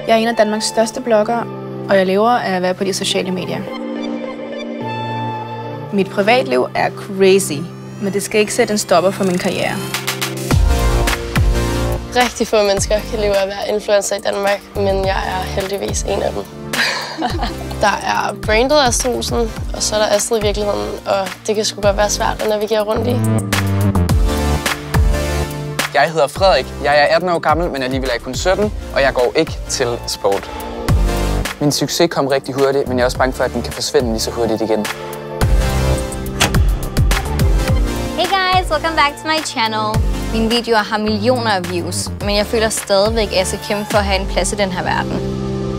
Jeg er en af Danmarks største bloggere, og jeg lever af at være på de sociale medier. Mit privatliv er crazy, men det skal ikke sætte en stopper for min karriere. Rigtig få mennesker kan leve af at være influencer i Danmark, men jeg er heldigvis en af dem. Der er brandet Astrusen, og så er der Astrid i virkeligheden, og det kan sgu godt være svært at navigere rundt i. Jeg hedder Frederik. Jeg er 18 år gammel, men alligevel er kun 17, og jeg går ikke til sport. Min succes kom rigtig hurtigt, men jeg er også bange for, at den kan forsvinde lige så hurtigt igen. Hey guys, welcome back to my channel. Mine videoer har millioner af views, men jeg føler stadigvæk, at jeg skal kæmpe for at have en plads i den her verden.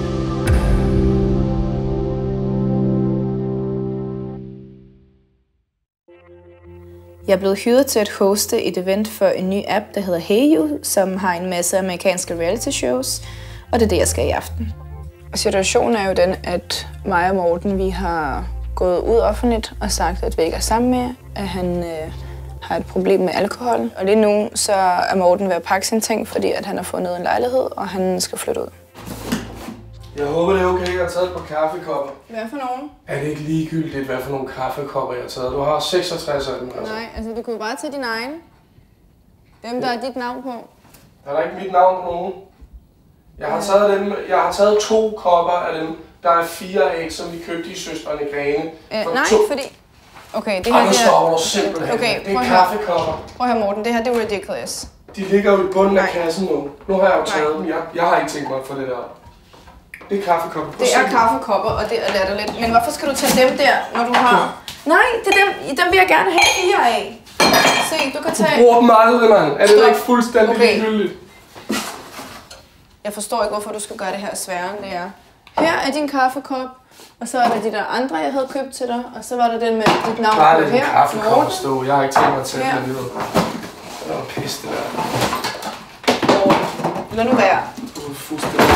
Jeg er blevet hyret til at hoste et event for en ny app, der hedder HeyYou, som har en masse amerikanske reality shows, og det er det, jeg skal i aften. Situationen er jo den, at mig og Morten, vi har gået ud offentligt og sagt, at vi ikke er sammen mere, at han har et problem med alkohol. Og lige nu så er Morten ved at pakke sine ting, fordi at han har fundet en lejlighed, og han skal flytte ud. Jeg håber, det er okay, jeg har taget et par kaffekopper. Hvad for nogen? Er det ikke ligegyldigt, hvad for nogle kaffekopper jeg har taget? Du har 66 af dem, altså. Nej, altså du kan jo bare tage din egen. Dem, der er dit navn på. Der er ikke mit navn på nogen. Jeg har taget 2 kopper af dem. Der er 4 af, som vi købte i Søstrene Grene. Nej, fordi... Okay, det her... nu stopper du simpelthen. Okay, det er kaffekopper. Prøv at høre, Morten, det her det er ridiculous. De ligger jo i bunden af kassen nu. Nu har jeg jo taget dem. Jeg har ikke tænkt mig for det der. Det er kaffekopper. Det er kaffekopper, og det er latterligt. Men hvorfor skal du tage dem der, når du har... Nej, det er dem vil jeg gerne have 4 af. Se, du kan tage... Du bruger dem aldrig, mand. Er det ikke fuldstændig ligegyldigt? Jeg forstår ikke, hvorfor du skal gøre det her sværere, end det er. Her er din kaffekop, og så er der de der andre, jeg havde købt til dig, og så var der den med dit navn på her. Bare lad din kaffekop stå. Jeg har ikke tænkt mig at tage den alligevel. Det var pisse, det der. Lad nu være. Du er fuldstændig...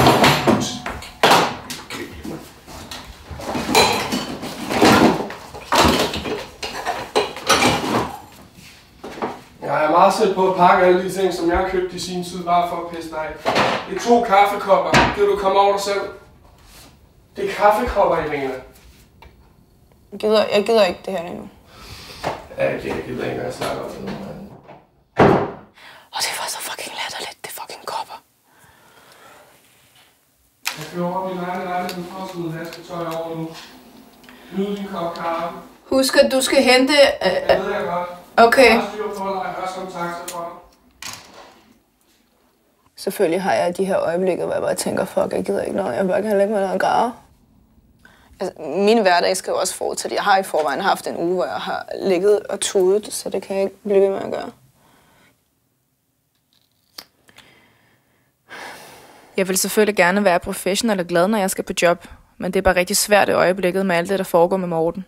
Jeg er meget selv på at pakke alle de ting, som jeg har købt i sin tid, bare for at pisse dig af. Det er 2 kaffekopper. Gider du komme over dig selv? Det er kaffekopper, Irina. Jeg gider ikke det her endnu. Ja, jeg gider ikke, når jeg snakker om det nu. Og det var så fucking latterligt, det fucking kopper. Jeg skal over min egen lejlighed for at smide vasketøj over nu. Nyd din kop kaffe. Husk, at du skal hente... Jeg ved jeg godt. Okay. Jeg har styr på dig, jeg har som taxa for dig. Selvfølgelig har jeg de her øjeblikke, hvor jeg bare tænker, fuck, jeg gider ikke noget. Jeg vil bare gerne lægge mig ned og grave. Altså, min hverdag skal jo også fortsætte. Jeg har i forvejen haft en uge, hvor jeg har ligget og tudet, så det kan jeg ikke blive ved med at gøre. Jeg vil selvfølgelig gerne være professionel og glad, når jeg skal på job. Men det er bare rigtig svært i øjeblikket med alt det, der foregår med Morten.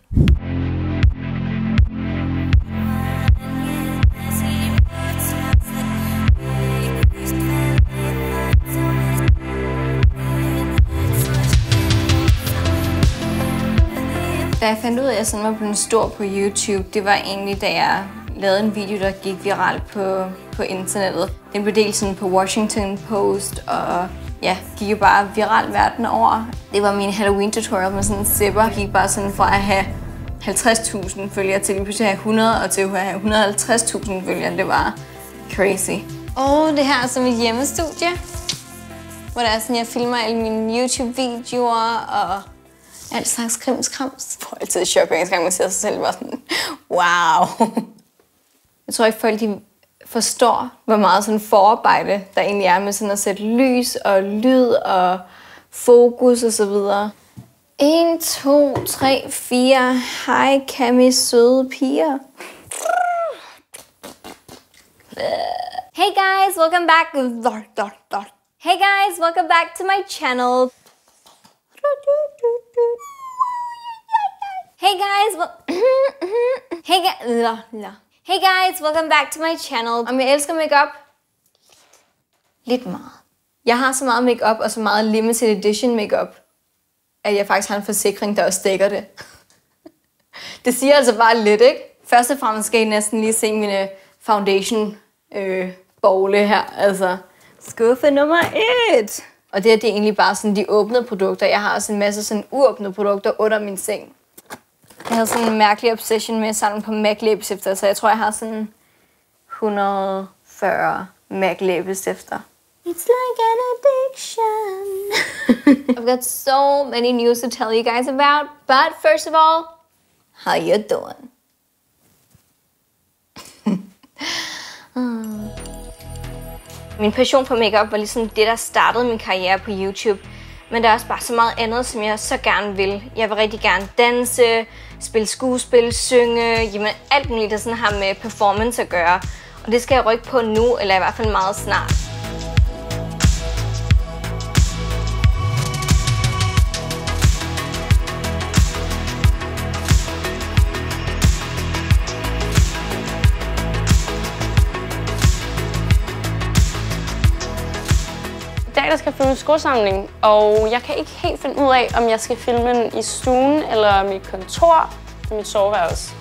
Da jeg fandt ud af, at jeg sådan var blevet stor på YouTube, det var egentlig, da jeg lavede en video, der gik viralt på internettet. Den blev delt sådan på Washington Post, og ja, gik jo bare viralt verden over. Det var min Halloween-tutorial med sådan en zipper. Jeg gik bare sådan fra at have 50.000 følgere til lige pludselig at have 100, og til at have 150.000 følgere. Det var crazy. Det her er så mit hjemmestudie, hvor der er sådan, jeg filmer alle mine YouTube-videoer og alt slags krimskrams. Jeg får altid chok, hver gang man ser sig selv bare sådan, wow. Jeg tror ikke, folk de forstår, hvor meget sådan forarbejde der egentlig er med sådan at sætte lys og lyd og fokus og så videre. 1, 2, 3, 4. Hej, Cammy, søde piger. Hey guys, welcome back. Hey guys, welcome back to my channel. Hey guys, welcome back to my channel. Om jeg elsker makeup? Lidt meget. Jeg har så meget makeup og så meget limited edition makeup, at jeg faktisk har en forsikring, der også dækker det. Det siger altså bare lidt, ikke? Først og fremmest skal I næsten lige se mine foundation bogle her. Altså, skuffe nummer 1. Og det er egentlig bare sådan de åbnede produkter. Jeg har også en masse sådan uåbnede produkter under min seng. Jeg havde sådan en mærkelig obsession med at samle på MAC læbestifter, så jeg tror, jeg har sådan 140 MAC læbestifter. It's like an addiction. I've got so many news to tell you guys about, but first of all, how you doing? Min passion for makeup var ligesom det, der startede min karriere på YouTube. Men der er også bare så meget andet, som jeg så gerne vil. Jeg vil rigtig gerne danse, spille skuespil, synge, jamen alt muligt, der sådan har med performance at gøre. Og det skal jeg rykke på nu, eller i hvert fald meget snart. Der skal filme skosamling, og jeg kan ikke helt finde ud af, om jeg skal filme den i stuen eller mit kontor og mit soveværelse.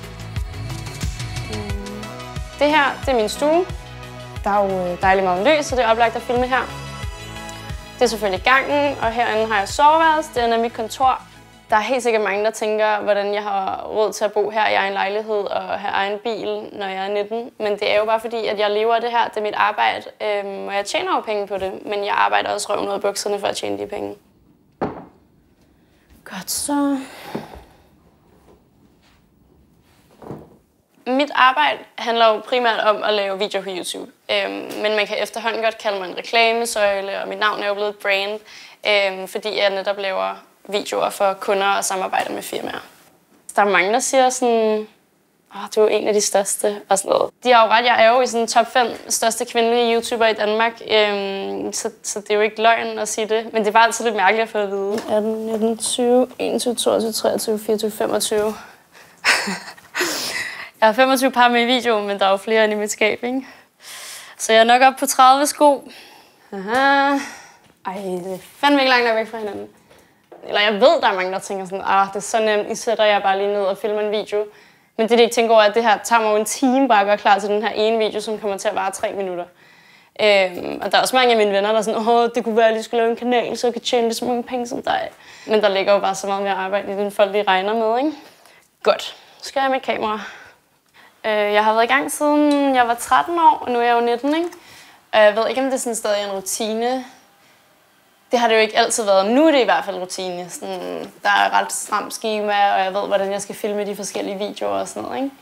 Det her, det er min stue. Der er jo dejligt meget lys, så det er oplagt at filme her. Det er selvfølgelig gangen, og herinde har jeg soveværelse. Det er mit kontor. Der er helt sikkert mange, der tænker, hvordan jeg har råd til at bo her i egen lejlighed og have egen bil, når jeg er 19. Men det er jo bare fordi, at jeg lever af det her. Det er mit arbejde, og jeg tjener jo penge på det. Men jeg arbejder også røven ud af bukserne for at tjene de penge. Godt så. Mit arbejde handler jo primært om at lave videoer på YouTube. Men man kan efterhånden godt kalde mig en reklamesøjle, og mit navn er jo blevet et brand, fordi jeg netop laver videoer for kunder og samarbejder med firmaer. Der er mange, der siger sådan, du er en af de største og sådan noget. De har jo ret, jeg er jo i sådan top 5 største kvindelige YouTuber i Danmark, så det er jo ikke løgn at sige det. Men det er bare altid lidt mærkeligt at få at vide. 18, 19, 20, 21, 22, 23, 24, 25. Jeg har 25 par med i videoen, men der er jo flere end i mit skab, ikke? Så jeg er nok oppe på 30 sko. Aha. Ej, det er fandme ikke langt nok væk fra hinanden. Eller jeg ved, der er mange, der tænker sådan, det er så nemt, I sætter jeg bare lige ned og filmer en video. Men det, de ikke tænker over, at det her tager mig jo en time bare at gøre klar til den her ene video, som kommer til at vare 3 minutter. Og der er også mange af mine venner, der er sådan, det kunne være, at jeg skulle lave en kanal, så jeg kan tjene lige så mange penge som dig. Men der ligger jo bare så meget mere arbejde i det, folk lige regner med, ikke? Godt, så skal jeg med kamera. Jeg har været i gang siden jeg var 13 år, og nu er jeg jo 19, ikke? Jeg ved ikke, om det er sådan stadig en rutine. Det har det jo ikke altid været. Nu er det i hvert fald rutine. Sådan, der er ret stramt schema, og jeg ved, hvordan jeg skal filme de forskellige videoer og sådan noget, ikke?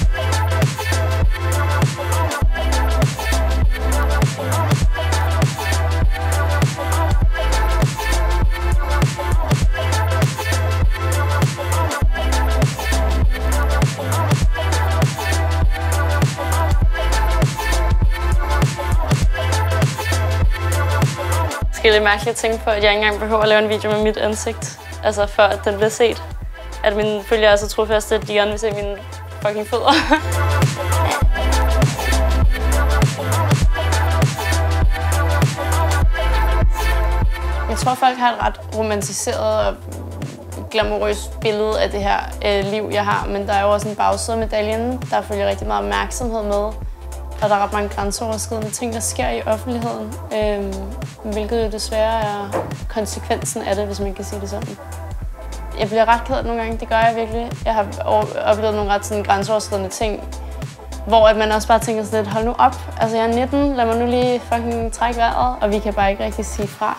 Det er lidt mærkeligt at tænke på, at jeg ikke engang behøver at lave en video med mit ansigt. Altså for at den bliver set. At mine følgere er så trofaste, at de gerne vil se mine fucking fødder. Jeg tror, folk har et ret romantiseret og glamourøst billede af det her liv, jeg har. Men der er jo også en bagside af medaljen, der følger rigtig meget opmærksomhed med. Og der er ret mange grænseoverskridende ting, der sker i offentligheden, hvilket jo desværre er konsekvensen af det, hvis man kan sige det sådan. Jeg bliver ret ked af nogle gange, det gør jeg virkelig. Jeg har oplevet nogle ret sådan, grænseoverskridende ting, hvor at man også bare tænker sådan lidt, hold nu op, altså jeg er 19, lad mig nu lige fucking trække vejret, og vi kan bare ikke rigtig sige fra.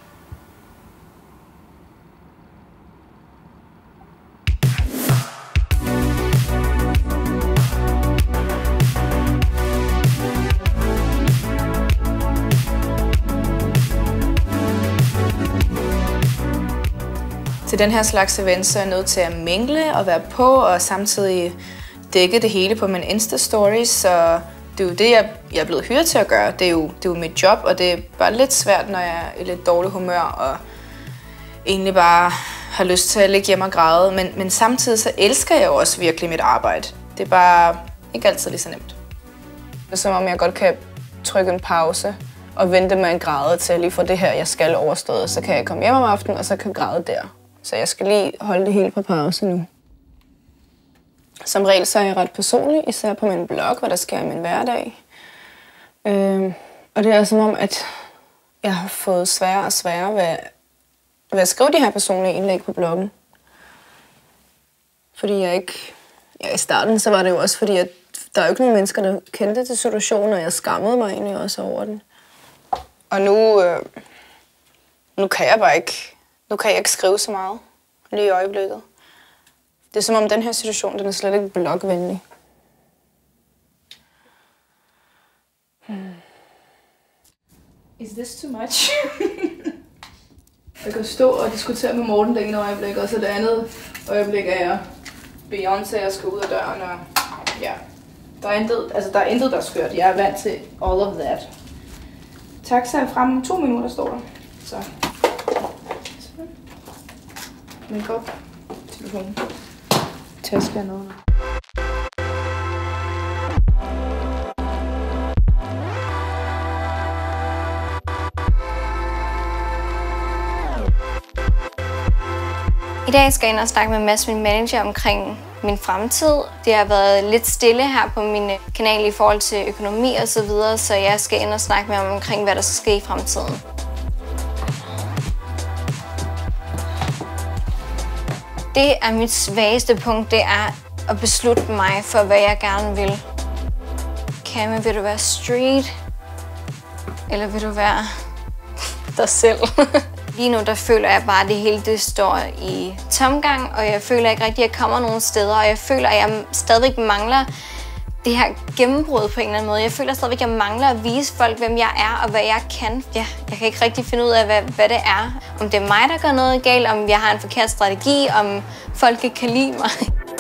Til den her slags event, så er jeg nødt til at mingle og være på, og samtidig dække det hele på min Insta-stories, så det er jo det, jeg er blevet hyret til at gøre. Det er jo mit job, og det er bare lidt svært, når jeg er i lidt dårlig humør, og egentlig bare har lyst til at ligge hjemme og græde. Men samtidig så elsker jeg jo også virkelig mit arbejde. Det er bare ikke altid lige så nemt. Det er som om, jeg godt kan trykke en pause og vente med at græde til lige for det her, jeg skal overstået. Så kan jeg komme hjem om aftenen, og så kan jeg græde der. Så jeg skal lige holde det hele på pause nu. Som regel så er jeg ret personlig, især på min blog, hvad der sker i min hverdag. Og det er som om, at Jeg har fået sværere og sværere ved at skrive de her personlige indlæg på bloggen. Fordi jeg ikke... Ja, i starten så var det jo også fordi, at der er jo ikke nogen mennesker, der kendte til situationen, og jeg skammede mig egentlig også over den. Og nu kan jeg bare ikke... Nu kan jeg ikke skrive så meget lige i øjeblikket. Det er som om den her situation, den er slet ikke blogvenlig. Is this too much? Jeg kan stå og diskutere med Morten det ene øjeblik, og så det andet øjeblik er jeg Beyoncé, jeg skal ud af døren, og ja. Der er intet, der er skørt. Jeg er vant til all of that. Taxa er frem om 2 minutter, står der. Så. Men godt. Telefonen. Taske er noget. I dag skal jeg ind og snakke med Mads, min manager, omkring min fremtid. Det har været lidt stille her på min kanal i forhold til økonomi og så videre, så jeg skal ind og snakke med ham omkring, hvad der skal ske i fremtiden. Det er mit svageste punkt, det er at beslutte mig for, hvad jeg gerne vil. Camme, vil du være street? Eller vil du være dig selv? Lige nu der føler jeg bare, at det hele det står i tomgang, og jeg føler ikke rigtig, at jeg kommer nogen steder, og jeg føler, at jeg stadigvæk mangler det her gennembrud på en eller anden måde. Jeg føler stadigvæk, at jeg mangler at vise folk, hvem jeg er og hvad jeg kan. Ja, jeg kan ikke rigtig finde ud af, hvad det er. Om det er mig, der gør noget galt, om jeg har en forkert strategi, om folk ikke kan lide mig.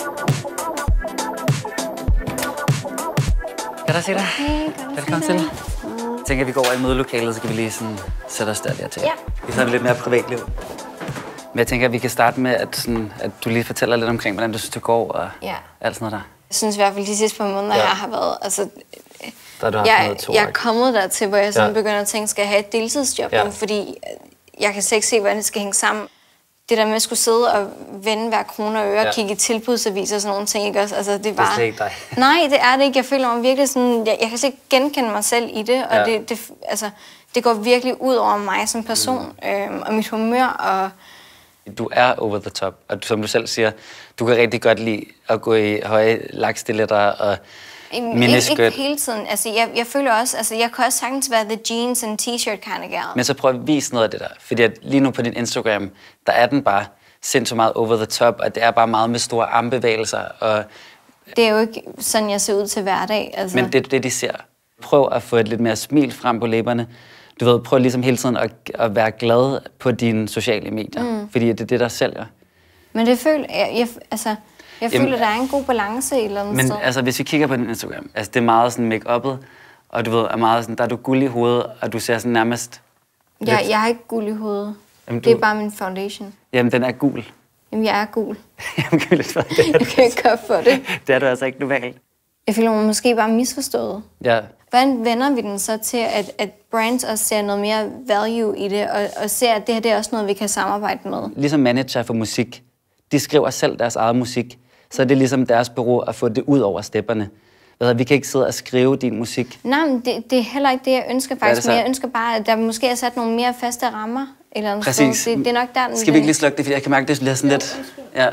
Kan du se dig? Hey, velkommen til. Jeg tænker, at vi går over i mødelokalet, så kan vi lige sådan sætte os der lige til. Ja. Vi har lidt mere privatliv. Men jeg tænker, at vi kan starte med, at du lige fortæller lidt omkring, hvordan du synes, det går og alt sådan noget der. Jeg synes i hvert fald, de sidste par måneder, jeg har været... Altså, jeg er kommet dertil, hvor jeg sådan begynder at tænke, skal jeg have et deltidsjob? Fordi jeg kan slet ikke se, hvordan det skal hænge sammen. Det der med at skulle sidde og vende hver krone og øre, kigge i tilbudsaviser og sådan nogle ting, ikke også? Altså, det er bare... Det er slet ikke dig. Nej, det er det ikke. Jeg føler mig virkelig sådan... Jeg kan slet ikke genkende mig selv i det, og det går virkelig ud over mig som person, og mit humør, og... Du er over the top, og som du selv siger, du kan rigtig godt lide at gå i høje lakstiletter og miniskirt. Ikke hele tiden. Altså, jeg føler også, altså, jeg kan også sagtens være the jeans and t-shirt kind of girl. Men så prøv at vise noget af det der, fordi at lige nu på din Instagram, der er den bare sindssygt meget over the top, og det er bare meget med store armbevægelser. Og det er jo ikke sådan, jeg ser ud til hverdag. Altså. Men det er det, de ser. Prøv at få et lidt mere smil frem på læberne. Du ved, prøv ligesom hele tiden at være glad på dine sociale medier, fordi det er det, der sælger. Men det føler jeg føler, der er en god balance et eller andet sted. Men altså, hvis vi kigger på din Instagram, altså det er meget sådan make-uppet, og du ved, er meget sådan, der er du guld i hovedet, og du ser sådan nærmest... Ja, jeg har ikke guld i hovedet. Jamen, det er bare min foundation. Jamen, den er gul. Jamen, jeg er gul. Jamen, jeg kan ikke gøre for det. Det er du altså ikke normalt. Jeg føler mig måske bare misforstået. Ja. Hvordan vender vi den så til, at brands også ser noget mere value i det, og ser, at det her det er også noget, vi kan samarbejde med? Ligesom manager for musik, de skriver selv deres eget musik, så er det ligesom deres bureau at få det ud over stepperne. Vi kan ikke sidde og skrive din musik. Nej, men det er heller ikke det, jeg ønsker faktisk. Men jeg ønsker bare, at der måske er sat nogle mere faste rammer. Eller præcis. Det er nok der, skal vi ikke lige slukke det, fordi jeg kan mærke, at det bliver sådan lidt... Ja.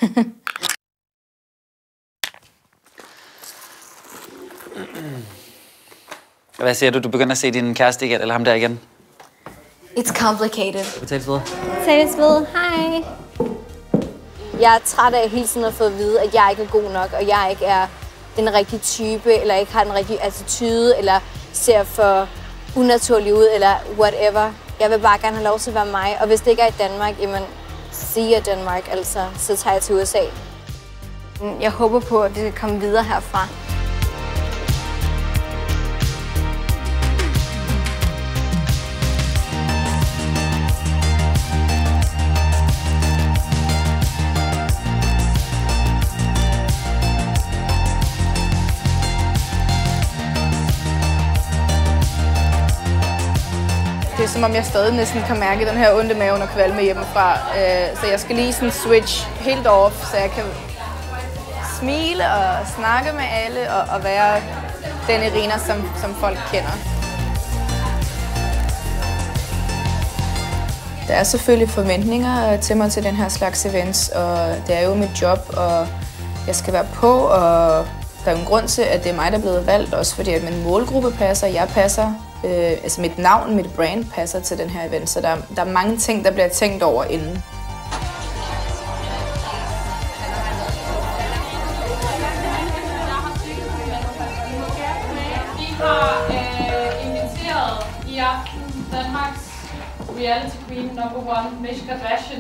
Hvad siger du? Du begynder at se din kæreste igen, eller ham der igen? It's complicated. Vi tales ved. Tales ved. Hej. Jeg er træt af hele tiden at få at vide, at jeg ikke er god nok, og jeg ikke er den rigtige type, eller ikke har den rigtige attitude, eller ser for unaturlig ud, eller whatever. Jeg vil bare gerne have lov til at være mig, og hvis det ikke er i Danmark, jamen, see you Danmark, altså, så tager jeg til USA. Jeg håber på, at vi skal komme videre herfra. Det er som om jeg stadig næsten kan mærke den her onde maven og kvalme hjemmefra. Så jeg skal lige sådan switch helt off, så jeg kan smile og snakke med alle og være den Irina, som folk kender. Der er selvfølgelig forventninger til mig til den her slags events, og det er jo mit job, og jeg skal være på, og der er jo en grund til, at det er mig, der er blevet valgt, også fordi at min målgruppe passer, jeg passer, altså mit navn, mit brand passer til den her event, så der er mange ting, der bliver tænkt over inden. Vi har inviteret i aften Danmarks reality queen #1, Miss Kardashian.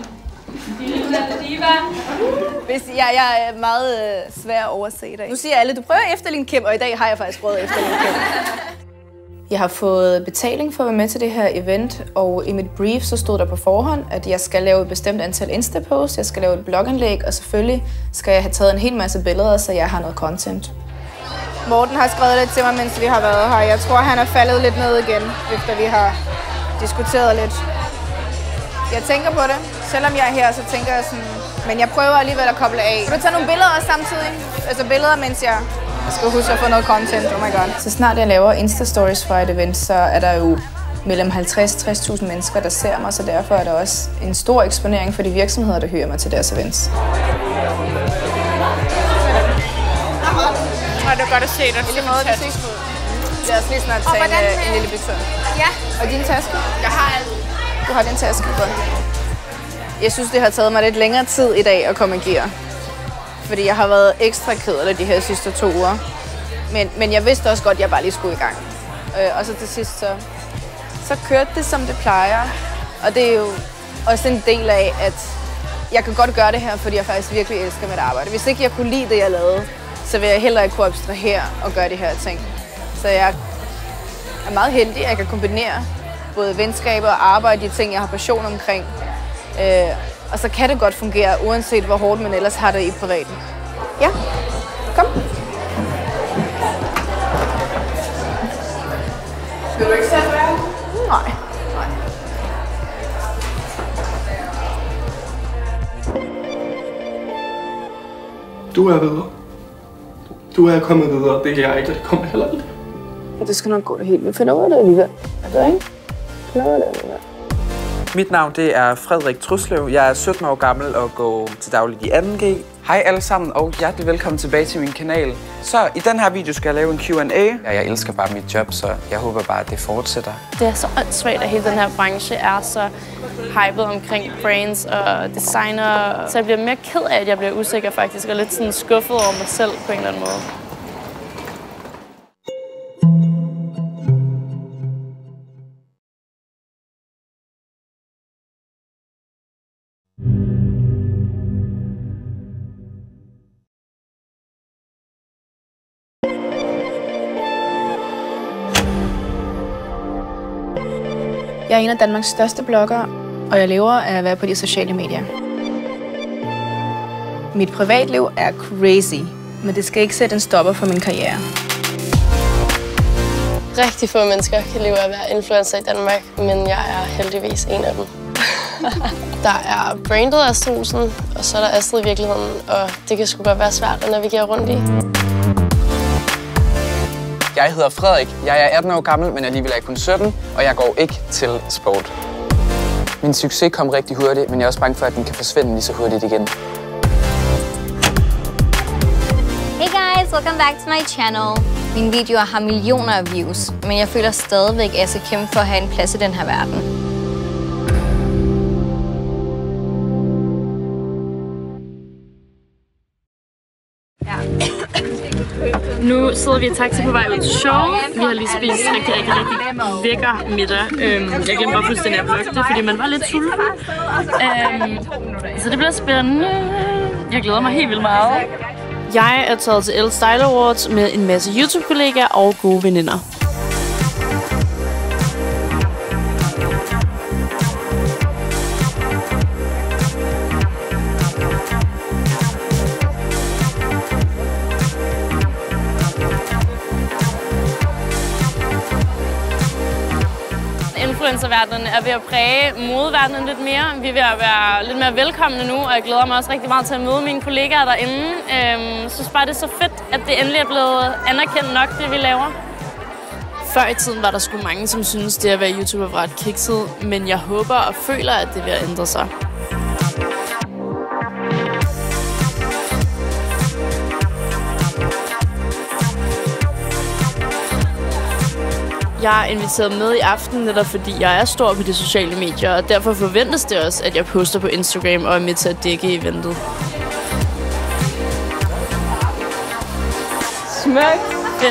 Jeg er meget svær at overse i dag. Nu siger alle, du prøver at efterligne Kim, og i dag har jeg faktisk prøvet at efterligne Kim. Jeg har fået betaling for at være med til det her event, og i mit brief så stod der på forhånd, at jeg skal lave et bestemt antal Insta-posts, jeg skal lave et bloganlæg, og selvfølgelig skal jeg have taget en hel masse billeder, så jeg har noget content. Morten har skrevet lidt til mig, mens vi har været her. Jeg tror, han er faldet lidt ned igen, efter vi har diskuteret lidt. Jeg tænker på det. Selvom jeg er her, så tænker jeg sådan... Men jeg prøver alligevel at koble af. Kan du tage nogle billeder også samtidig? Altså billeder, mens jeg skal huske at få noget content. Oh my god. Så snart jeg laver Insta-stories fra et event, så er der jo mellem 50-60.000 mennesker, der ser mig. Så derfor er der også en stor eksponering for de virksomheder, der hører mig til deres events. Det er godt at se dig. I lige måde, vi ses på. Lad os lige snart tage en lille bytur. Ja. Og din taske? Jeg har alt. Du har din taske på. Jeg synes, det har taget mig lidt længere tid i dag at komme i gear. Fordi jeg har været ekstra kedelig de her sidste 2 uger. Men jeg vidste også godt, at jeg bare lige skulle i gang. Og så til sidst, så kørte det, som det plejer. Og det er jo også en del af, at jeg kan godt gøre det her, fordi jeg faktisk virkelig elsker mit arbejde. Hvis ikke jeg kunne lide det, jeg lavede, så vil jeg heller ikke kunne abstrahere og gøre de her ting. Så jeg er meget heldig, at jeg kan kombinere både venskaber og arbejde, de ting, jeg har passion omkring. Og så kan det godt fungere, uanset hvor hårdt man ellers har det i privaten. Ja, kom. Vil du ikke selv være? Nej. Du er videre. Du er kommet videre, det er jeg ikke, det kommer heller ikke. Det skal nok gå det helt. Vi finder ud af det alligevel. Er det ikke? Finder ud af det alligevel. Mit navn det er Frederik Truslev. Jeg er 17 år gammel og går til daglig i 2G. Hej alle sammen og hjertelig velkommen tilbage til min kanal. Så i den her video skal jeg lave en Q&A. Jeg elsker bare mit job, så jeg håber bare, at det fortsætter. Det er så åndssvagt, at hele den her branche er så hypet omkring brands og designer. Så jeg bliver mere ked af, at jeg bliver usikker faktisk, og lidt sådan skuffet over mig selv på en eller anden måde. Jeg er en af Danmarks største bloggere, og jeg lever af at være på de sociale medier. Mit privatliv er crazy, men det skal ikke sætte en stopper for min karriere. Rigtig få mennesker kan leve af at være influencer i Danmark, men jeg er heldigvis en af dem. Der er brandet Astrusen, og så er der Astrid i virkeligheden, og det kan sgu godt være svært at navigere rundt i. Jeg hedder Frederik. Jeg er 18 år gammel, men alligevel er kun 17, og jeg går ikke til sport. Min succes kom rigtig hurtigt, men jeg er også bange for, at den kan forsvinde lige så hurtigt igen. Hey guys, welcome back to my channel. Mine videoer har millioner af views, men jeg føler stadigvæk, at jeg skal kæmpe for at have en plads i den her verden. Nu sidder vi i taxi på vej ud til show. Vi har lige spist rigtig lækker middag. Jeg glemte bare fuldstændig at vlogge det, fordi man var lidt sulten. Så det bliver spændende. Jeg glæder mig helt vildt meget. Jeg er taget til Elle Style Awards med en masse YouTube-kollegaer og gode veninder. Influencerverdenen er ved at præge modeverdenen lidt mere. Vi er ved at være lidt mere velkomne nu, og jeg glæder mig også rigtig meget til at møde mine kollegaer derinde. Jeg synes bare, det er så fedt, at det endelig er blevet anerkendt nok, det vi laver. Før i tiden var der sgu mange, som synes det at være YouTuber var ret kikset, men jeg håber og føler, at det vil ændre sig. Jeg er inviteret med i aften, netop fordi jeg er stor på de sociale medier, og derfor forventes det også, at jeg poster på Instagram og er med til at dække eventet. Smøk! Fedt.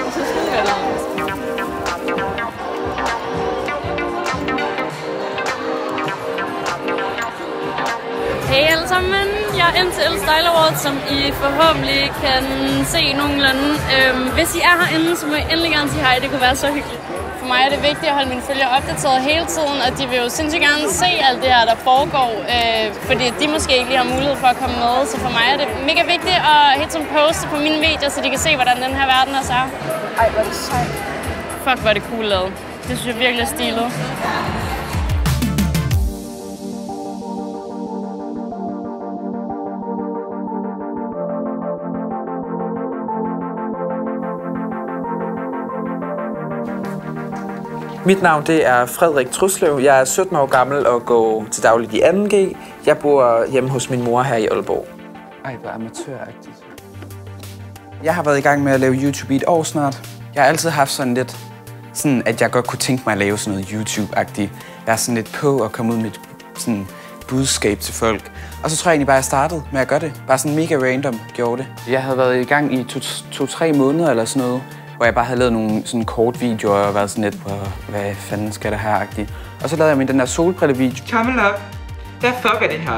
Hej alle sammen, jeg er MTL Style Awards, som I forhåbentlig kan se nogenlunde. Hvis I er herinde, så må I endelig gerne sige hej, det kunne være så hyggeligt. For mig er det vigtigt at holde mine følgere opdateret hele tiden, og de vil jo sindssygt gerne se alt det her, der foregår, fordi de måske ikke lige har mulighed for at komme med. Så for mig er det mega vigtigt at hele tiden poste på mine medier, så de kan se, hvordan den her verden er så. Ej, hvor er det sejt. Fuck, hvor er det cool lavet. Det synes jeg virkelig er stilet. Mit navn det er Frederik Truslev. Jeg er 17 år gammel og går til daglig i 2G. Jeg bor hjemme hos min mor her i Aalborg. Ej, hvor amatøragtigt. Jeg har været i gang med at lave YouTube i et år snart. Jeg har altid haft sådan lidt, sådan at jeg godt kunne tænke mig at lave sådan noget YouTube-agtigt. Jeg er sådan lidt på at komme ud med et sådan budskab til folk. Og så tror jeg egentlig bare, at jeg startede med at gøre det. Bare sådan mega random gjorde det. Jeg havde været i gang i 2-3 måneder eller sådan noget, hvor jeg bare havde lavet nogle sådan kort videoer og været sådan lidt på, hvad fanden skal der her-agtigt. Og så lavede jeg min den der solbrille-video. Tommel op. Hvad fuck er det her?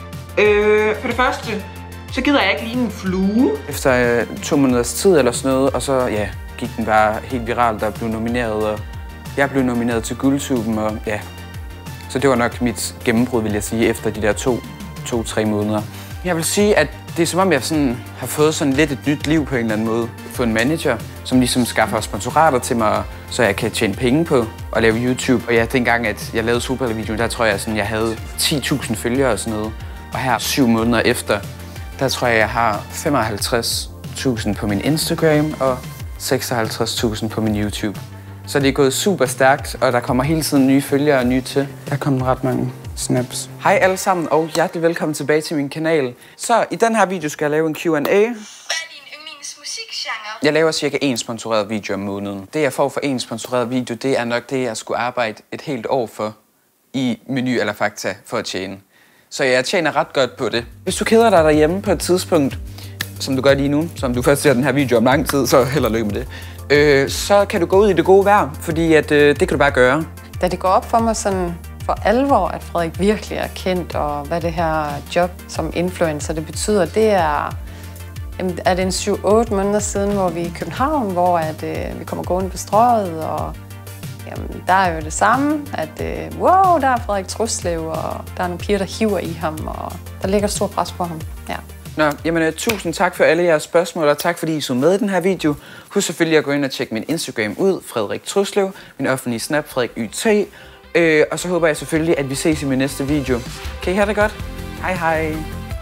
For det første, så gider jeg ikke lige en flue. Efter 2 måneders tid eller sådan noget, og så ja, gik den bare helt viralt og blev nomineret. Og jeg blev nomineret til Guldtuben, og ja. Så det var nok mit gennembrud, vil jeg sige, efter de der 2-3 måneder. Jeg vil sige, at det er som om, jeg sådan har fået sådan lidt et nyt liv på en eller anden måde. Fået en manager, som ligesom skaffer sponsorater til mig, så jeg kan tjene penge på at lave YouTube. Og ja, dengang, at jeg lavede solbrille-videoen, der tror jeg, sådan, jeg havde 10.000 følgere og sådan noget. Og her 7 måneder efter, der tror jeg har 55.000 på min Instagram og 56.000 på min YouTube. Så det er gået super stærkt, og der kommer hele tiden nye følgere og nye til. Der kommer ret mange snaps. Hej alle sammen, og hjertelig velkommen tilbage til min kanal. Så i den her video skal jeg lave en Q&A. Hvad er din yndlingsmusikgenre? Jeg laver cirka 1 sponsoreret video om måneden. Det jeg får for 1 sponsoreret video, det er nok det, jeg skulle arbejde et helt år for i Meny eller Fakta for at tjene. Så jeg tjener ret godt på det. Hvis du keder dig derhjemme på et tidspunkt, som du gør lige nu, som du først ser den her video om lang tid, så held og lykke med det. Så kan du gå ud i det gode vejr, fordi at, det kan du bare gøre. Da det går op for mig sådan for alvor, at Frederik virkelig er kendt, og hvad det her job som influencer det betyder, det er det en 7-8 måneder siden, hvor vi er i København, hvor vi kommer gående på Strøget, og jamen, der er jo det samme, at wow, der er Frederik Truslev, og der er nogle piger, der hiver i ham, og der ligger stor pres på ham. Ja. Nå, jamen tusind tak for alle jeres spørgsmål, og tak fordi I så med i den her video. Husk selvfølgelig at gå ind og tjekke min Instagram ud, Frederik Truslev, min offentlige snap, Frederik YT. Og så håber jeg selvfølgelig, at vi ses i min næste video. Kan I have det godt? Hej hej.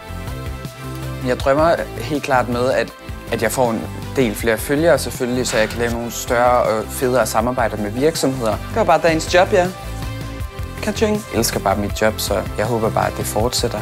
Jeg drømmer helt klart med, at jeg får en del flere følgere selvfølgelig, så jeg kan lave nogle større og federe samarbejder med virksomheder. Det var bare dagens job, ja. Kaching. Jeg elsker bare mit job, så jeg håber bare, at det fortsætter.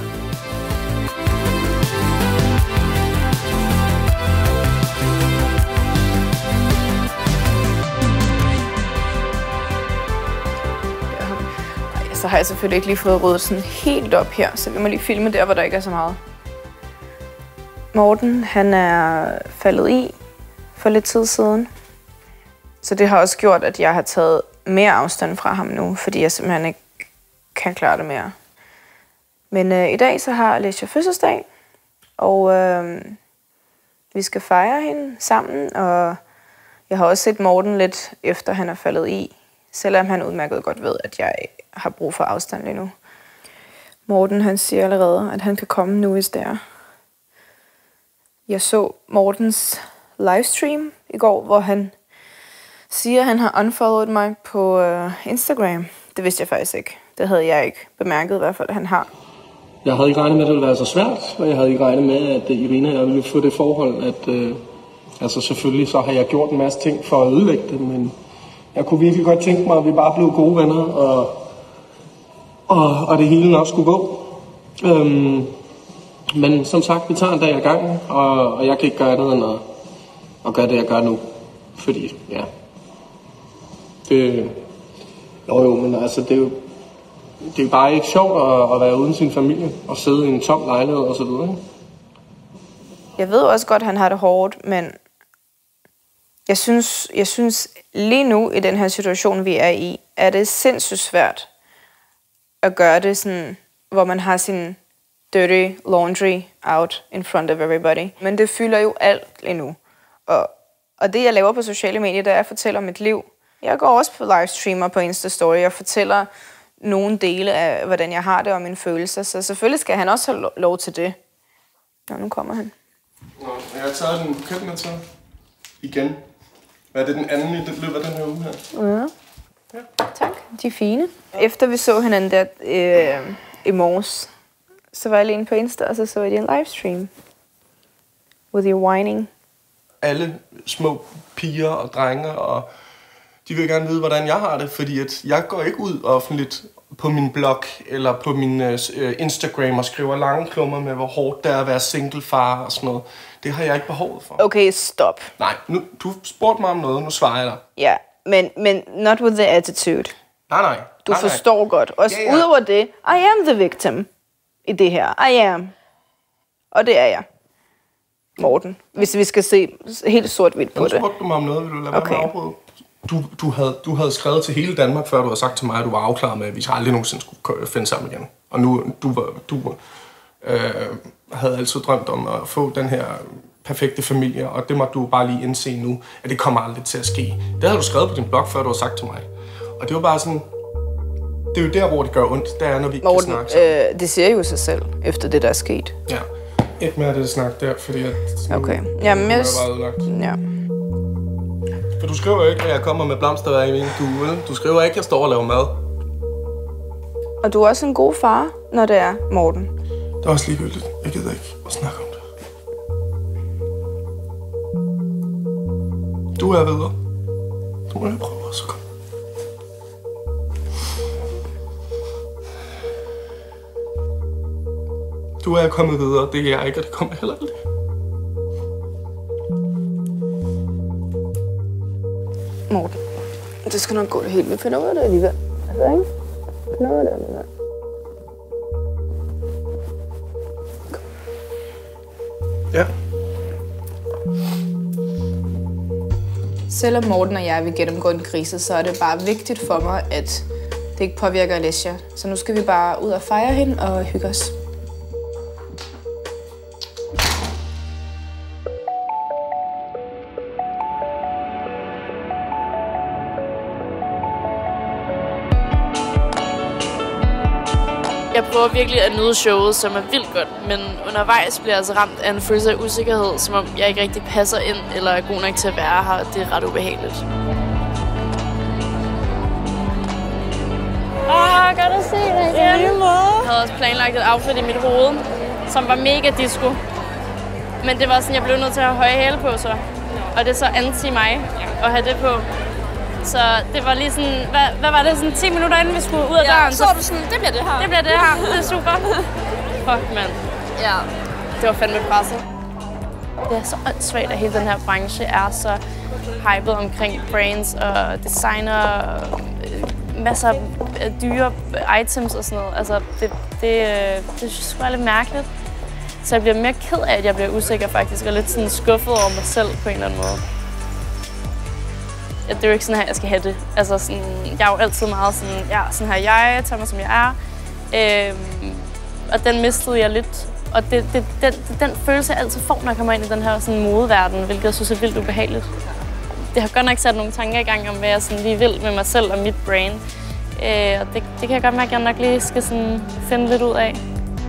Så har jeg selvfølgelig ikke lige fået ryddet sådan helt op her, så vi må lige filme der, hvor der ikke er så meget. Morten, han er faldet i for lidt tid siden. Så det har også gjort, at jeg har taget mere afstand fra ham nu, fordi jeg simpelthen ikke kan klare det mere. Men i dag så har Alicia fødselsdag, og vi skal fejre hende sammen, og jeg har også set Morten lidt efter han er faldet i, selvom han udmærket godt ved, at jeg har brug for afstand lige nu. Morten, han siger allerede, at han kan komme nu, hvis det er. Jeg så Mortens livestream i går, hvor han siger, at han har unfollowet mig på Instagram. Det vidste jeg faktisk ikke. Det havde jeg ikke bemærket i hvert fald, at han har. Jeg havde ikke regnet med, at det ville være så svært, og jeg havde ikke regnet med, at Irina og jeg ville få det forhold, at altså selvfølgelig så har jeg gjort en masse ting for at ødelægge det, men Jeg kunne virkelig godt tænke mig, at vi bare blev gode venner, og det hele nok skulle gå. Men som sagt, vi tager en dag ad gangen, og jeg kan ikke gøre andet end at gøre det, jeg gør nu. Fordi, ja... men altså, det er jo bare ikke sjovt at være uden sin familie og sidde i en tom lejlighed og så videre. Jeg ved også godt, at han har det hårdt, men jeg synes lige nu i den her situation, vi er i, er det sindssygt svært at gøre det sådan, hvor man har sin dirty laundry out in front of everybody. Men det fylder jo alt endnu. Og det, jeg laver på sociale medier, det er at fortælle om mit liv. Jeg går også på livestreamer på Insta-story og fortæller nogle dele af, hvordan jeg har det og mine følelser. Så selvfølgelig skal han også have lov til det. Nå, nu kommer han. Jeg har taget den buket med til igen. Hvad er det den anden i løbet af den her uge her? Ja. Tak. De er fine. Efter vi så hinanden der i morges, så var jeg alene på Insta, og så jeg en livestream. With your whining. Alle små piger og drenge, og de vil gerne vide, hvordan jeg har det, fordi at jeg går ikke ud offentligt på min blog eller på min Instagram og skriver lange klummer med, hvor hårdt det er at være singlefar og sådan noget. Det har jeg ikke behov for. Okay, stop. Nej, nu, du spurgte mig om noget, nu svarer jeg dig. Ja, men not with the attitude. Nej. Du forstår godt. Også udover det, I am the victim i det her. I am. Og det er jeg. Morten, hvis vi skal se helt sort-hvidt på det. Nu spurgte du mig om noget, vil du lade være med at afbryde? Du havde skrevet til hele Danmark, før du havde sagt til mig, at du var afklaret med, at vi aldrig nogensinde skulle finde sammen igen. Og nu, du havde altid drømt om at få den her perfekte familie, og det må du bare lige indse nu, at det kommer aldrig til at ske. Det havde du skrevet på din blog, før du havde sagt til mig. Og det var bare sådan, det er jo der, hvor det gør ondt, det er, når vi ikke kan snakke sammen. Det siger jo sig selv, efter det, der er sket. Ja, ikke mere af det snak der, fordi at... Okay. Jamen, jeg... Ja. For du skriver ikke, at jeg kommer med blomster hver en uge, vel? Du skriver ikke, at jeg står og laver mad. Og du er også en god far, når det er Morten. Det er også ligegyldigt. Jeg gider ikke at snakke om det. Du er videre. Du må jeg prøve også at komme. Du er kommet videre, det er jeg ikke, og det kommer heller aldrig. Morten, det skal nok gå det helt. Vi finder ud af det alligevel. Altså, ikke? Vi finder ud af det alligevel. Ja. Selvom Morten og jeg vil gennemgå en krise, så er det bare vigtigt for mig, at det ikke påvirker Alessia. Så nu skal vi bare ud og fejre hende og hygge os. Jeg prøver virkelig at nyde showet, som er vildt godt, men undervejs bliver jeg altså ramt af en følelse af usikkerhed, som om jeg ikke rigtig passer ind eller er god nok til at være her, og det er ret ubehageligt. Godt at se dig igen. Jeg havde også planlagt et outfit i mit hoved, som var mega disco. Men det var sådan, jeg blev nødt til at have høje hæle på så. Og det er så anti-mig at have det på. Så det var lige sådan, hvad var det, sådan 10 minutter inden vi skulle ud af døren? Så du sådan, det bliver det her. Det bliver det her, det er super. Fuck, mand. Ja. Det var fandme presset. Det er så åndssvagt, at hele den her branche er så hypet omkring brands og designer og masser af dyre items og sådan noget. Altså, det synes jeg er lidt mærkeligt. Så jeg bliver mere ked af, at jeg bliver usikker faktisk, og lidt sådan skuffet over mig selv på en eller anden måde. Det er jo ikke sådan her, jeg skal have det. Altså sådan, jeg er jo altid meget sådan, ja, sådan her jeg tager mig, som jeg er. Og den mistede jeg lidt. Og den følelse, jeg altid får, når jeg kommer ind i den her sådan, modeverden, hvilket jeg synes er vildt ubehageligt. Det har godt nok sat nogle tanker i gang om, hvad jeg sådan, lige vil med mig selv og mit brain. Og det kan jeg godt mærke, at jeg nok lige skal sådan, finde lidt ud af.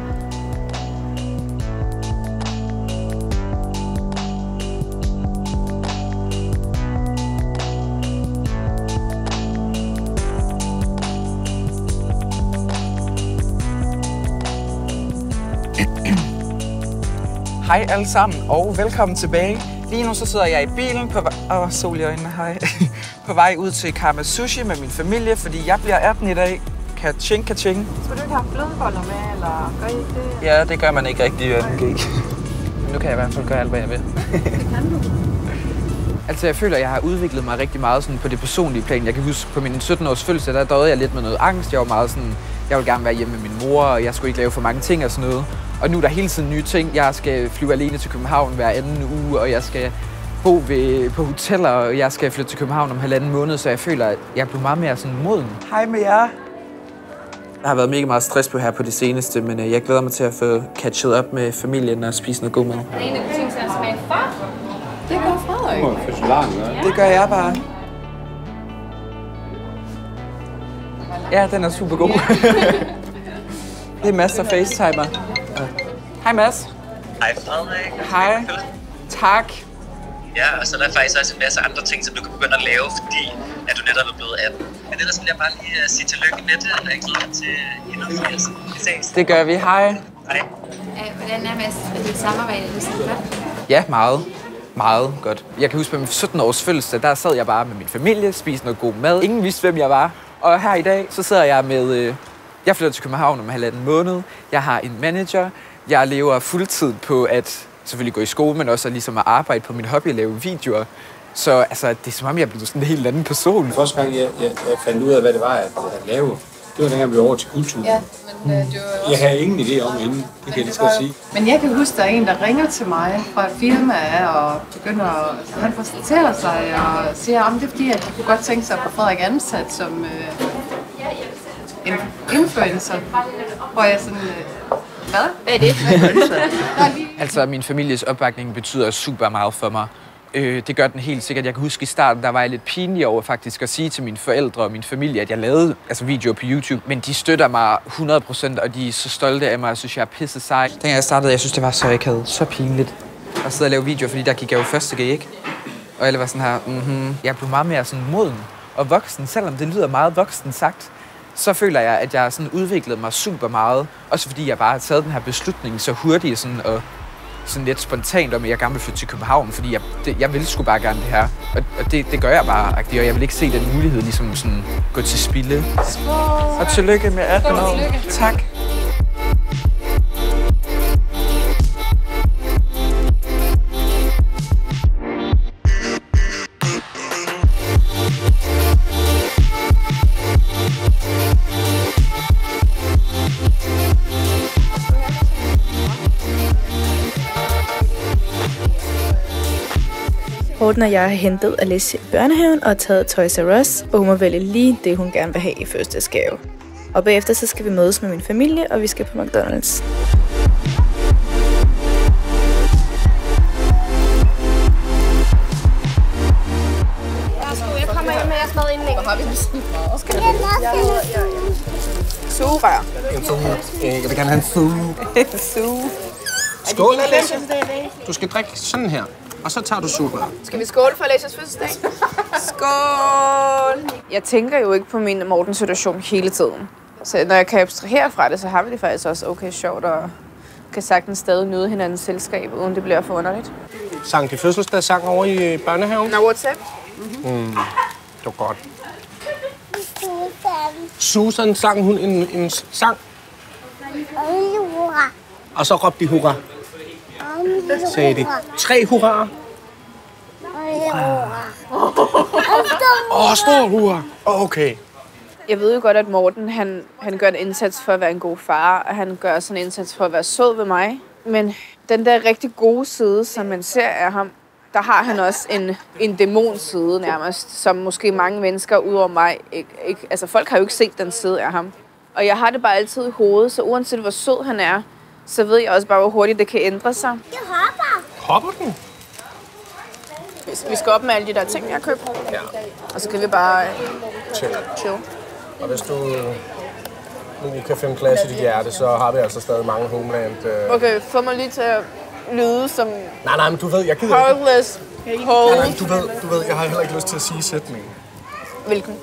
Hej alle sammen, og velkommen tilbage. Lige nu så sidder jeg i bilen på sol i øjnene, hej. på vej ud til Karma Sushi med min familie, fordi jeg bliver 18 i dag. Ka-ching, ka-ching. Skulle du ikke have flødeboller med, eller gør I det? Ja, det gør man ikke rigtig i MG. Nu kan jeg i hvert fald gøre alt, hvad jeg vil. Det kan du. Altså, jeg føler, at jeg har udviklet mig rigtig meget sådan, på det personlige plan. Jeg kan huske, på min 17-års fødselsdag, der døde jeg lidt med noget angst. Jeg var meget sådan, jeg ville gerne være hjemme med min mor, og jeg skulle ikke lave for mange ting og sådan noget. Og nu er der hele tiden nye ting. Jeg skal flyve alene til København hver anden uge, og jeg skal bo på hoteller, og jeg skal flytte til København om 1,5 måned, så jeg føler, at jeg bliver meget mere sådan moden. Hej med jer! Der har været mega meget stress på her på det seneste, men jeg glæder mig til at få catchet op med familien og spise noget god mad. Det er en af de ting, som er smagt for. Det gør Frederik. Det gør jeg bare. Ja, den er super god. Det er Mads, der facetimer. Hej Mads. Hej Frederik. Hej. Tak. Ja, og så er der faktisk også en masse andre ting, som du kan begynde at lave, fordi at du netop er blevet 18. Men ellers vil jeg bare lige sige tillykke med det, og jeg glæder mig til 81. Vi ses. Det gør vi. Hej. Hej. Hvordan er Mads med dit samarbejde? Er det sådan godt? Ja, meget. Meget godt. Jeg kan huske, på min 17-års fødselsdag, der sad jeg bare med min familie, spiste noget god mad. Ingen vidste, hvem jeg var. Og her i dag, så sidder jeg med... Jeg flytter til København om 1,5 måned. Jeg har en manager. Jeg lever fuldtid på at selvfølgelig gå i skole, men også ligesom at arbejde på min hobby og lave videoer. Så altså, det er som om, jeg er blevet sådan en helt anden person. Første gang, jeg fandt ud af, hvad det var at lave, det var dengang, vi var over til kultur. Ja, men det var også... Jeg havde ingen idé om inden, det kan jeg lige så sige. Men jeg kan huske, der er en, der ringer til mig fra et firma og begynder at... Han præsenterer sig og siger, om det er fordi, at jeg kunne godt tænke sig at få Frederik ansat som en influencer. Hvor jeg sådan... Hvad? Hvad er det? Altså, min families opbakning betyder super meget for mig. Det gør den helt sikkert. Jeg kan huske i starten, der var jeg lidt pinlig over faktisk at sige til mine forældre og min familie, at jeg lavede videoer på YouTube. Men de støtter mig 100%, og de er så stolte af mig, og synes, jeg er pisse sej. Dengang jeg startede, jeg synes, det var så akavet. Så pinligt at sidde og lave videoer, fordi der gik jeg jo første G, ikke? Og alle var sådan her, Jeg blev meget mere sådan moden og voksen, selvom det lyder meget voksen sagt. Så føler jeg, at jeg sådan udviklede mig super meget. Også fordi jeg bare har taget den her beslutning så hurtigt sådan, og sådan lidt spontant om, at jeg gerne vil flytte til København, fordi jeg vil sgu bare gerne det her. Og det gør jeg bare, og jeg vil ikke se den mulighed ligesom sådan gå til spilde. Og tillykke med 18 år. Tak. Morten og jeg har hentet Alicia i børnehaven og taget Toys R Us, og hun må vælge lige det, hun gerne vil have i fødselsdagsgave. Og bagefter så skal vi mødes med min familie, og vi skal på McDonald's. Jeg kommer hjem med jeres mad inden længe. Hvor har vi det? Skal du? Sugerør. Jeg vil gerne have en suge. En suge. Skål, Alicia. Du skal drikke sådan her, og så tager du sugerør. Skal vi skåle for Alicias fødselsdag? Skål! Jeg tænker jo ikke på min Mortens situation hele tiden. Så når jeg kan abstrahere fra det, så har vi det faktisk også okay sjovt og kan sagtens stadig nyde hinandens selskab, uden det bliver for underligt. Sang de fødselsdagssang over i børnehaven? Nå, WhatsApp? Det var godt. Susan sang hun en sang. Og så råbte de hurra. Sagde de 3 hurraer. Stor hurra. Okay. Jeg ved jo godt, at Morten han gør en indsats for at være en god far, og han gør sådan en indsats for at være sød ved mig. Men den der rigtig gode side, som man ser af ham, der har han også en dæmonside nærmest, som måske mange mennesker udover mig ikke... Altså folk har jo ikke set den side af ham. Og jeg har det bare altid i hovedet, så uanset hvor sød han er, så ved jeg også bare, hvor hurtigt det kan ændre sig. Jeg hopper. Hopper den? Vi skal op med alle de der ting, jeg har købt. Ja. Og så kan vi bare chill. Og hvis du nu kan finde plads i dit hjerte, så har vi altså stadig mange Homeland. Okay, få mig lige til at lyde som... Nej, men du ved, jeg gider ikke. Heartless. Du ved, jeg har heller ikke lyst til at sige sætningen. Hvilken?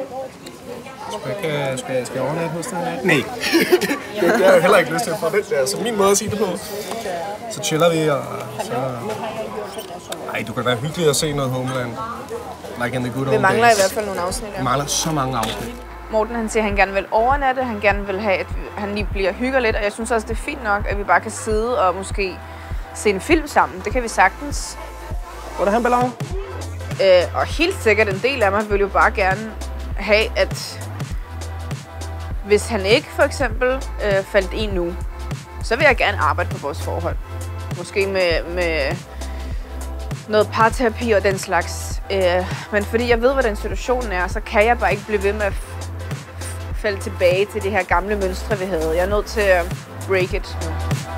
Skal jeg overnatte hos dig? Nej. Det har jeg heller ikke lyst til at få det der. Så min måde at sige det på. Så chiller vi, og så... Ej, du kan være hyggelig at se noget Homeland. like in the good Vi old mangler days. i hvert fald nogle afsnit. Vi mangler så mange afsnit. Morten han siger, at han gerne vil overnatte, han gerne vil have, at han lige bliver hygger lidt, og jeg synes også, det er fint nok, at vi bare kan sidde og måske se en film sammen. Det kan vi sagtens. Hvor er det han, Ballon? Og helt sikkert en del af mig vil jo bare gerne have, at hvis han ikke for eksempel faldt i nu, så vil jeg gerne arbejde på vores forhold. Måske med noget parterapi og den slags. Men fordi jeg ved, hvordan situationen er, så kan jeg bare ikke blive ved med at falde tilbage til det her gamle mønstre, vi havde. Jeg er nødt til at break it nu.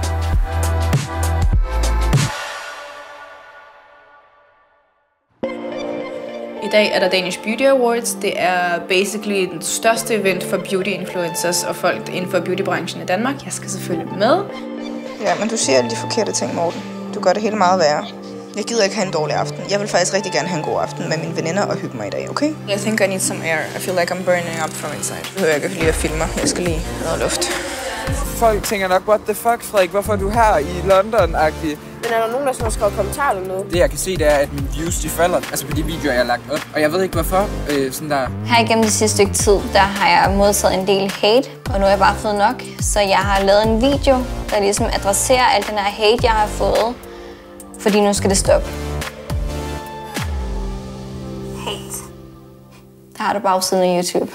I dag er der Danish Beauty Awards. Det er basically den største event for beauty influencers og folk inden for beautybranchen i Danmark. Jeg skal selvfølgelig med. Ja, men du siger alle de forkerte ting, Morten. Du gør det hele meget værre. Jeg gider ikke have en dårlig aften. Jeg vil faktisk rigtig gerne have en god aften med mine veninder og hygge mig i dag, okay? I think I need some air. I feel like I'm burning up from inside. Jeg behøver ikke lige at filme mig. Jeg skal lige have noget luft. Folk tænker nok, what the fuck, Frederik? Hvorfor er du her i London-agtig? Men er der nogen, der har skrevet kommentarer eller noget? Det jeg kan se, det er, at mine views de falder. Altså på de videoer, jeg har lagt op. Og jeg ved ikke hvorfor. Sådan der. Her igennem det sidste stykke tid, der har jeg modtaget en del hate, og nu har jeg bare fået nok. Så jeg har lavet en video, der ligesom adresserer al den her hate, jeg har fået. Fordi nu skal det stoppe. Hate. Der har du bagsiden af YouTube.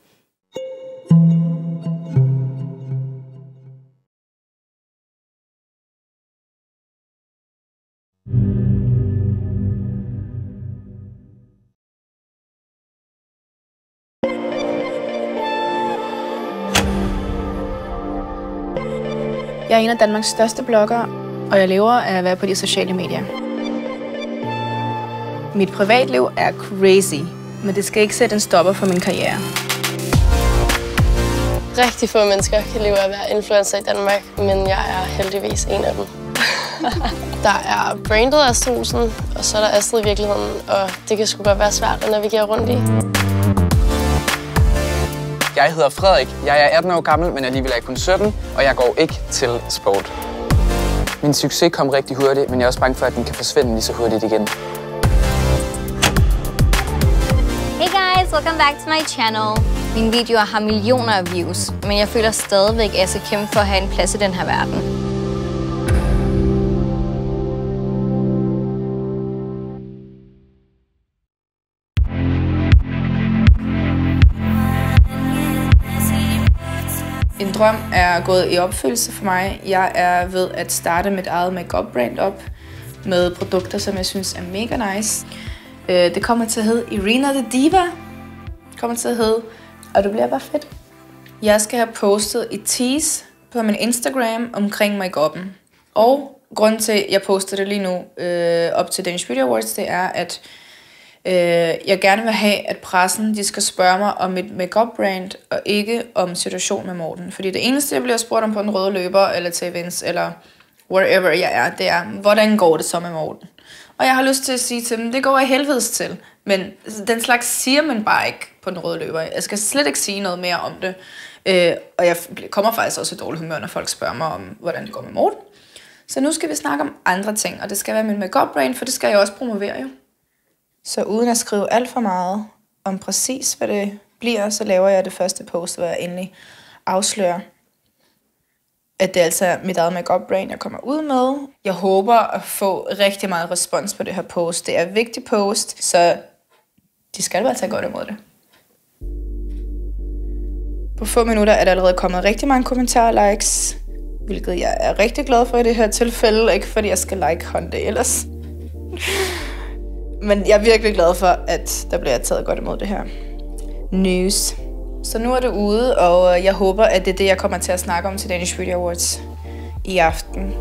Jeg er en af Danmarks største bloggere, og jeg lever af at være på de sociale medier. Mit privatliv er crazy, men det skal ikke sætte en stopper for min karriere. Rigtig få mennesker kan leve af at være influencer i Danmark, men jeg er heldigvis en af dem. Der er brandet af Strusen, og så er der Astrid i virkeligheden, og det kan sgu godt være svært at navigere rundt i. Jeg hedder Frederik. Jeg er 18 år gammel, men alligevel er jeg kun 17, og jeg går ikke til sport. Min succes kom rigtig hurtigt, men jeg er også bange for, at den kan forsvinde lige så hurtigt igen. Hey guys, welcome back to my channel. Mine videoer har millioner af views, men jeg føler stadigvæk, at jeg skal kæmpe for at have en plads i den her verden. En drøm er gået i opfyldelse for mig. Jeg er ved at starte mit eget makeup brand op med produkter, som jeg synes er mega nice. Det kommer til at hedde Irina the Diva. Det kommer til at hedde, og det bliver bare fedt. Jeg skal have postet et tease på min Instagram omkring make-up'en. Og grunden til, at jeg poster det lige nu op til Danish Beauty Awards, det er, at jeg gerne vil have, at pressen de skal spørge mig om mit makeup brand, og ikke om situationen med Morten. Fordi det eneste, jeg bliver spurgt om på den røde løber, eller til events, eller wherever jeg er, det er, hvordan går det så med Morten? Og jeg har lyst til at sige til dem, det går jeg helvedes til. Men den slags siger man bare ikke på den røde løber. Jeg skal slet ikke sige noget mere om det. Og jeg kommer faktisk også i dårlig humør, når folk spørger mig om, hvordan det går med Morten. Så nu skal vi snakke om andre ting, og det skal være min makeup brand, for det skal jeg også promovere jo. Så uden at skrive alt for meget om præcis, hvad det bliver, så laver jeg det første post, hvor jeg endelig afslører, at det altså er mit eget makeup brand, jeg kommer ud med. Jeg håber at få rigtig meget respons på det her post. Det er et vigtigt post, så de skal bare tage godt imod det. På få minutter er der allerede kommet rigtig mange kommentarer og likes, hvilket jeg er rigtig glad for i det her tilfælde. Ikke fordi jeg skal like-hunte ellers. Men jeg er virkelig glad for, at der bliver taget godt imod det her news. Så nu er det ude, og jeg håber, at det er det, jeg kommer til at snakke om til Danish Beauty Awards i aften.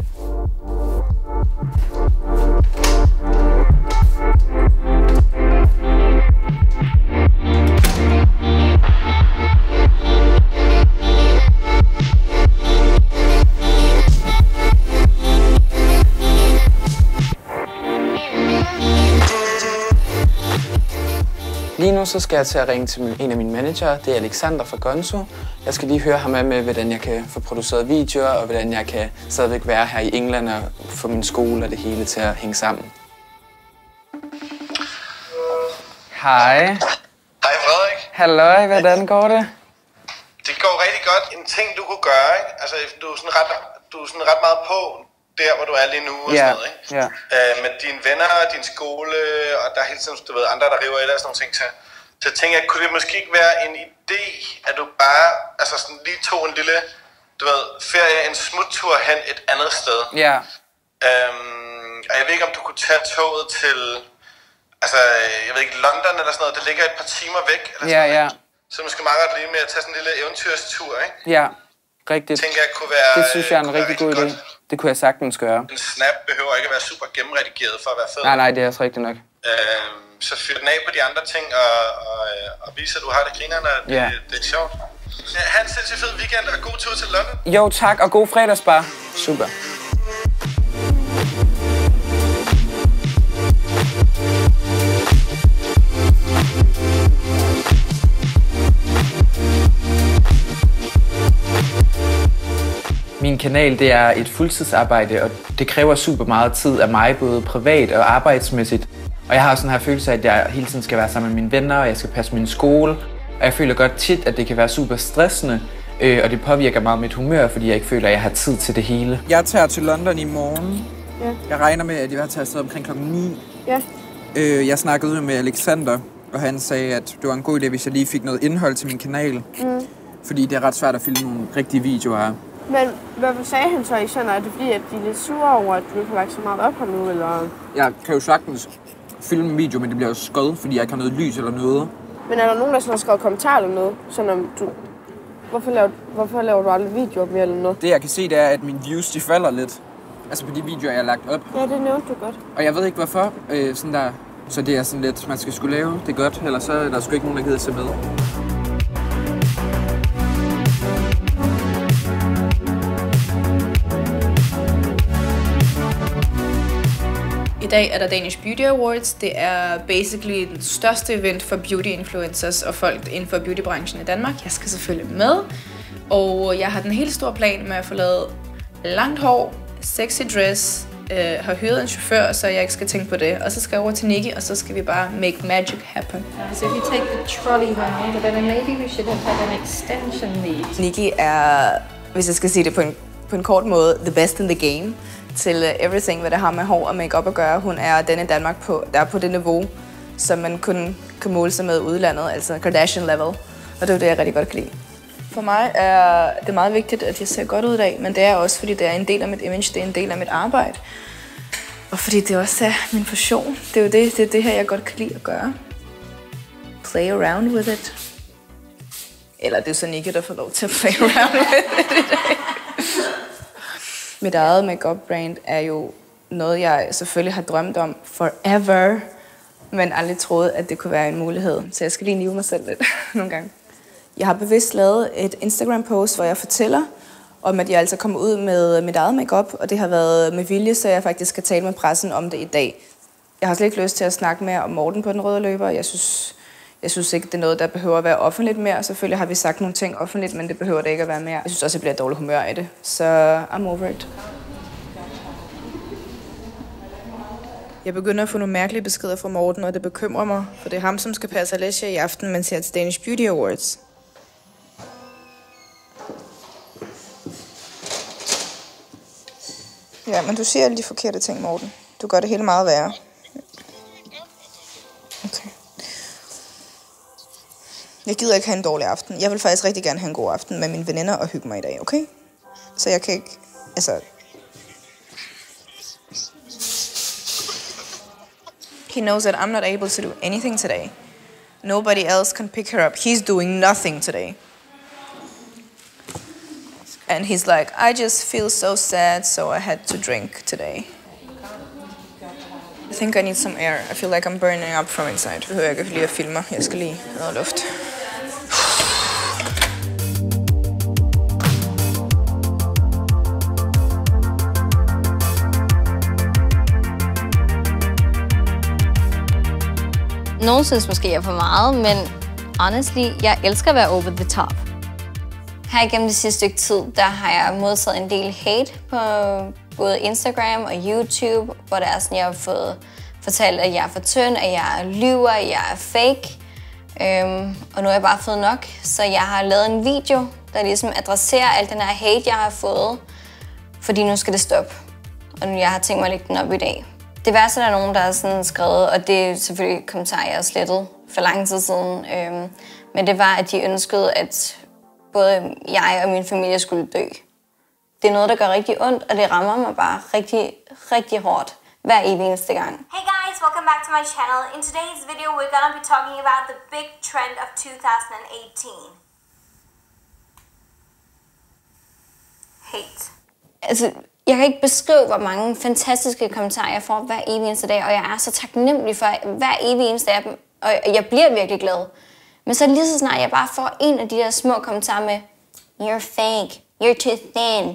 Lige nu så skal jeg til at ringe til en af mine manager, det er Alexander fra Gonzo. Jeg skal lige høre ham med, hvordan jeg kan få produceret videoer, og hvordan jeg kan stadigvæk være her i England og få min skole og det hele til at hænge sammen. Hej. Hej Frederik. Halløj, hvordan går det? Det går rigtig godt. En ting, du kunne gøre, ikke? Altså, du er sådan ret meget på der, hvor du er lige nu og sådan noget, ikke? Ja. Med dine venner og din skole, og der er hele tiden, du ved, andre, der river eller sådan nogle ting. Så tænker jeg, kunne det måske ikke være en idé, at du bare altså sådan lige tog en lille, du ved, ferie, en smuttur hen et andet sted? Ja. Og jeg ved ikke, om du kunne tage toget til, altså, jeg ved ikke, London eller sådan noget, det ligger et par timer væk. Eller sådan noget, Ja. Så man skal meget godt lige med at tage sådan en lille eventyrstur, ikke? Ja, rigtigt. Tænker jeg kunne være. Det synes jeg er en rigtig god idé. Det kunne jeg sagtens gøre. En snap behøver ikke at være super gennemredigeret for at være fed. Nej, det er også rigtigt nok. Så fyr den af på de andre ting og vise, at du har det grinerne, og det er sjovt. Ha' en sindssygt fed weekend og god tur til London. Jo, tak, og god fredagsbar. Super. Min kanal, det er et fuldtidsarbejde, og det kræver super meget tid af mig, både privat og arbejdsmæssigt. Og jeg har sådan her følelse af, at jeg hele tiden skal være sammen med mine venner, og jeg skal passe min skole. Og jeg føler godt tit, at det kan være super stressende, og det påvirker meget mit humør, fordi jeg ikke føler, at jeg har tid til det hele. Jeg tager til London i morgen. Ja. Jeg regner med, at jeg vil tage afsted omkring klokken 9. Ja. Jeg snakkede med Alexander, og han sagde, at det var en god idé, hvis jeg lige fik noget indhold til min kanal. Fordi det er ret svært at filme nogle rigtige videoer. Men hvorfor sagde han så, Alexander? Er det fordi, at de er lidt sure over, at du ikke har lagt så meget op her nu, eller? Jeg kan jo sagtens filme en video, men det bliver jo skød, fordi jeg ikke har noget lys eller noget. Men er der nogen, der sådan har skrevet kommentarer eller noget? Sådan om du... Hvorfor laver du aldrig videoer mere eller noget? Det jeg kan se, det er, at mine views, de falder lidt. Altså på de videoer, jeg har lagt op. Ja, det nævnte du godt. Og jeg ved ikke hvorfor, sådan der... Så det er sådan lidt, man skal skulle lave det godt, eller så er der sgu ikke nogen, der gider se med. I dag er der Danish Beauty Awards. Det er basically den største event for beauty influencers og folk inden for beautybranchen i Danmark. Jeg skal selvfølgelig med, og jeg har den helt store plan med at få lavet langt hår, sexy dress, har hyret en chauffør, så jeg ikke skal tænke på det. Og så skal jeg over til Nikki, og så skal vi bare make magic happen. So if you take the trolley round, then maybe we should have had an extension lead. Nikki er, hvis jeg skal sige det på en kort måde, the best in the game til everything, hvad det har med hår og makeup at gøre. Hun er den i Danmark, der er på det niveau, som man kun kan måle sig med udlandet, altså Kardashian level. Og det er det, jeg rigtig godt kan lide. For mig er det meget vigtigt, at jeg ser godt ud i dag, men det er også, fordi det er en del af mit image, det er en del af mit arbejde. Og fordi det også er min passion. Det er jo det her, jeg godt kan lide at gøre. Play around with it. Eller det er så Nikki, der får lov til at play around with it i dag. Mit eget makeup brand er jo noget, jeg selvfølgelig har drømt om forever, men aldrig troet, at det kunne være en mulighed. Så jeg skal lige nive mig selv lidt nogle gange. Jeg har bevidst lavet et Instagram-post, hvor jeg fortæller om, at jeg altså kommer ud med mit eget makeup, og det har været med vilje, så jeg faktisk skal tale med pressen om det i dag. Jeg har slet ikke lyst til at snakke mere om Morten på den røde løber. Jeg synes ikke, det er noget, der behøver at være offentligt mere. Selvfølgelig har vi sagt nogle ting offentligt, men det behøver det ikke at være mere. Jeg synes også, jeg bliver dårlig humør i det. Så I'm over it. Jeg begynder at få nogle mærkelige beskeder fra Morten, og det bekymrer mig, for det er ham, som skal passe Alessia i aften, mens jeg er til Danish Beauty Awards. Ja, men du siger alle de forkerte ting, Morten. Du gør det hele meget værre. Okay. Jeg gider ikke have en dårlig aften. Jeg vil faktisk rigtig gerne have en god aften med mine veninder og hygge mig i dag, okay? Så jeg kan ikke... Altså... He knows that I'm not able to do anything today. Nobody else can pick her up. He's doing nothing today. And he's like, I just feel so sad, so I had to drink today. I think I need some air. I feel like I'm burning up from inside. Jeg behøver ikke lige at filme. Jeg skal lige have noget luft. Nogen synes måske, jeg er for meget, men honestly, jeg elsker at være over the top. Her igennem det sidste stykke tid, der har jeg modtaget en del hate på både Instagram og YouTube, hvor der er sådan, jeg har fået fortalt, at jeg er for tynd, at jeg lyver, at jeg er fake. Og nu har jeg bare fået nok, så jeg har lavet en video, der ligesom adresserer alt den her hate, jeg har fået. Fordi nu skal det stoppe. Og nu jeg har tænkt mig at lægge den op i dag. Det værste, der er nogen, der har sådan skrevet, og det er selvfølgelig kommentarer, jeg har slettet for lang tid siden. Men det var, at de ønskede, at både jeg og min familie skulle dø. Det er noget, der gør rigtig ondt, og det rammer mig bare rigtig, rigtig hårdt hver eneste gang. Hey guys, welcome back to my channel. In today's video, we're gonna be talking about the big trend of 2018. Hate. Altså, jeg kan ikke beskrive, hvor mange fantastiske kommentarer jeg får hver eneste dag, og jeg er så taknemmelig for hver eneste af dem, og jeg bliver virkelig glad. Men så lige så snart jeg bare får en af de der små kommentarer med, you're fake, you're too thin,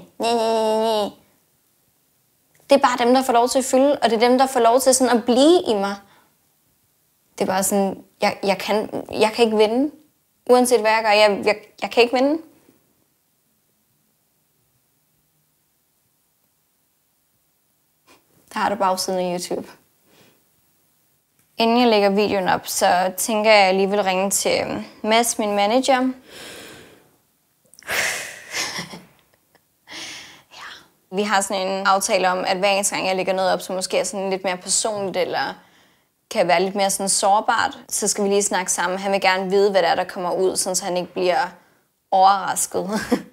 det er bare dem, der får lov til at fylde, og det er dem, der får lov til sådan at blive i mig. Det er bare sådan, jeg kan ikke vinde, uanset hvad jeg gør, jeg kan ikke vinde. Der har du bagsiden af YouTube. Inden jeg lægger videoen op, så tænker jeg, at jeg lige vil ringe til Mads, min manager. Ja. Vi har sådan en aftale om, at hver eneste gang jeg lægger noget op, så måske er sådan lidt mere personligt, eller kan være lidt mere sådan sårbart, så skal vi lige snakke sammen. Han vil gerne vide, hvad der kommer ud, så han ikke bliver overrasket.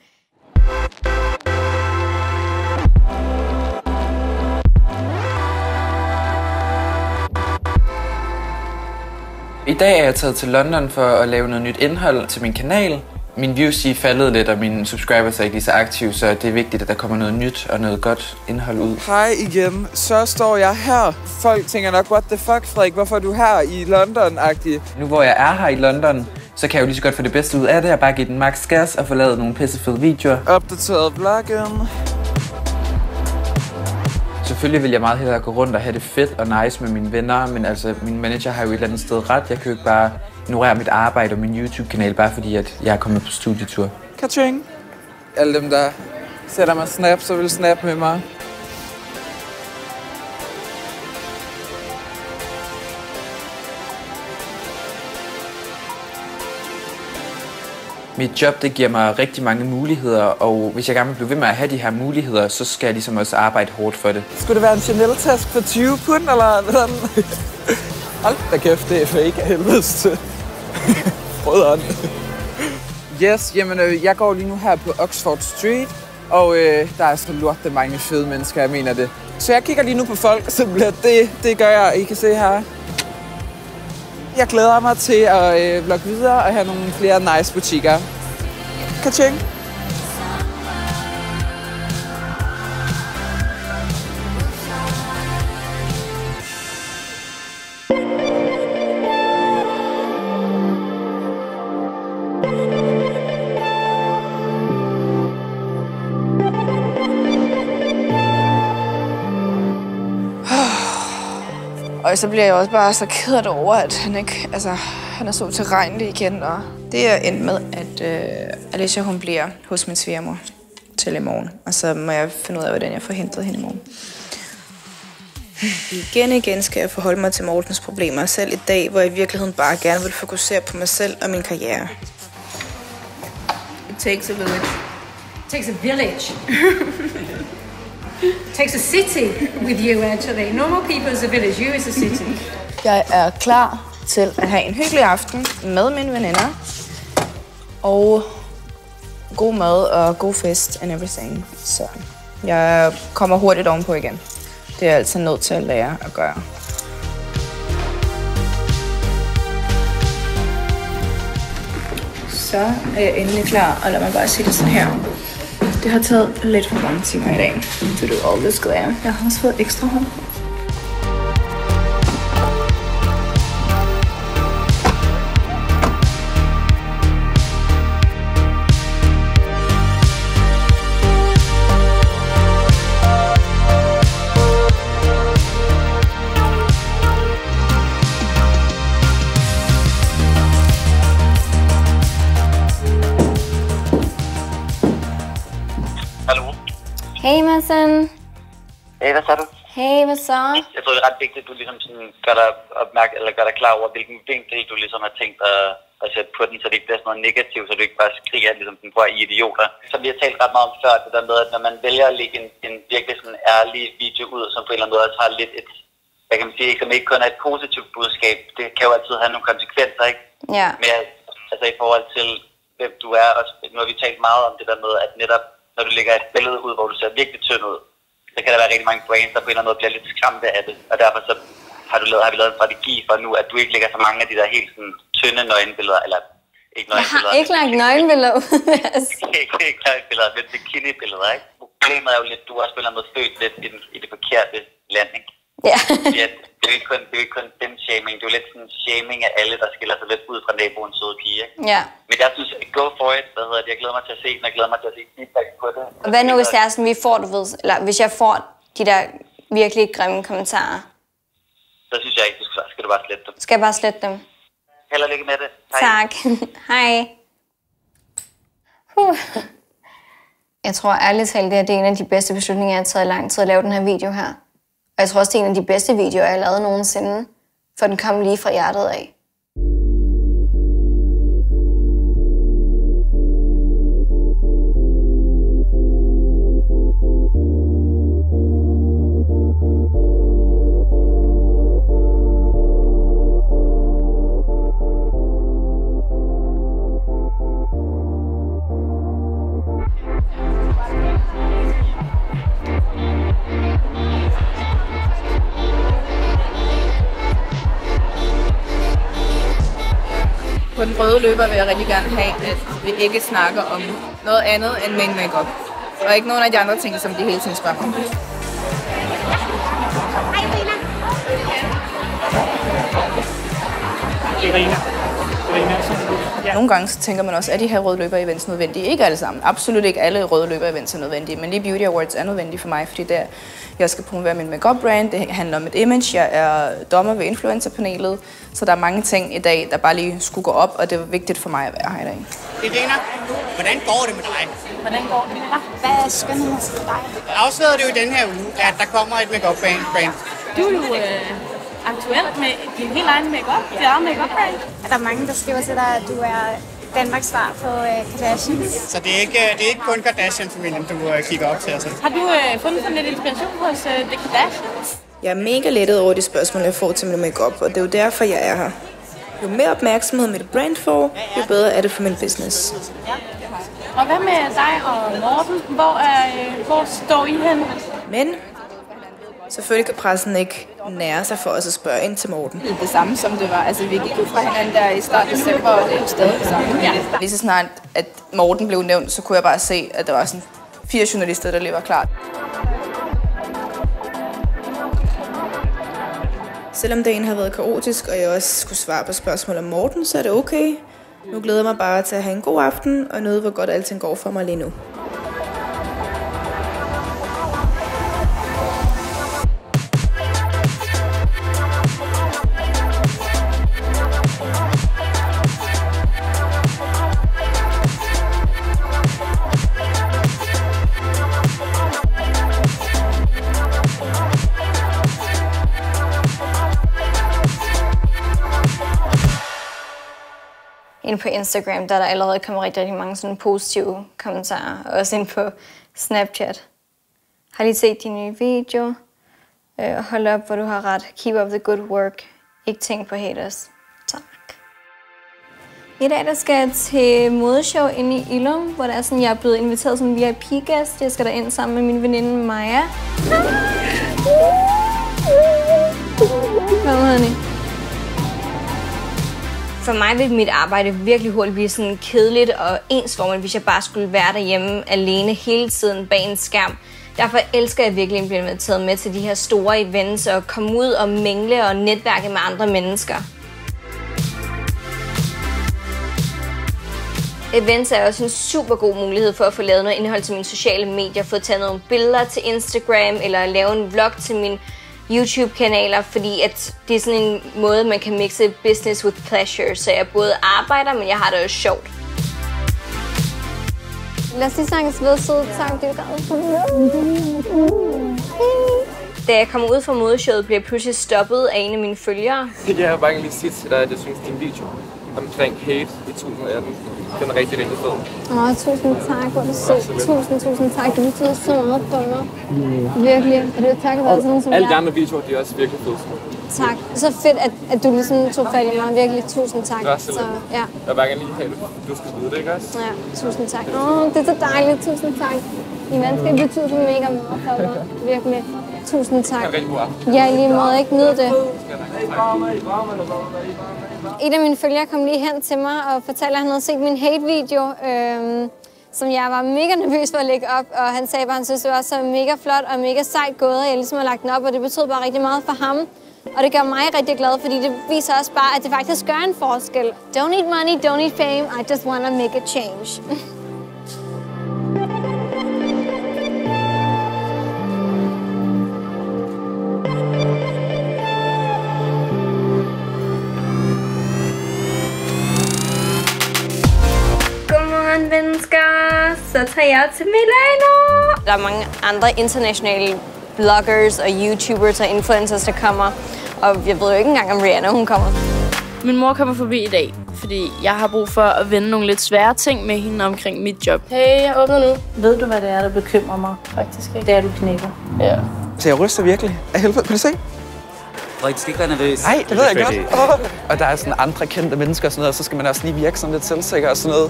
I dag er jeg taget til London for at lave noget nyt indhold til min kanal. Mine views er faldet lidt, og mine subscribers er ikke lige så aktive, så det er vigtigt, at der kommer noget nyt og noget godt indhold ud. Hej igen. Så står jeg her. Folk tænker nok, what the fuck, Frederik? Hvorfor er du her i London-agtig? Nu hvor jeg er her i London, så kan jeg jo lige så godt få det bedste ud af det, og bare give den max gas og få lavet nogle pissefede videoer. Opdateret vloggen. Selvfølgelig vil jeg meget hellere gå rundt og have det fedt og nice med mine venner, men altså, min manager har jo et eller andet sted ret. Jeg kan jo ikke bare ignorere mit arbejde og min YouTube-kanal, bare fordi at jeg er kommet på studietur. Katrin. Alle dem, der sætter mig snaps og vil snappe med mig. Mit job, det giver mig rigtig mange muligheder, og hvis jeg gerne vil blive ved med at have de her muligheder, så skal jeg ligesom også arbejde hårdt for det. Skulle det være en Chanel-task for 20 pund, eller hvordan? Hold da kæft, det er fake af helvedes til. Brøderen. Yes, jamen jeg går lige nu her på Oxford Street, og der er så lorte mange fede mennesker, jeg mener det. Så jeg kigger lige nu på folk, simpelthen. Det gør jeg, I kan se her. Jeg glæder mig til at vlogge videre og have nogle flere nice butikker. Ka-ching! Og så bliver jeg også bare så ked af det over, at han er så utilregnelig igen. Og det er endt med, at Alicia hun bliver hos min svigermor til i morgen. Og så må jeg finde ud af, hvordan jeg får hentet hende i morgen. Igen skal jeg forholde mig til Mortens problemer. Selv i dag, hvor jeg i virkeligheden bare gerne vil fokusere på mig selv og min karriere. It takes a village. It takes a village. It takes a city with you, actually. Normal people is a village, you is a city. Jeg er klar til at have en hyggelig aften med mine veninder. Og god mad og god fest and everything. Så jeg kommer hurtigt ovenpå igen. Det er jeg altid nødt til at lære at gøre. Så er jeg endelig klar, og lad mig bare sige det sådan her. Det har taget lidt for mange timer i dag. To do all this glam. Jeg har også fået ekstra hånd. Hey Madsen. Hey, hvad sagde du? Hey, hvad så? Jeg tror, det er ret vigtigt, at du ligesom sådan gør dig klar over, hvilken vinkel du ligesom har tænkt at sætte på den, så det ikke bliver sådan noget negativt, så du ikke bare skriger ligesom den på idioter. Som vi har talt ret meget om før, det der med, at når man vælger at lægge en virkelig sådan ærlig video ud, som på en eller anden måde også har lidt et, hvad kan man sige, som ikke kun er et positivt budskab, det kan jo altid have nogle konsekvenser, ikke? Ja. Men altså i forhold til, hvem du er, og nu har vi talt meget om det der med, at netop når du lægger et billede ud, hvor du ser virkelig tynd ud, så kan der være rigtig mange brands, der på en eller anden måde bliver lidt skræmte af det. Og derfor så har vi lavet en strategi for nu, at du ikke lægger så mange af de der helt sådan tynde nøgenbilleder, eller ikke nøgenbilleder. Jeg har ikke lagt nøgenbilleder ud. ikke nøgenbilleder, men bikini-billeder, ikke? Problemet er jo lidt, du er også på en eller anden måde født lidt i det forkerte land, ikke? Ja. Det er jo ikke kun den shaming, det er jo lidt sådan shaming af alle, der skiller sig lidt ud fra naboens søde pige, ikke? Ja. Men jeg synes, go for it, jeg glæder mig til at se den, jeg glæder mig til at se feedback på det. Og hvad nu, hvis det er sådan, vi får, du ved, eller hvis jeg får de der virkelig grimme kommentarer? Så synes jeg ikke, skal du bare slette dem. Skal jeg bare slette dem? Held og lykke med det. Hej. Tak. Hej. Jeg tror ærligt talt, det er en af de bedste beslutninger, jeg har taget i lang tid at lave den her video her. Og jeg tror også, det er en af de bedste videoer, jeg har lavet nogensinde. For den kom lige fra hjertet af. På den røde løber vil jeg rigtig gerne have, at vi ikke snakker om noget andet end main makeup. Og ikke nogen af de andre ting, som de hele tiden spørger om. Nogle gange så tænker man også, at de her røde løber-events nødvendige? Ikke alle sammen. Absolut ikke alle røde løber-events er nødvendige. Men lige Beauty Awards er nødvendige for mig, fordi der jeg skal promovere min makeup brand. Det handler om et image. Jeg er dommer ved influencerpanelet. Så der er mange ting i dag, der bare lige skulle gå op, og det er vigtigt for mig at være her i dag. Irina, hvordan går det med dig? Hvordan går det med dig? Hvad er skønheden for dig? Afslørede det jo i den her uge, at der kommer et makeup brand. Du er jo aktuelt med din helt egen makeup. Det er makeup brand. Er der mange, der skriver til dig, at du er Danmarks svar på Kardashians? Så det er ikke kun Kardashian-familien, du kigger op til? Altså. Har du fundet sådan lidt inspiration hos The Kardashians? Jeg er mega lettet over de spørgsmål, jeg får til min makeup, og det er jo derfor, jeg er her. Jo mere opmærksomhed mit brand får, jo bedre er det for min business. Ja. Og hvad med dig og Morten? Hvor står I henne? Men selvfølgelig kan pressen ikke nære sig for os at spørge ind til Morten. Det samme som det var. Altså, vi gik ud fra hinanden der i start af december, og det er jo stadig det samme. Ja. Lige så snart, at Morten blev nævnt, så kunne jeg bare se, at der var sådan 4 journalister, der lige var klar. Selvom dagen har været kaotisk, og jeg også skulle svare på spørgsmål om Morten, så er det okay. Nu glæder jeg mig bare til at have en god aften, og nyde, hvor godt alting går for mig lige nu. Inde på Instagram, der er der allerede kommet rigtig mange sådan positive kommentarer. Også inde på Snapchat. Har lige set din nye video. Hold op, hvor du har ret. Keep up the good work. Ikke tænk på haters. Tak. I dag der skal jeg til modeshow inde i Illum, hvor der er sådan, jeg er blevet inviteret som VIP-gæst. Jeg skal derind sammen med min veninde Maja. Hvad hedder ni? For mig vil mit arbejde virkelig hurtigt blive sådan kedeligt og ensformigt, hvis jeg bare skulle være derhjemme alene hele tiden bag en skærm. Derfor elsker jeg virkelig at blive inviteret med til de her store events og komme ud og mingle og netværke med andre mennesker. Events er også en super god mulighed for at få lavet noget indhold til mine sociale medier, få taget nogle billeder til Instagram eller lave en vlog til min YouTube-kanaler, fordi at det er sådan en måde, man kan mixe business with pleasure, så jeg både arbejder, men jeg har det også sjovt. Lad os lige snakkes ved, søde. Tak, det er Da jeg kommer ud fra modeshowet, bliver jeg pludselig stoppet af en af mine følgere. Jeg vil bare lige sige til dig, at jeg synes, din video omkring hate i 2018, den er rigtig, rigtig fed. Tusind tak, hvor du sød. Tusind tak. Det betyder så meget for mig. Virkelig. Og det er takket være sådan som alle de andre videoer, de er også virkelig fede. Tak. Så fedt, at du ligesom tog fat i mig. Virkelig. Tusind tak. Så, ja. Jeg vil bare gerne lige have det. Du skal vide det, ikke også? Ja, tusind tak. Det er så dejligt. Tusind tak. I venskab betyder så mega meget for mig. Virkelig. Tusind tak. Jeg i lige måde ikke nyde det. En af mine følgere kom lige hen til mig og fortalte, at han havde set min hate-video, som jeg var mega nervøs for at lægge op. Og han sagde bare, at han synes, det var så mega flot og mega sejt gået, at jeg ligesom har lagt den op, og det betød bare rigtig meget for ham. Og det gør mig rigtig glad, fordi det viser også bare, at det faktisk gør en forskel. Don't need money, don't need fame, I just wanna make a change. Mennesker, så tager jeg til Milano. Der er mange andre internationale bloggers og YouTubers og influencers, der kommer. Og jeg ved jo ikke engang, om Rihanna hun kommer. Min mor kommer forbi i dag, fordi jeg har brug for at vende nogle lidt svære ting med hende omkring mit job. Hey, jeg åbner nu. Ved du, hvad det er, der bekymrer mig? Faktisk ikke. Det er, du knækker. Ja. Så jeg ryster virkelig af helvede. Kan du se? Frederik, du skal ikke være nervøs. Nej, det ved jeg godt. Og der er sådan andre kendte mennesker og sådan noget, og så skal man også lige virke sådan lidt selvsikker og sådan noget.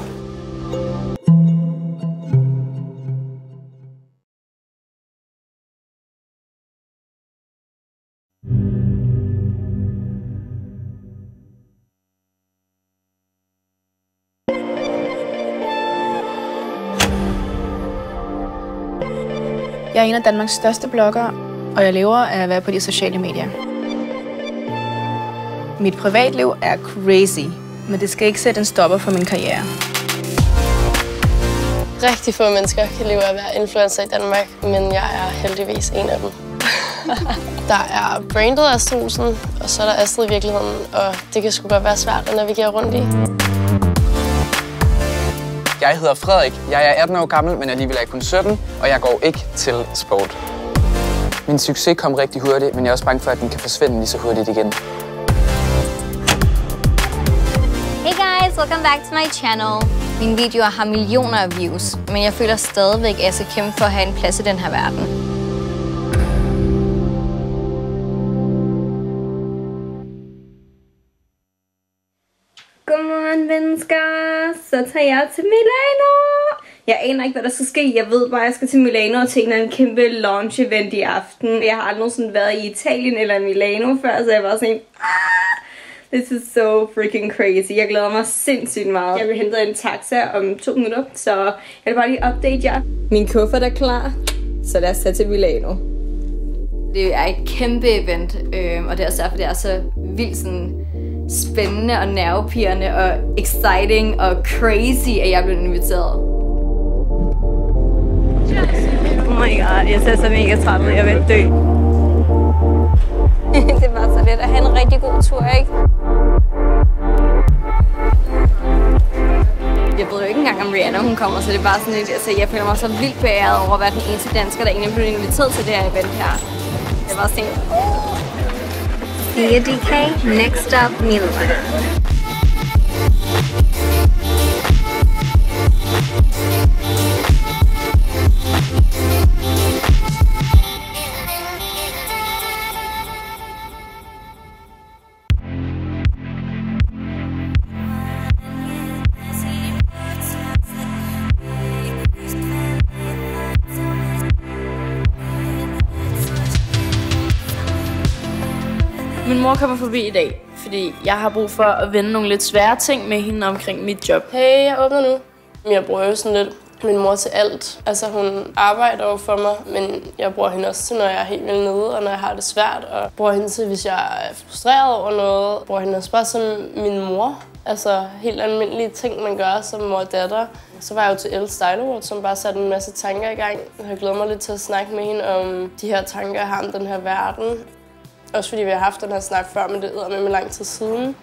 Jeg er en af Danmarks største bloggere, og jeg lever af at være på de sociale medier. Mit privatliv er crazy, men det skal ikke sætte en stopper for min karriere. Rigtig få mennesker kan leve af at være influencer i Danmark, men jeg er heldigvis en af dem. Der er brandet af Strusen, og så er der Astrid i virkeligheden, og det kan sgu godt være svært at navigere rundt i. Jeg hedder Frederik. Jeg er 18 år gammel, men alligevel er kun 17, og jeg går ikke til sport. Min succes kom rigtig hurtigt, men jeg er også bange for, at den kan forsvinde lige så hurtigt igen. Hey guys, welcome back to my channel. Mine videoer har millioner af views, men jeg føler stadigvæk, at jeg skal kæmpe for at have en plads i den her verden. Godmorgen, mennesker. Så tager jeg til Milano. Jeg aner ikke, hvad der skal ske. Jeg ved bare, at jeg skal til Milano og til en kæmpe launch-event i aften. Jeg har aldrig sådan været i Italien eller Milano før, så jeg var sådan, this is so freaking crazy. Jeg glæder mig sindssygt meget. Jeg vil hente en taxa om 2 minutter, så jeg vil bare lige update jer. Min kuffert er klar, så lad os tage til Milano. Det er et kæmpe event, og det er også derfor, det er så vildt sådan spændende og nervepirrende og exciting og crazy, at jeg blev inviteret. Oh my god, jeg ser så mega træt ud, jeg vil dø. Det var så let at have en rigtig god tur, ikke? Jeg ved jo ikke engang, om Rihanna hun kommer, så det er bare sådan lidt, altså jeg føler mig så vildt beæret over at være den eneste dansker, der egentlig blev inviteret til det her event her. Det var sådan, See you, DK. Next up, Milano. Min mor kommer forbi i dag, fordi jeg har brug for at vende nogle lidt svære ting med hende omkring mit job. Hey, jeg åbner nu. Jeg bruger jo sådan lidt min mor til alt. Altså hun arbejder jo for mig, men jeg bruger hende også til, når jeg er helt vildt nede, og når jeg har det svært. Og bruger hende til, hvis jeg er frustreret over noget. Bruger hende også bare som min mor. Altså helt almindelige ting, man gør som mor og datter. Så var jeg jo til Elle Style Awards, som bare satte en masse tanker i gang. Jeg glæder mig lidt til at snakke med hende om de her tanker, jeg har om den her verden. Også fordi vi har haft den her snak før, men det er med lang tid siden.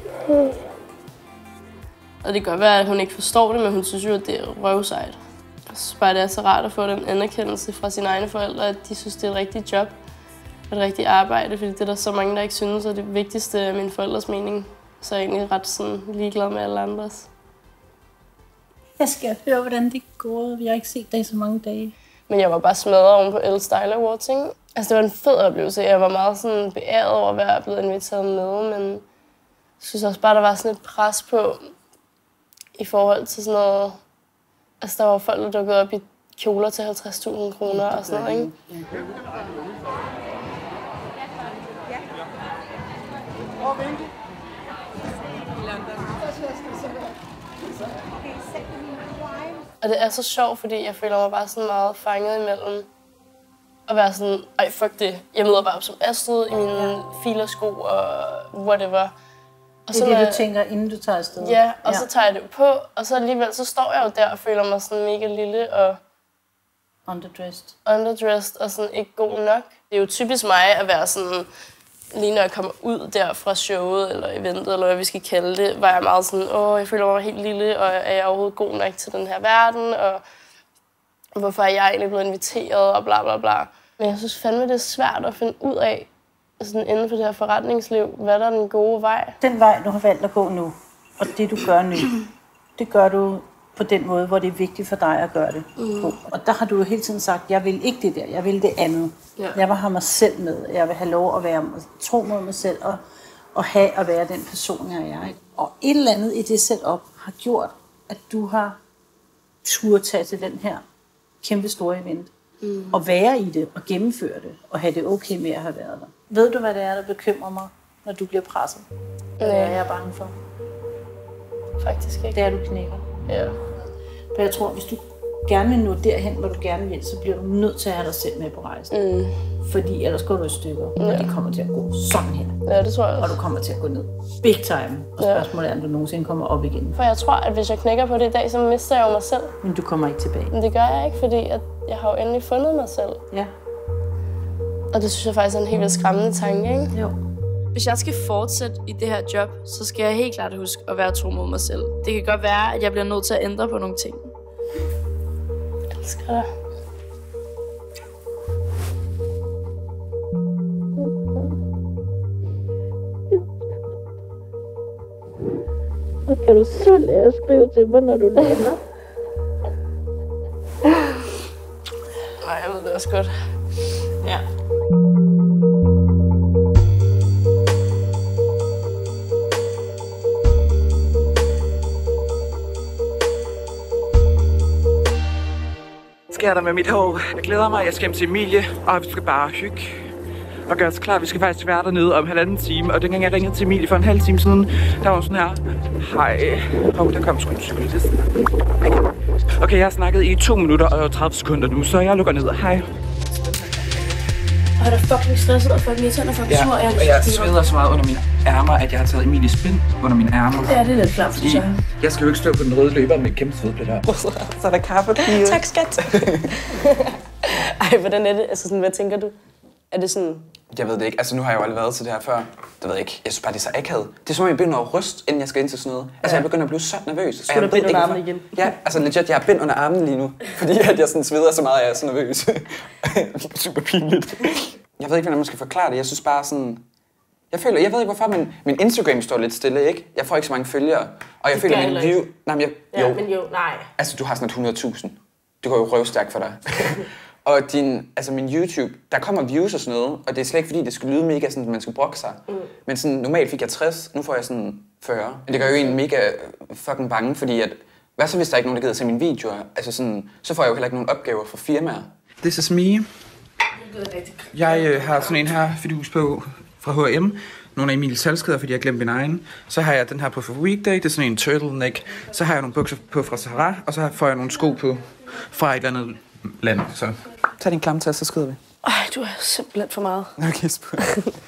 Og det kan godt være, at hun ikke forstår det, men hun synes jo, at det er røvsejt. Jeg synes bare, det er så rart at få den anerkendelse fra sine egne forældre, at de synes, det er et rigtigt job, et rigtigt arbejde, fordi det er der så mange, der ikke synes, og det vigtigste af mine forældres mening. Så er jeg egentlig ret sådan ligeglad med alle andres. Jeg skal høre, hvordan det går. Vi har ikke set dig i så mange dage. Men jeg var bare smadret oven på Elle Style Awards, ikke? Altså, det var en fed oplevelse. Jeg var meget sådan beæret over at være blevet inviteret med, men jeg synes også bare, der var sådan et pres på i forhold til sådan noget. Altså, der var folk, der dukkede op i kjoler til 50.000 kroner og sådan noget, ikke? Og det er så sjovt, fordi jeg føler mig bare sådan meget fanget imellem at være sådan, ej fuck det, jeg møder bare op som Astrid i mine filersko og whatever. Og det er det, du tænker, inden du tager afsted? Ja, og så tager jeg det på, og så alligevel så står jeg jo der og føler mig sådan mega lille og underdressed og sådan ikke god nok. Det er jo typisk mig at være sådan, lige når jeg kommer ud der fra showet eller eventet, eller hvad vi skal kalde det, var jeg meget sådan, jeg føler mig helt lille, og er jeg overhovedet god nok til den her verden, og hvorfor er jeg egentlig blevet inviteret, og bla bla bla. Men jeg synes fandme, det er svært at finde ud af, sådan inden for det her forretningsliv, hvad der er den gode vej. Den vej, du har valgt at gå nu, og det du gør nu, det gør du på den måde, hvor det er vigtigt for dig at gøre det på. Og der har du jo hele tiden sagt, jeg vil ikke det der, jeg vil det andet. Ja. Jeg vil have mig selv med, jeg vil have lov at være, tro mod mig selv, og have at være den person, jeg er. Og et eller andet i det setup har gjort, at du har turde tage til den her kæmpe store event. Og være i det, og gennemføre det, og have det okay med at have været der. Ved du, hvad det er, der bekymrer mig, når du bliver presset? Hvad er jeg bange for? Faktisk ikke. Det er, du knækker. Ja. For jeg tror, hvis du gerne vil nå derhen, hvor du gerne vil, så bliver du nødt til at have dig selv med på rejsen. Fordi ellers går du i stykker, og det kommer til at gå sådan her. Ja, det tror jeg også. Og du kommer til at gå ned big time. Og spørgsmålet er, om du nogensinde kommer op igen. For jeg tror, at hvis jeg knækker på det i dag, så mister jeg jo mig selv. Men du kommer ikke tilbage. Men det gør jeg ikke, fordi at jeg har jo endelig fundet mig selv. Ja. Og det synes jeg faktisk er en helt vildt skræmmende tanke, ikke? Jo. Hvis jeg skal fortsætte i det her job, så skal jeg helt klart huske at være tro mod mig selv. Det kan godt være, at jeg bliver nødt til at ændre på nogle ting. Jeg elsker dig. Kan du så lære at skrive til mig, når du lander? Nej, jeg ved det også godt. Ja. Sker der med mit hår? Jeg glæder mig, jeg skal hjem til Emilie, og vi skal bare hygge og gøre os klar. Vi skal faktisk være dernede om 1,5 time, og dengang jeg ringede til Emilie for en halv time siden, der var sådan her, hej, der kom sgu en cyklist. Okay, jeg har snakket i 2 minutter og 30 sekunder nu, så jeg lukker ned. Hej. Og er der fucking stresset og fucking irriterende og fucking små. Og jeg sveder så meget under mine ærmer, at jeg har taget Emilies spind under mine ærmer. Ja, det er lidt klart, synes jeg. Jeg skal jo ikke stå på den røde løber med et kæmpe svedblæt her. Så er der kaffe. Tak, skat. Ej, hvordan er det? Altså, sådan, hvad tænker du? Er det sådan... Jeg ved det ikke. Altså, nu har jeg jo aldrig været til det her før. Det ved jeg ikke. Jeg synes bare, det er så akavet. Det er som om, jeg begynder at ryste, inden jeg skal ind til sådan noget. Altså, jeg begynder at blive så nervøs. Skulle du bind under armen igen? Ja, altså legit, jeg har bind under armen lige nu. Fordi at jeg sådan sveder så meget, at jeg er så nervøs. Super pinligt. Jeg ved ikke, hvordan man skal forklare det. Jeg synes bare sådan... Jeg ved ikke hvorfor, men min Instagram står lidt stille, ikke? Jeg får ikke så mange følgere. Og jeg føler, min view... Nej, men nej. Altså, du har sådan 100.000. Det går jo røvstærkt for dig. Og min YouTube, der kommer views og sådan noget, og det er slet ikke fordi, det skal lyde mega sådan, at man skal brokke sig. Men sådan, normalt fik jeg 60, nu får jeg sådan 40. Men det gør jo en mega fucking bange, fordi at, hvad så hvis der ikke er nogen, der gider se mine videoer? Altså sådan, så får jeg jo heller ikke nogen opgaver fra firmaer. This is me. Jeg har sådan en her fidus på fra H&M. Nogle af Emilies halskæder, fordi jeg glemte min egen. Så har jeg den her på for Weekday, det er sådan en turtleneck. Så har jeg nogle bukser på fra Zara, og så får jeg nogle sko på fra et eller andet land. Så tag din klamme taske, så skrider vi. Ej, du er simpelthen for meget. Okay, spurgt.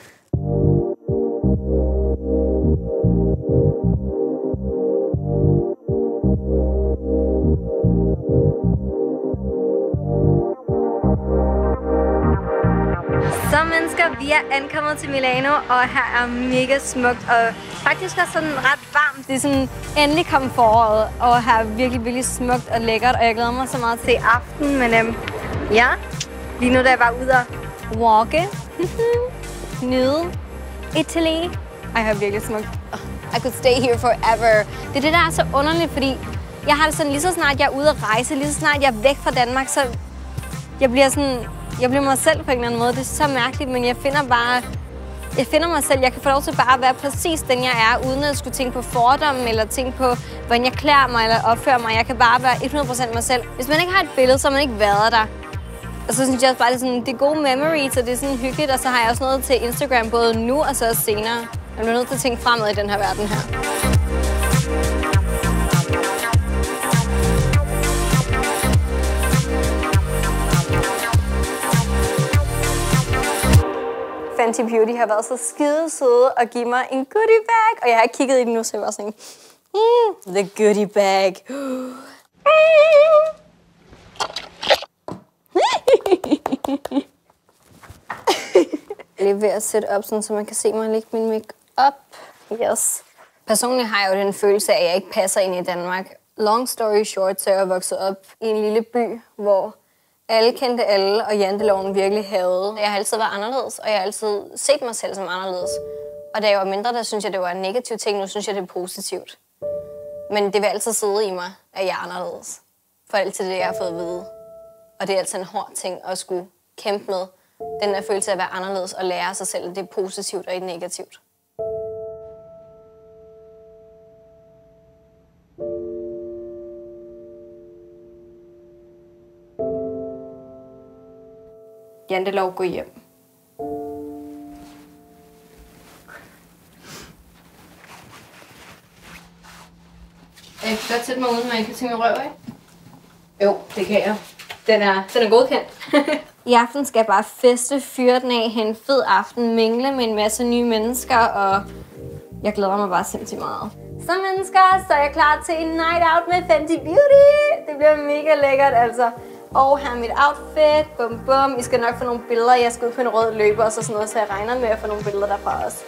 Så mennesker, vi er ankommet til Milano, og her er mega smukt, og faktisk også sådan ret varmt Det er sådan, endelig kom foråret, og her er virkelig, virkelig smukt og lækkert, og jeg glæder mig så meget til i aften, men ja, lige nu da jeg var ude og walke, nyde Italy. Ej, her er virkelig smukt. I could stay here forever. Det er det, der er så underligt, fordi jeg har det sådan, lige så snart jeg er ude at rejse, lige så snart jeg er væk fra Danmark, så jeg bliver mig selv på en eller anden måde. Det er så mærkeligt, men jeg finder mig selv. Jeg kan få lov til bare at være præcis den, jeg er, uden at skulle tænke på fordomme, eller tænke på, hvordan jeg klæder mig, eller opfører mig. Jeg kan bare være 100% mig selv. Hvis man ikke har et billede, så har man ikke været der. Og så synes jeg også bare, det er gode memories, og det er sådan hyggeligt. Og så har jeg også noget til Instagram, både nu og så senere. Jeg bliver nødt til at tænke fremad i den her verden her. Fenty Beauty har været så skide søde at give mig en goodie bag. Og jeg har ikke kigget i den nu, så jeg var sådan, the goodie bag. Jeg er lige ved at sætte op, så man kan se mig lægge min make-up. Yes. Personligt har jeg jo den følelse af, at jeg ikke passer ind i Danmark. Long story short, så er jeg vokset op i en lille by, hvor alle kendte alle, og janteloven virkelig havde. Jeg har altid været anderledes, og jeg har altid set mig selv som anderledes. Og da jeg var mindre, der synes jeg, det var en negativ ting. Nu synes jeg, det er positivt. Men det vil altid sidde i mig, at jeg er anderledes. For altid det, jeg har fået at vide. Og det er altid en hård ting at skulle kæmpe med. Den der følelse af at være anderledes og lære sig selv, det er positivt og ikke negativt. Jantelov, gå hjem. Jeg kan godt sætte mig uden, men jeg kan tænke mig røv af. Jo, det kan jeg. Den er godkendt. I aften skal jeg bare feste, fyre den af, have en fed aften, mingle med en masse nye mennesker, og jeg glæder mig bare sindssygt meget. Så mennesker, så er jeg klar til en night out med Fenty Beauty. Det bliver mega lækkert, altså. Og her er mit outfit, bum bum. I skal nok få nogle billeder. Jeg skal ud på en rød løber og sådan noget, så jeg regner med at få nogle billeder derfra også.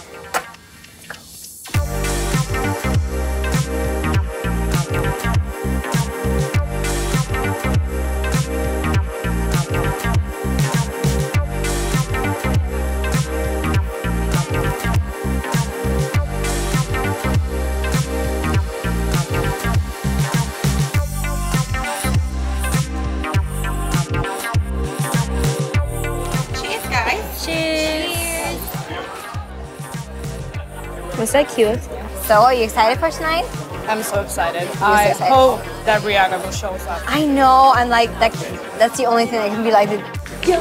Was that cute? So, are you excited for tonight? I'm so excited. I hope that Rihanna will show up. I know. I'm like, that's the only thing that can be like the...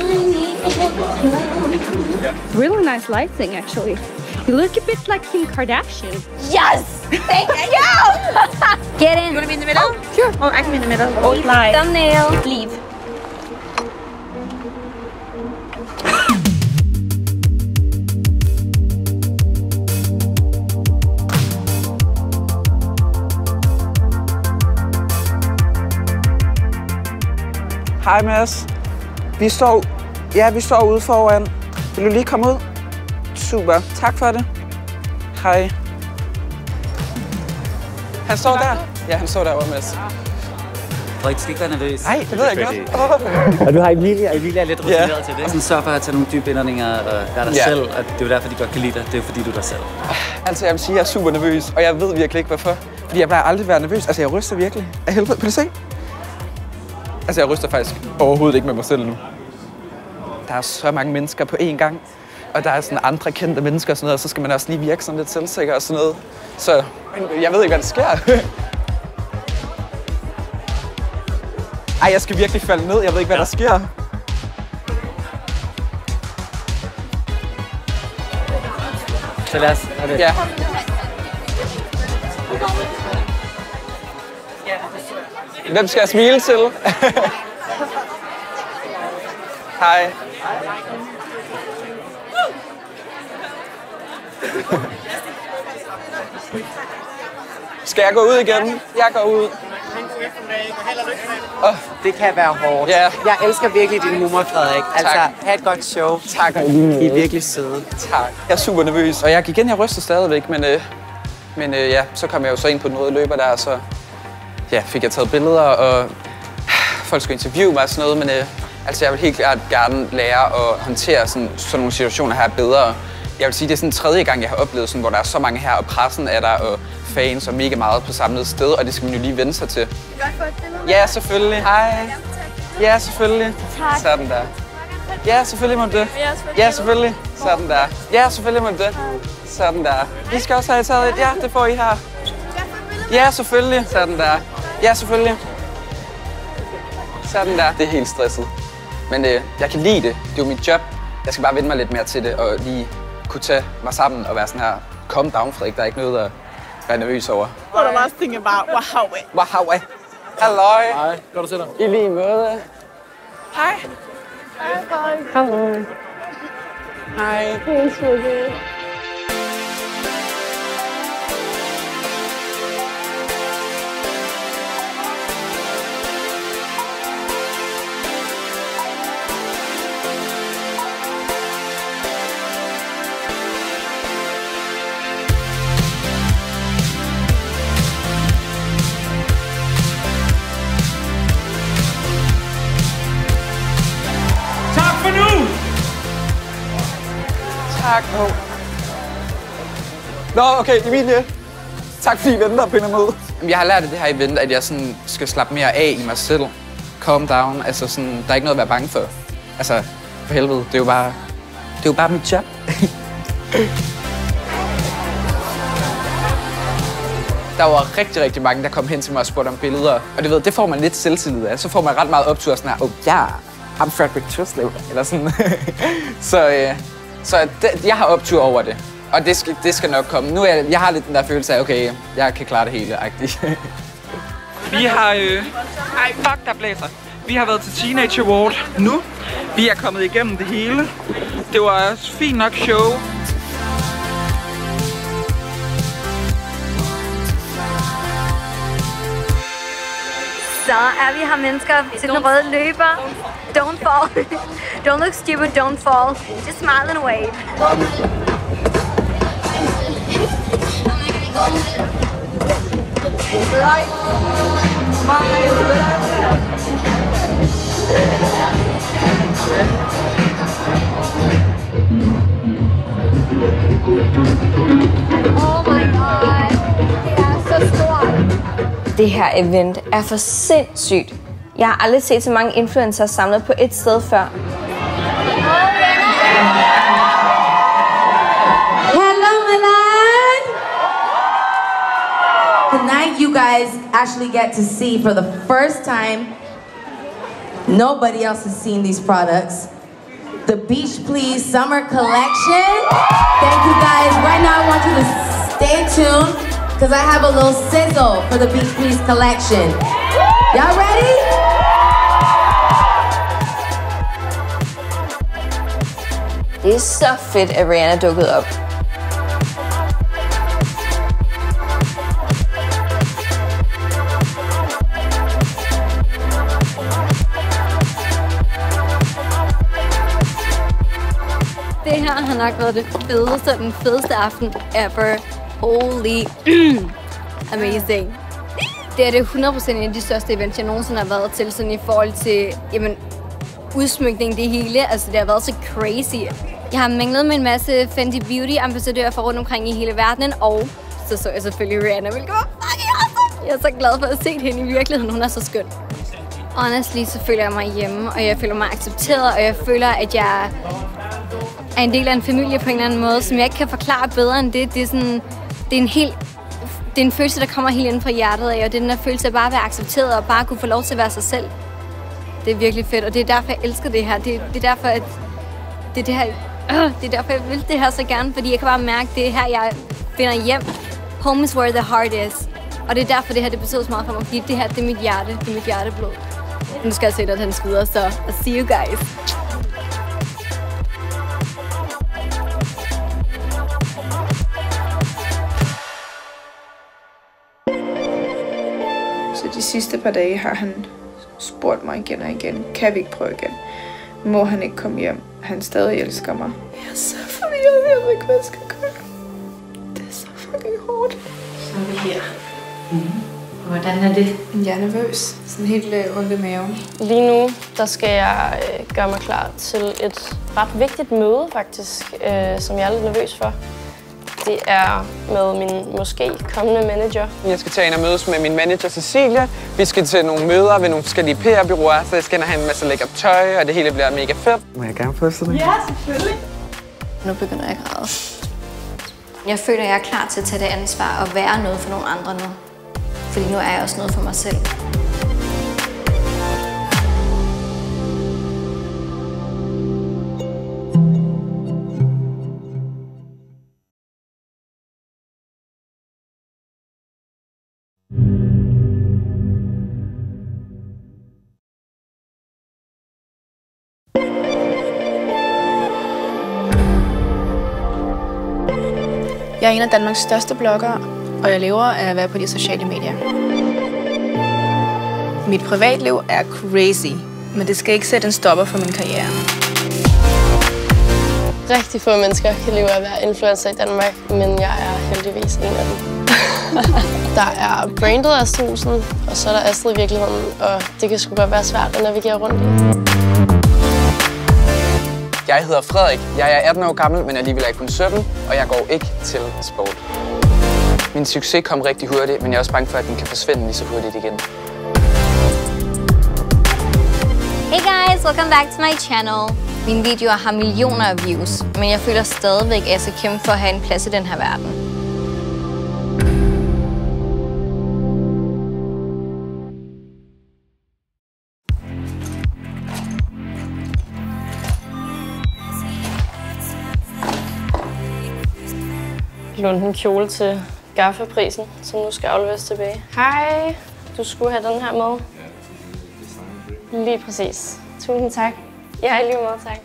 Really nice lighting, actually. You look a bit like Kim Kardashian. Yes! Thank you! Get in. You want to be in the middle? Oh, sure. Oh, I can be in the middle. Oh, live. Thumbnail. Leave. Hej Mads. Vi står ude foran. Vil du lige komme ud? Super. Tak for det. Hej. Han står der? Ja, han står derovre, Mads. Frederik, du skal ikke være nervøs. Nej, det ved jeg godt. Og du har Emilia, og Emilia er lidt rutineret til det. Og sådan sørg for at tage nogle dybe indåndinger og være dig selv, og det er jo derfor, de godt kan lide dig. Det er jo fordi, du er dig selv. Altså, jeg vil sige, at jeg er super nervøs, og jeg ved virkelig ikke, hvorfor. Fordi jeg plejer aldrig være nervøs. Altså, jeg ryster virkelig af helvede. Kan du se? Altså, jeg ryster faktisk overhovedet ikke med mig selv nu. Der er så mange mennesker på én gang, og der er sådan andre kendte mennesker og sådan noget, og så skal man også lige virke sådan lidt selvsikker og sådan noget. Så jeg ved ikke, hvad der sker. Ej, jeg skal virkelig falde ned. Jeg ved ikke, hvad der sker. Så lad os have det. Ja. Hvem skal jeg smile til? Hej. Skal jeg gå ud igen? Jeg går ud. Det kan være hårdt. Yeah. Jeg elsker virkelig din humor, Frederik. Altså, have et godt show. Tak. I er virkelig søde. Tak. Jeg er super nervøs, og jeg ryster stadigvæk, men Men ja, så kom jeg jo så ind på den røde løber der, og så ja, fik jeg taget billeder, og folk skulle interviewe mig og sådan noget, men altså jeg vil helt klart gerne lære at håndtere sådan nogle situationer her bedre. Jeg vil sige, det er sådan tredje gang, jeg har oplevet sådan, hvor der er så mange her, og pressen er der, og fans og mega meget på samlet sted, og det skal man jo lige vende sig til. Ja, selvfølgelig. Hej. Ja, selvfølgelig. Tak. Sådan der. Ja, selvfølgelig må du det. Ja, selvfølgelig. Sådan der. Ja, selvfølgelig må du det. Sådan der. Vi skal også have taget et. Ja, det får I her. Ja, selvfølgelig. Sådan der. Ja, selvfølgelig. Sådan der. Det er helt stresset. Men jeg kan lide det. Det er jo mit job. Jeg skal bare vende mig lidt mere til det, og lige kunne tage mig sammen og være sådan her. Calm down, Frederik. Der er ikke noget at være nervøs over. What am I thinking about? Wahawe. Wahawe. Halløj. Hej, godt at se dig. I lige måde. Hej. Hej. Halløj. Hej. Tak. Nå, okay, Emilie. Tak fordi I venter på en måde. Jeg har lært af det her event, at jeg sådan skal slappe mere af i mig selv. Calm down. Altså sådan, der er ikke noget at være bange for. Altså, for helvede, det er jo bare mit job. Der var rigtig mange, der kom hen til mig og spurgte om billeder. Og det får man lidt selvtillid af. Så får man ret meget optur sådan her, ja, I'm Frederik Truslev. Eller sådan. Så jeg har optur over det. Og det skal nok komme. Nu jeg har lidt den der følelse af, okay, jeg kan klare det hele-agtigt. Vi har... fuck, der blæser. Vi har været til Teenage Award nu. Vi er kommet igennem det hele. Det var et fint nok show. Så er vi her mennesker til den røde løber. Don't fall. Don't look stupid, don't fall. Just smile and wave. Right. Oh my god. Det er så stort. Det her event er for sindssygt. Jeg har aldrig set så mange influencer samlet på et sted før. Hello, Milan! Tonight you guys actually get to see for the first time, nobody else has seen these products, the Beach Please Summer Collection. Thank you guys. Right now I want you to stay tuned because I have a little sizzle for the Beach Please collection. Y'all ready? Det er så fedt, at Rihanna dukkede op. Det her har nok været det fedeste, den fedeste aften ever. Holy amazing. Det er det 100% en af de største events, jeg nogensinde har været til, sådan i forhold til, jamen, udsmykning, det hele. Altså, det har været så crazy. Jeg har minglet med en masse Fenty Beauty-ambassadører fra rundt omkring i hele verdenen, og så jeg selvfølgelig Rihanna, hvilket var fucking awesome. Jeg er så glad for at se hende i virkeligheden. Hun er så skøn. Honestly, så føler jeg mig hjemme, og jeg føler mig accepteret, og jeg føler, at jeg er en del af en familie på en eller anden måde, som jeg ikke kan forklare bedre end det. Det er sådan, det er en følelse, der kommer helt inden fra hjertet af, og det er den der følelse af bare at være accepteret og bare kunne få lov til at være sig selv. Det er virkelig fedt, og det er derfor, jeg elsker det her. Det er derfor, at det er derfor, jeg vil det her så gerne, fordi jeg kan bare mærke, det er her, jeg finder hjem. Home is where the heart is. Og det er derfor, det her det betyder så meget for mig, fordi det her, det er mit hjerte. Det er mit hjerteblod. Nu skal jeg se, at han skyder, så I'll see you guys. Så de sidste par dage har han spurgt mig igen og igen, kan vi ikke prøve igen? Må han ikke komme hjem? Han stadig elsker mig. Jeg er så forvirret, jeg ved ikke, hvad jeg skal gøre. Det er så fucking hårdt. Nu er vi her. Hvordan er det? Jeg er nervøs. Sådan helt ondt i maven. Lige nu, der skal jeg gøre mig klar til et ret vigtigt møde, faktisk, som jeg er lidt nervøs for. Det er med min måske kommende manager. Jeg skal tage ind og mødes med min manager Cecilia. Vi skal til nogle møder ved nogle forskellige PR-bureauer, så jeg skal ind og have en masse lækkert tøj, og det hele bliver mega fedt. Må jeg gerne få sådan? Ja, selvfølgelig. Nu begynder jeg at græde. Jeg føler, at jeg er klar til at tage det ansvar og være noget for nogle andre nu. Fordi nu er jeg også noget for mig selv. Jeg er en af Danmarks største bloggere, og jeg lever af at være på de sociale medier. Mit privatliv er crazy, men det skal ikke sætte en stopper for min karriere. Rigtig få mennesker kan leve af at være influencer i Danmark, men jeg er heldigvis en af dem. Der er brandet af Strusen, og så er der Astrid i virkeligheden, og det kan sgu godt være svært at navigere rundt i. Jeg hedder Frederik. Jeg er 18 år gammel, men alligevel er kun 17, og jeg går ikke til sport. Min succes kom rigtig hurtigt, men jeg er også bange for, at den kan forsvinde lige så hurtigt igen. Hey guys, welcome back to my channel. Mine videoer har millioner af views, men jeg føler stadigvæk, at jeg skal kæmpe for at have en plads i den her verden. Lånte en kjole til Gaffa-prisen, som nu skal afleveres tilbage. Hej, du skulle have den her med. Lige præcis. Tusind tak. Ja, lige meget tak.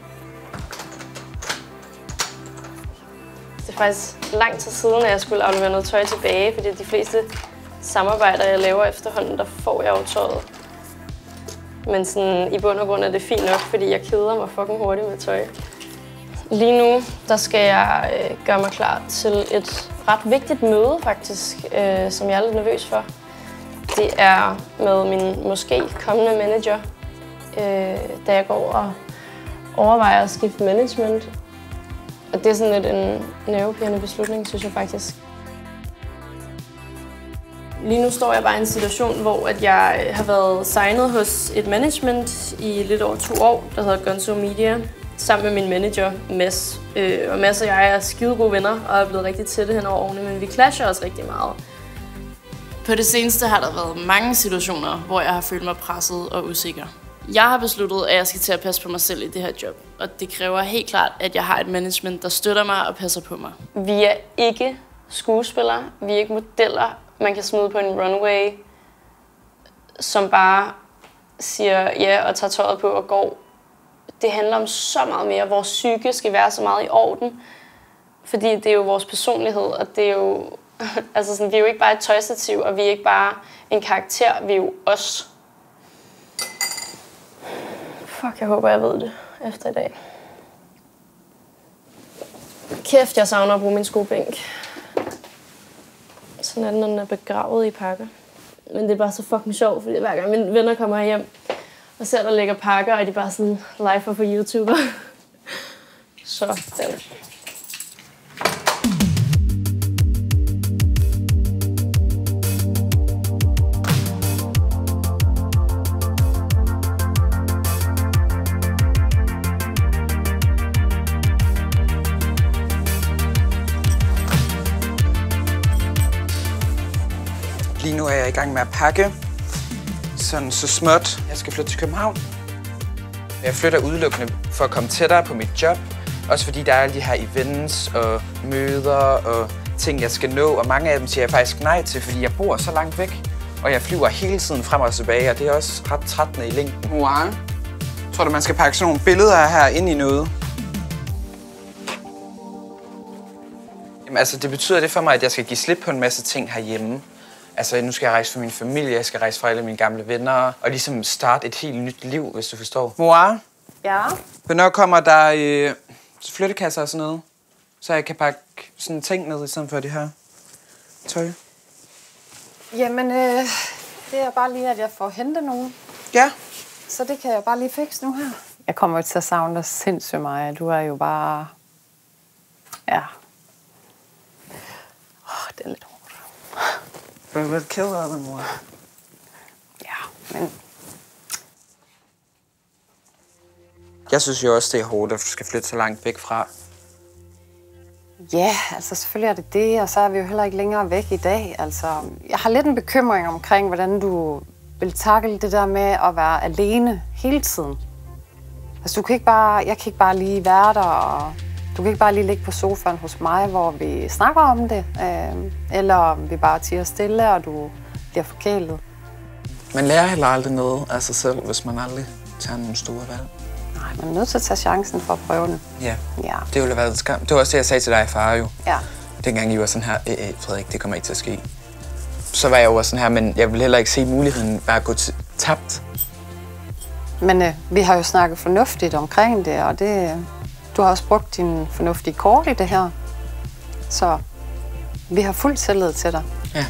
Det er faktisk lang tid siden, at jeg skulle aflevere noget tøj tilbage, fordi de fleste samarbejder, jeg laver efterhånden, der får jeg jo tøjet. Men sådan, i bund og grund er det fint nok, fordi jeg keder mig fucking hurtigt med tøj. Lige nu, der skal jeg gøre mig klar til et ret vigtigt møde, faktisk, som jeg er lidt nervøs for. Det er med min måske kommende manager, da jeg går og overvejer at skifte management. Og det er sådan lidt en nervepirrende beslutning, synes jeg faktisk. Lige nu står jeg bare i en situation, hvor jeg har været signet hos et management i lidt over 2 år, der hedder Gonzo Media, sammen med min manager, Mads. Og Mads og jeg er skide gode venner og er blevet rigtig tætte hen over årene, men vi clasher også rigtig meget. På det seneste har der været mange situationer, hvor jeg har følt mig presset og usikker. Jeg har besluttet, at jeg skal til at passe på mig selv i det her job, og det kræver helt klart, at jeg har et management, der støtter mig og passer på mig. Vi er ikke skuespillere, vi er ikke modeller, man kan smide på en runway, som bare siger ja og tager tøjet på og går. Det handler om så meget mere. Vores psyke skal være så meget i orden, fordi det er jo vores personlighed, og det er jo, altså sådan, vi er jo ikke bare et tøjstativ, og vi er ikke bare en karakter, vi er jo os. Fuck, jeg håber, jeg ved det efter i dag. Kæft, jeg savner at bruge min skobænk. Sådan er den, når den er begravet i pakker. Men det er bare så fucking sjovt, fordi hver gang mine venner kommer hjem og ser, der ligger pakker, og de er bare sådan live for YouTuber. Så den. Lige nu er jeg i gang med at pakke. Sådan så småt. Jeg skal flytte til København. Jeg flytter udelukkende for at komme tættere på mit job. Også fordi der er alle de her events og møder og ting, jeg skal nå. Og mange af dem siger jeg faktisk nej til, fordi jeg bor så langt væk. Og jeg flyver hele tiden frem og tilbage, og det er også ret trættende i længden. Wow. Tror du, man skal pakke sådan nogle billeder her ind i noget? Jamen altså, det betyder det for mig, at jeg skal give slip på en masse ting herhjemme. Altså, nu skal jeg rejse for min familie, jeg skal rejse for alle mine gamle venner, og ligesom starte et helt nyt liv, hvis du forstår. Mor? Ja? Hvornår kommer der flyttekasser og sådan noget? Så jeg kan pakke sådan ting ned i stedet for det her tøj. Jamen, det er bare lige, at jeg får hentet nogen. Ja. Så det kan jeg bare lige fikse nu her. Jeg kommer til at savne dig sindssygt meget. Du er jo bare... Ja. Det er lidt hårdt. Du er lidt ked af det, mor. Ja, men... Jeg synes jo også, det er hårdt, at du skal flytte så langt væk fra. Ja, altså selvfølgelig er det det, og så er vi jo heller ikke længere væk i dag. Altså, jeg har lidt en bekymring omkring, hvordan du vil tackle det der med at være alene hele tiden. Altså, jeg kan ikke bare lige være der, og du kan ikke bare lige ligge på sofaen hos mig, hvor vi snakker om det. Eller vi bare tiger stille, og du bliver forkælet. Man lærer heller aldrig noget af sig selv, hvis man aldrig tager nogle store valg. Nej, man er nødt til at tage chancen for at prøve den. Ja, ja. Det ville have været skam. Det var også det, jeg sagde til dig, far, jo. Ja. Dengang I var sådan her, Frederik, det kommer ikke til at ske. Så var jeg jo også sådan her, men jeg vil heller ikke se muligheden bare gå tabt. Men vi har jo snakket fornuftigt omkring det, og du har også brugt din fornuftige kort i det her. Så vi har fuld tillid til dig. Ja.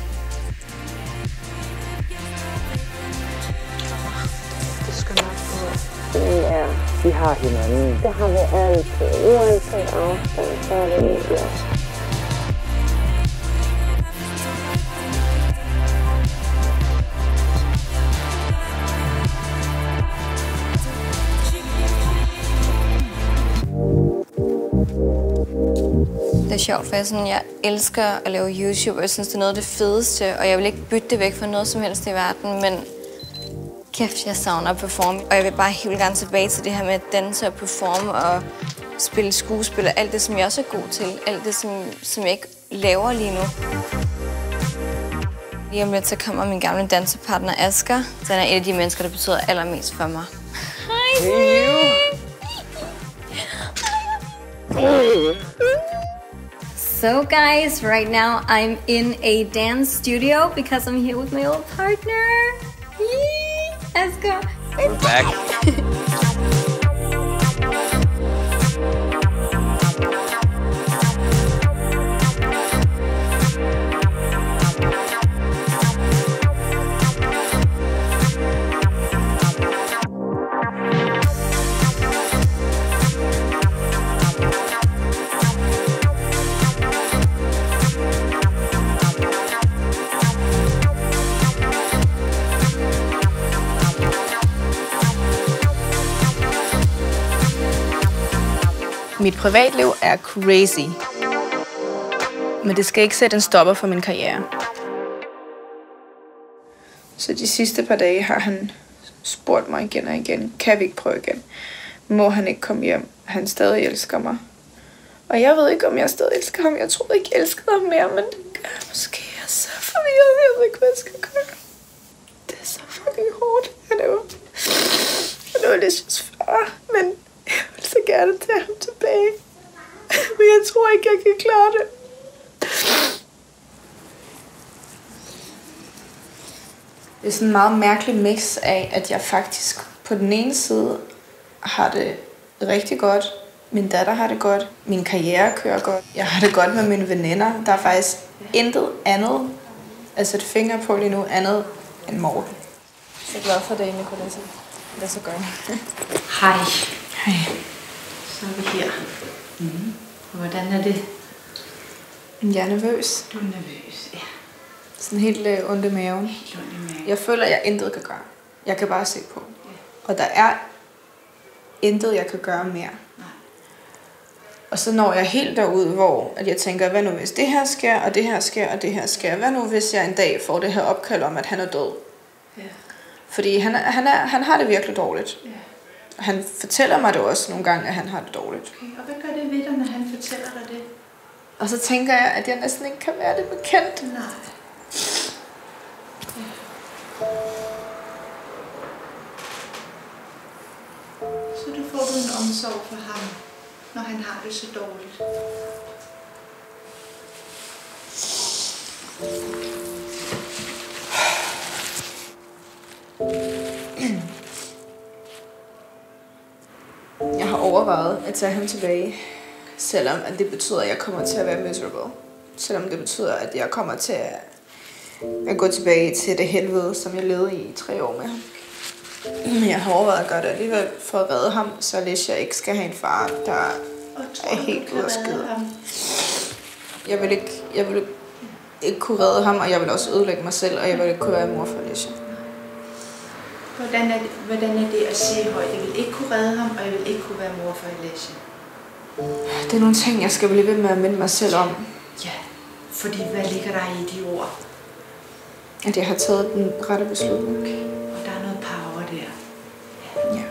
Ja, vi har hinanden. Det har vi altid. Uanset afstand, så er det egentlig også. Det er sjovt, for jeg elsker at lave YouTube, og jeg synes, det er noget af det fedeste, og jeg vil ikke bytte det væk for noget som helst i verden, men kæft, jeg savner at performe, og jeg vil bare helt gerne tilbage til det her med at danse og performe og spille skuespil og alt det, som jeg også er god til. Alt det, som jeg ikke laver lige nu. Lige om lidt, så kommer min gamle dansepartner Asger. Den er et af de mennesker, der betyder allermest for mig. Hej! So guys, right now I'm in a dance studio because I'm here with my old partner. Asger. We're back. Mit privatliv er crazy. Men det skal ikke sætte en stopper for min karriere. Så de sidste par dage har han spurgt mig igen og igen, kan vi ikke prøve igen? Må han ikke komme hjem? Han stadig elsker mig. Og jeg ved ikke, om jeg stadig elsker ham. Jeg troede ikke, jeg elskede ham mere, men det gør jeg måske. Jeg er så forvirret. Jeg ved ikke, hvad jeg skal gøre. Det er så fucking hårdt. Han er jo lidt far, men jeg vil så gerne tage ham tilbage. Men jeg tror ikke, jeg kan klare det. Det er sådan en meget mærkelig mix af, at jeg faktisk på den ene side har det rigtig godt. Min datter har det godt. Min karriere kører godt. Jeg har det godt med mine veninder. Der er faktisk intet andet at sætte fingre på lige nu, andet end Morten. Så glad for det, Nicolette. Lad så gøre. Hej. Hej. Så er vi her. Hvordan er det? Jeg er nervøs. Du er nervøs, ja. Sådan helt ondt i maven. Jeg føler, at jeg intet kan gøre. Jeg kan bare se på. Og der er intet, jeg kan gøre mere. Og så når jeg helt derud, hvor at jeg tænker, hvad nu hvis det her sker, og det her sker, og det her sker? Hvad nu hvis jeg en dag får det her opkald om, at han er død? Ja. Fordi han har det virkelig dårligt. Ja. Og han fortæller mig det også nogle gange, at han har det dårligt. Okay. Og hvad gør det ved dig, når han fortæller dig det? Og så tænker jeg, at jeg næsten ikke kan være det bekendt. Nej. Ja. Så du får en omsorg for ham, når han har det så dårligt. Jeg har overvejet at tage ham tilbage, selvom at det betyder, at jeg kommer til at være miserable. Selvom det betyder, at jeg kommer til at at gå tilbage til det helvede, som jeg levede i 3 år med ham. Men jeg har overvejet at gøre det alligevel for at redde ham, så Alicia ikke skal have en far, der er helt ude af skide. Jeg vil ikke kunne redde ham, og jeg vil også ødelægge mig selv, og jeg vil ikke kunne være mor for Alicia. Hvordan er det at sige højt? Jeg vil ikke kunne redde ham, og jeg vil ikke kunne være mor for Alicia. Det er nogle ting, jeg skal blive ved med at minde mig selv om. Ja, fordi hvad ligger der i de ord? At jeg har taget den rette beslutning. Og der er noget power der. Ja.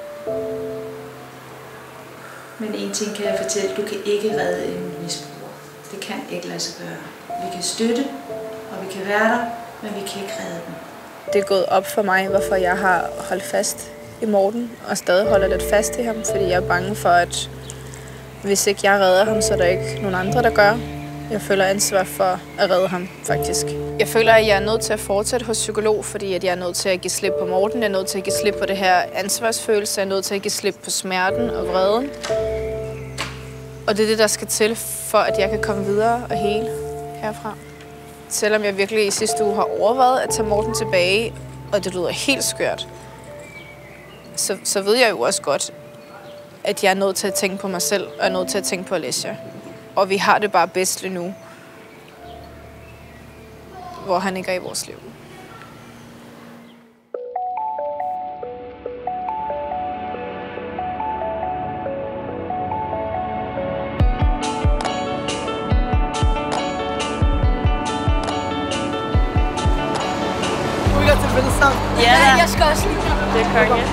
Men en ting kan jeg fortælle, du kan ikke redde en misbruger. Det kan ikke lade sig gøre. Vi kan støtte, og vi kan være der, men vi kan ikke redde dem. Det er gået op for mig, hvorfor jeg har holdt fast i Morten, og stadig holder lidt fast i ham, fordi jeg er bange for, at hvis ikke jeg redder ham, så er der ikke nogen andre, der gør. Jeg føler ansvar for at redde ham, faktisk. Jeg føler, at jeg er nødt til at fortsætte hos psykolog, fordi at jeg er nødt til at give slip på Morten. Jeg er nødt til at give slip på det her ansvarsfølelse. Jeg er nødt til at give slip på smerten og vreden. Og det er det, der skal til, for at jeg kan komme videre og hele herfra. Selvom jeg virkelig i sidste uge har overvejet at tage Morten tilbage, og det lyder helt skørt, så ved jeg jo også godt, at jeg er nødt til at tænke på mig selv, og er nødt til at tænke på Alicia. Og vi har det bare bedst lige nu, hvor han ikke er i vores liv. Ja, jeg skal også lige. Det er konge.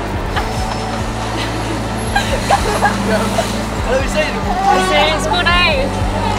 Vi ses. Vi ses. Goddag.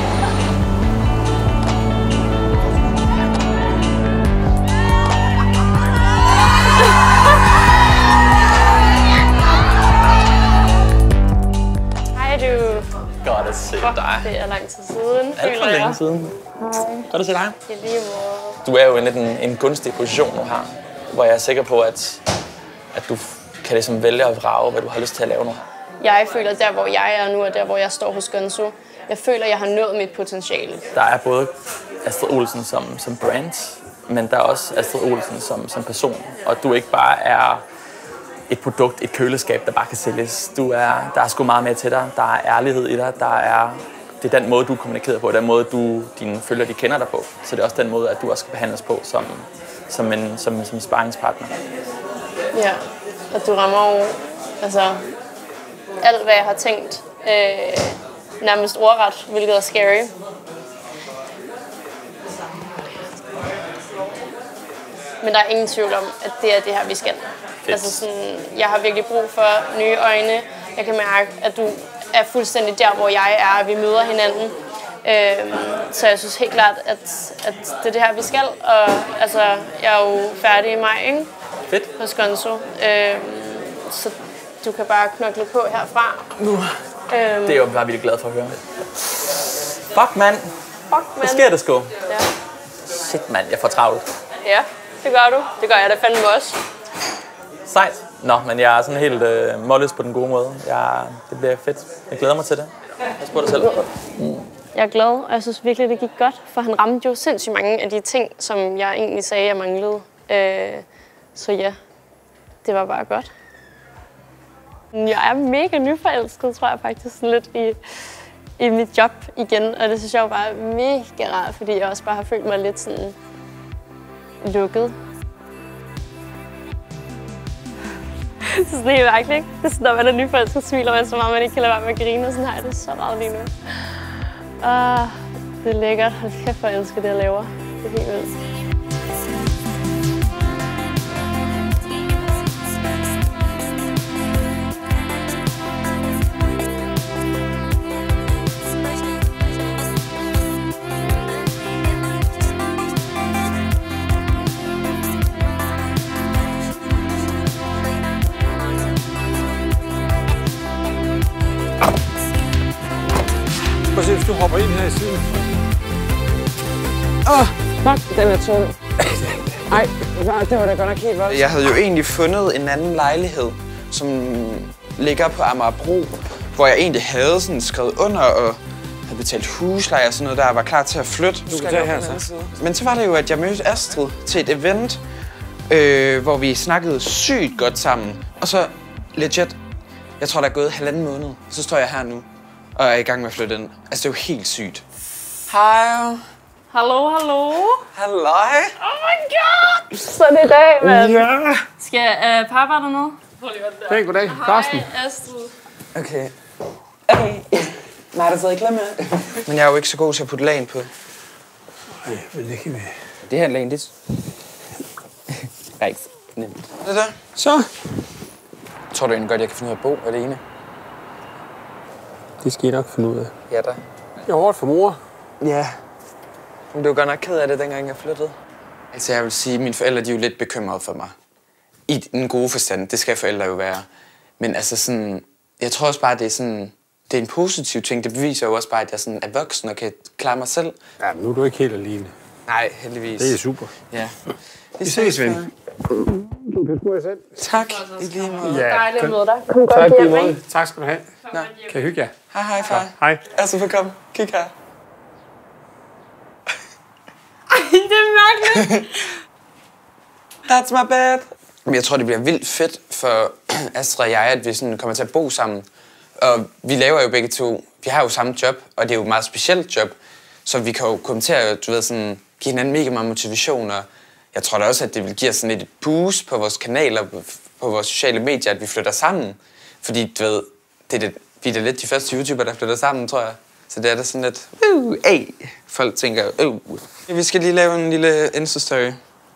Hej du. Godt at se dig. Det er lang tid siden, Alt for længe siden. Hej. Godt at se dig. I lige måde. Du er jo i en gunstig position nu her, hvor jeg er sikker på, at du kan ligesom vælge at vrage, hvad du har lyst til at lave nu. Jeg føler, der hvor jeg er nu, og der hvor jeg står hos Gonzo, jeg føler, jeg har nået mit potentiale. Der er både Astrid Olsen som brand, men der er også Astrid Olsen som person. Og du ikke bare er et produkt, et køleskab, der bare kan sælges. Der er sgu meget mere til dig. Der er ærlighed i dig. Det er den måde, du kommunikerer på. Den måde, dine følgere de kender dig på. Så det er også den måde, at du også skal behandles på som en sparringspartner. Ja, og du rammer jo alt, hvad jeg har tænkt. Nærmest ordret, hvilket er scary. Men der er ingen tvivl om, at det er det her, vi skal. Jeg har virkelig brug for nye øjne. Jeg kan mærke, at du er fuldstændig der, hvor jeg er, og vi møder hinanden. Så jeg synes helt klart, at det er det her, vi skal. Og jeg er jo færdig i maj, ikke? Fedt. Hos Gonzo. Så du kan bare knokle på herfra. Det er jeg bare virkelig glad for at høre. Fuck, mand. Hvad sker der sgu? Ja. Shit, mand. Jeg får travlt. Ja, det gør du. Det gør jeg da fandme også. Sejt. Nå, men jeg er sådan helt målløs på den gode måde. Det bliver fedt. Jeg glæder mig til det. Pas på dig selv. Jeg er glad, og jeg synes virkelig, det gik godt, for han ramte jo sindssygt mange af de ting, som jeg egentlig sagde, jeg manglede. Så ja, det var bare godt. Jeg er mega nyforelsket, tror jeg faktisk, lidt i mit job igen, og det synes jeg jo bare er mega rart, fordi jeg også bare har følt mig lidt sådan lukket. Jeg synes, det er helt mærkeligt, ikke? Det er sådan, når man er nyforelsket, smiler man så meget, man ikke kan lade være med at grine, og sådan har jeg det så meget lige nu. Det er lækkert. Hold kæft, hvor jeg elsker det, jeg laver. Det er helt vildt. Prøv at se, hvis du hopper ind her i siden. Fuck, den er tung. Ej, det var da godt nok helt voldsomt. Jeg havde jo egentlig fundet en anden lejlighed, som ligger på Amagerbro, hvor jeg egentlig havde sådan skrevet under og havde betalt husleje og sådan noget der, og var klar til at flytte. Du skal tage her så. Men så var det jo, at jeg mødte Astrid til et event, hvor vi snakkede sygt godt sammen. Og så legit, jeg tror, der er gået 1,5 måned. Så står jeg her nu og er i gang med at flytte ind. Altså, det er jo helt sygt. Hej. Hallo, hallo. Halløj. Oh my god. Så er det i dag, mand. Ja. Skal pappa dernede? Hey, goddag. Karsten. Hej, Astrid. Okay. Okay. Nej, der sidder ikke med. Men jeg er jo ikke så god til at putte lagen på. Nej, men det kan vi. Det her lagen, det er ikke nemt. Det der. Så. Tror du egentlig godt, jeg kan finde ud af at bo alene? Det skal I nok finde ud af. Ja da. Det er hårdt for mor. Ja. Men du var godt nok ked af det, dengang jeg flyttede. Altså, jeg vil sige, at mine forældre, de er jo lidt bekymrede for mig. I den gode forstand, det skal forældre jo være. Men altså sådan, jeg tror også bare, det er sådan, det er en positiv ting. Det beviser jo også bare, at jeg sådan er voksen og kan klare mig selv. Ja, men nu er du ikke helt alene. Nej, heldigvis. Det er super. Ja. Vi ses, ven. Du kan sgu selv. Tak. I lige måde. Ja, Dejligt at møde dig. Kom godt hjem, ikke? Tak skal du have. Nå. Kan I hygge jer? Hej, far. Hej. Altså, velkommen. Kig her. Det er mærkeligt. That's my bed. Jeg tror, det bliver vildt fedt for Astrid og jeg, at vi sådan kommer til at bo sammen. Og vi laver jo begge to, vi har jo samme job, og det er jo et meget specielt job. Så vi kan jo komme til at, du ved, sådan, give hinanden mega meget motivation. Og jeg tror da også, at det vil give os sådan et boost på vores kanaler, på vores sociale medier, at vi flytter sammen. Fordi, du ved, vi er da lidt de første YouTubere, der flytter sammen, tror jeg. Så det er da sådan lidt, hey. Folk tænker, vi skal lige lave en lille Insta-story.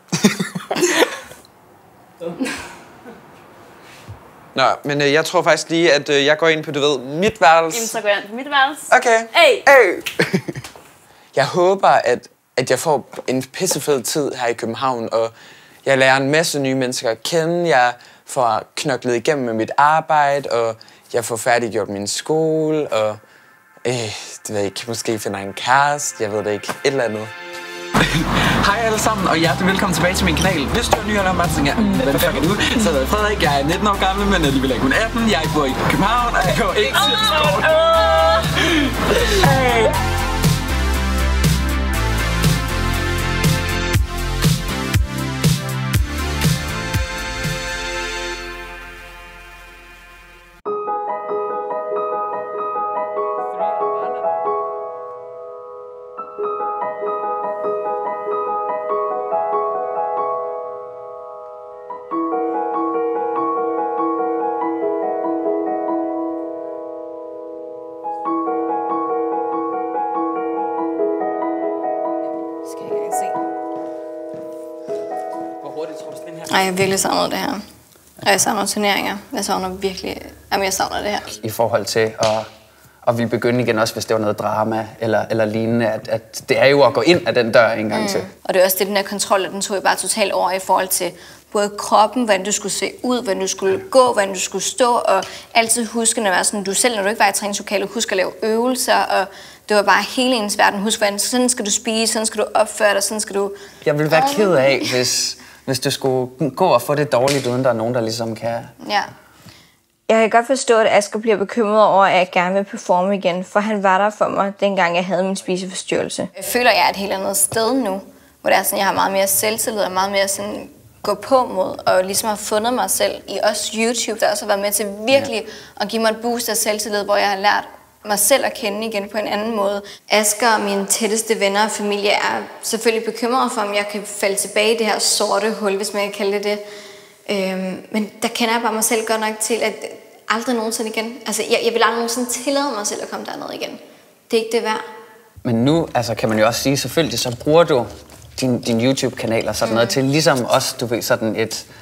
Nå, men jeg tror faktisk lige, at jeg går ind på, du ved, mit værelse. Jamen, så går jeg ind på mit værelse. Okay. Hey. Jeg håber, at jeg får en pissefed tid her i København, og jeg lærer en masse nye mennesker at kende. Jeg får knoklet igennem med mit arbejde, og jeg får færdiggjort min skole, og det ved jeg ikke, måske finder en kæreste, jeg ved det ikke, et eller andet. Hej alle sammen, og hjertelig velkommen tilbage til min kanal. Hvis du er ny eller bare tænker, hvad fuck er du? Så er jeg Frederik, jeg er 19 år gammel, men alligevel er kun 18. Jeg bor i København, og jeg går ikke til sport. Ej, jeg har virkelig savnet det her. Og jeg savner turneringer. Jeg savner virkelig... Jamen, jeg savner det her. I forhold til at ville begynde igen, også hvis det var noget drama eller lignende, at det er jo at gå ind af den dør en gang til. Og det er også det, den her kontrol, den tog jeg bare totalt over i forhold til både kroppen, hvordan du skulle se ud, hvordan du skulle gå, hvordan du skulle stå, og altid huske at være sådan, du selv, når du ikke var i træningslokalet, husk at lave øvelser, og det var bare hele ens verden. Husk, hvordan sådan skal du spise, sådan skal du opføre dig, sådan skal du... Jeg ville være ked af, hvis du skulle gå og få det dårligt, uden der er nogen, der ligesom kan... Ja. Jeg kan godt forstå, at Asger bliver bekymret over, at jeg gerne vil performe igen, for han var der for mig, dengang jeg havde min spiseforstyrrelse. Jeg føler, at jeg er et helt andet sted nu, hvor det er sådan, jeg har meget mere selvtillid og meget mere sådan gå på mod, og ligesom har fundet mig selv i også YouTube, der også har været med til virkelig at give mig et boost af selvtillid, hvor jeg har lært mig selv at kende igen på en anden måde. Asger og mine tætteste venner og familie er selvfølgelig bekymrede for, om jeg kan falde tilbage i det her sorte hul, hvis man kan kalde det det. Men der kender jeg bare mig selv godt nok til, at aldrig nogensinde igen. Altså, jeg vil aldrig nogensinde tillade mig selv at komme derned igen. Det er ikke det værd. Men nu altså, kan man jo også sige, selvfølgelig så bruger du din YouTube-kanal og sådan noget til ligesom også, du ved, sådan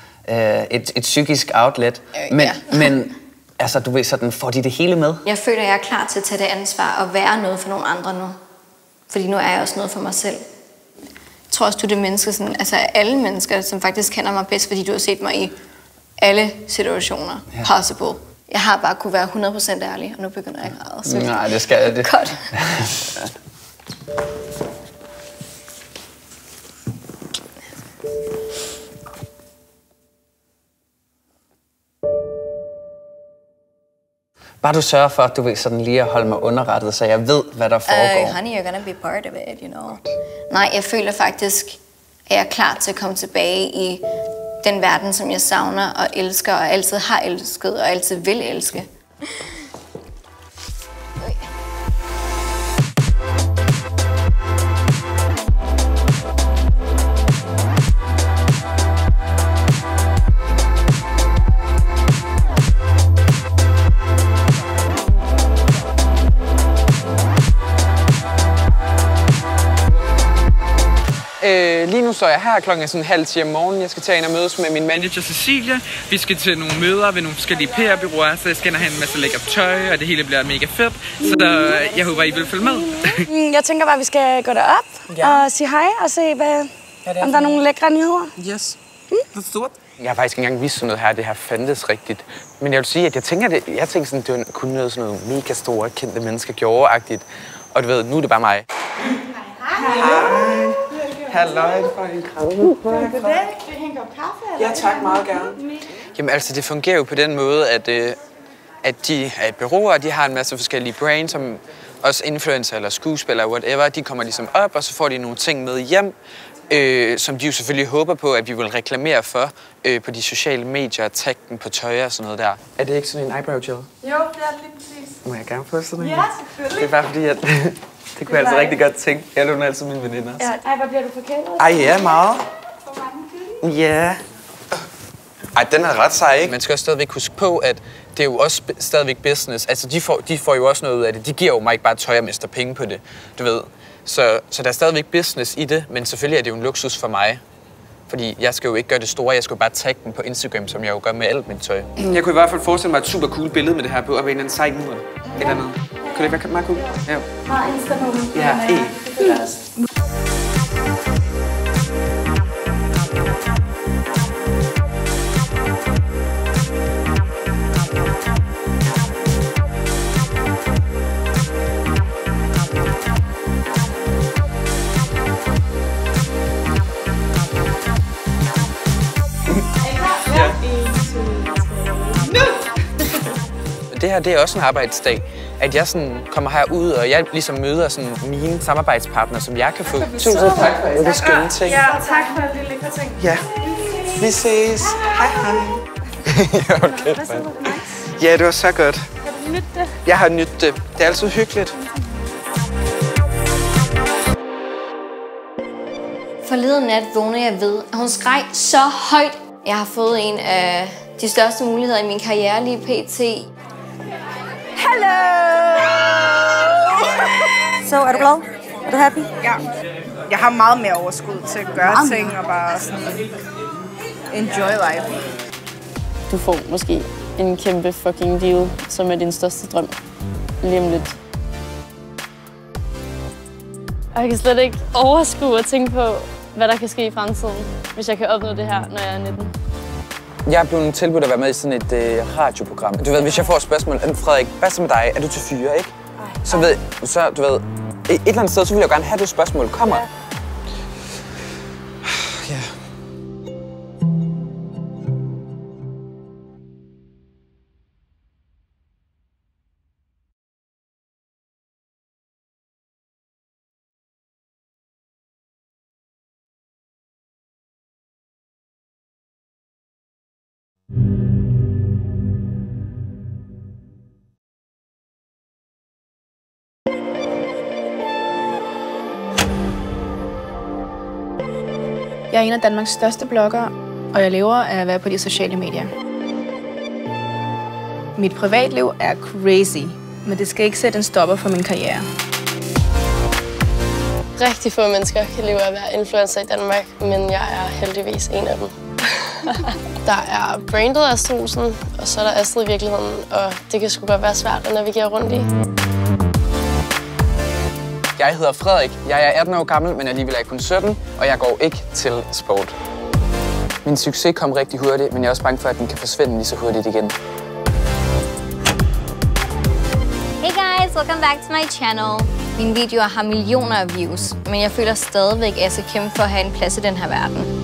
et psykisk outlet. Men altså, du ved, sådan, får de det hele med? Jeg føler, at jeg er klar til at tage det ansvar og være noget for nogle andre nu. Fordi nu er jeg også noget for mig selv. Jeg tror også, du er det menneske, sådan, altså alle mennesker, som faktisk kender mig bedst, fordi du har set mig i alle situationer possible. Jeg har bare kunne være 100% ærlig, og nu begynder jeg at græde. Nej, det skal jeg det. Godt. Bare du sørger for, at du ved sådan lige at holde mig underrettet, så jeg ved, hvad der foregår. Honey, you're gonna be part of it, you know. Nej, jeg føler faktisk, at jeg er klar til at komme tilbage i den verden, som jeg savner og elsker, og altid har elsket, og altid vil elske. Lige nu står jeg her klokken sådan 9:30 om morgenen. Jeg skal tage ind og mødes med min manager Cecilia. Vi skal til nogle møder ved nogle forskellige PR-bureauer, så jeg skal ind og have en masse lækker tøj, og det hele bliver mega fedt. Så jeg håber, I vil følge med. Jeg tænker bare, at vi skal gå derop og sige hej og se, om der er nogle lækre nyheder. Yes. Jeg har faktisk ikke engang vist sådan noget her, det her fandtes rigtigt. Men jeg vil sige, at jeg tænker sådan, det var kun noget sådan noget mega store, kendte mennesker gjorde-agtigt. Og du ved, nu er det bare mig. Hej. Halløj, det var en kram. Goddag. Vil du hænge op kaffe? Ja, tak, meget gerne. Jamen altså, det fungerer jo på den måde, at de er et bureau, og de har en masse forskellige brands, som også influencer eller skuespillere, whatever. De kommer ligesom op, og så får de nogle ting med hjem, som de jo selvfølgelig håber på, at vi vil reklamere for på de sociale medier, tagge den på tøj og sådan noget der. Er det ikke sådan en eyebrow gel? Jo, det er det lige præcis. Må jeg gerne få sådan en? Ja, selvfølgelig. Det er bare fordi, at det kunne jeg altså rigtig godt tænke. Jeg låner altid mine veninder. Ja, ej, hvor bliver du forkælet? Ej, ja, meget. Ja. Ej, den er ret sej, ikke? Man skal også stadigvæk huske på, at det er jo også stadigvæk business. Altså, de får jo også noget ud af det. De giver jo mig ikke bare tøj og mister penge på det, du ved. Så der er stadigvæk business i det, men selvfølgelig er det jo en luksus for mig. Fordi jeg skal jo ikke gøre det store, jeg skal jo bare tagge den på Instagram, som jeg jo gør med alt mit tøj. Jeg kunne i hvert fald forestille mig et super cool billede med det her på, og en eller anden sej mur. Et eller andet. Kunne det ikke være meget cool? Ja. Meget Insta-nummer. Ja, Det her, det er også en arbejdsdag, at jeg sådan kommer herud, og jeg ligesom møder sådan mine samarbejdspartnere, som jeg kan få. Tusind tak for alle de skønne ting. Ja, tak for alle de lækre ting. Ja, vi ses. Hej, hej. Okay, ja, det var så godt. Har du nydt det? Jeg har nydt det. Det er altid hyggeligt. Forleden nat vågnede jeg ved, at hun skreg så højt. Jeg har fået en af de største muligheder i min karriere lige pt. Hello! Så er du glad? Er du happy? Ja. Jeg har meget mere overskud til at gøre ting og bare sådan enjoy life. Du får måske en kæmpe fucking deal, som er din største drøm. Lige om lidt. Og jeg kan slet ikke overskue at tænke på, hvad der kan ske i fremtiden, hvis jeg kan opnå det her, når jeg er 19. Jeg er blevet tilbudt at være med i sådan et radioprogram. Du ved, hvis jeg får et spørgsmål, Frederik, hvad så med dig? Er du til fyre, ikke? Så du ved, et eller andet sted, så vil jeg jo gerne have det spørgsmål. Kommer. Ja. Jeg er en af Danmarks største bloggere, og jeg lever af at være på de sociale medier. Mit privatliv er crazy, men det skal ikke sætte en stopper for min karriere. Rigtig få mennesker kan leve af at være influencer i Danmark, men jeg er heldigvis en af dem. Der er brandet af Strusen, og så er der Astrid i virkeligheden, og det kan sgu godt være svært at navigere rundt i. Jeg hedder Frederik. Jeg er 18 år gammel, men alligevel er jeg kun 17, og jeg går ikke til sport. Min succes kom rigtig hurtigt, men jeg er også bange for, at den kan forsvinde lige så hurtigt igen. Hey guys, welcome back to my channel. Mine videoer har millioner af views, men jeg føler stadigvæk, at jeg skal kæmpe for at have en plads i den her verden.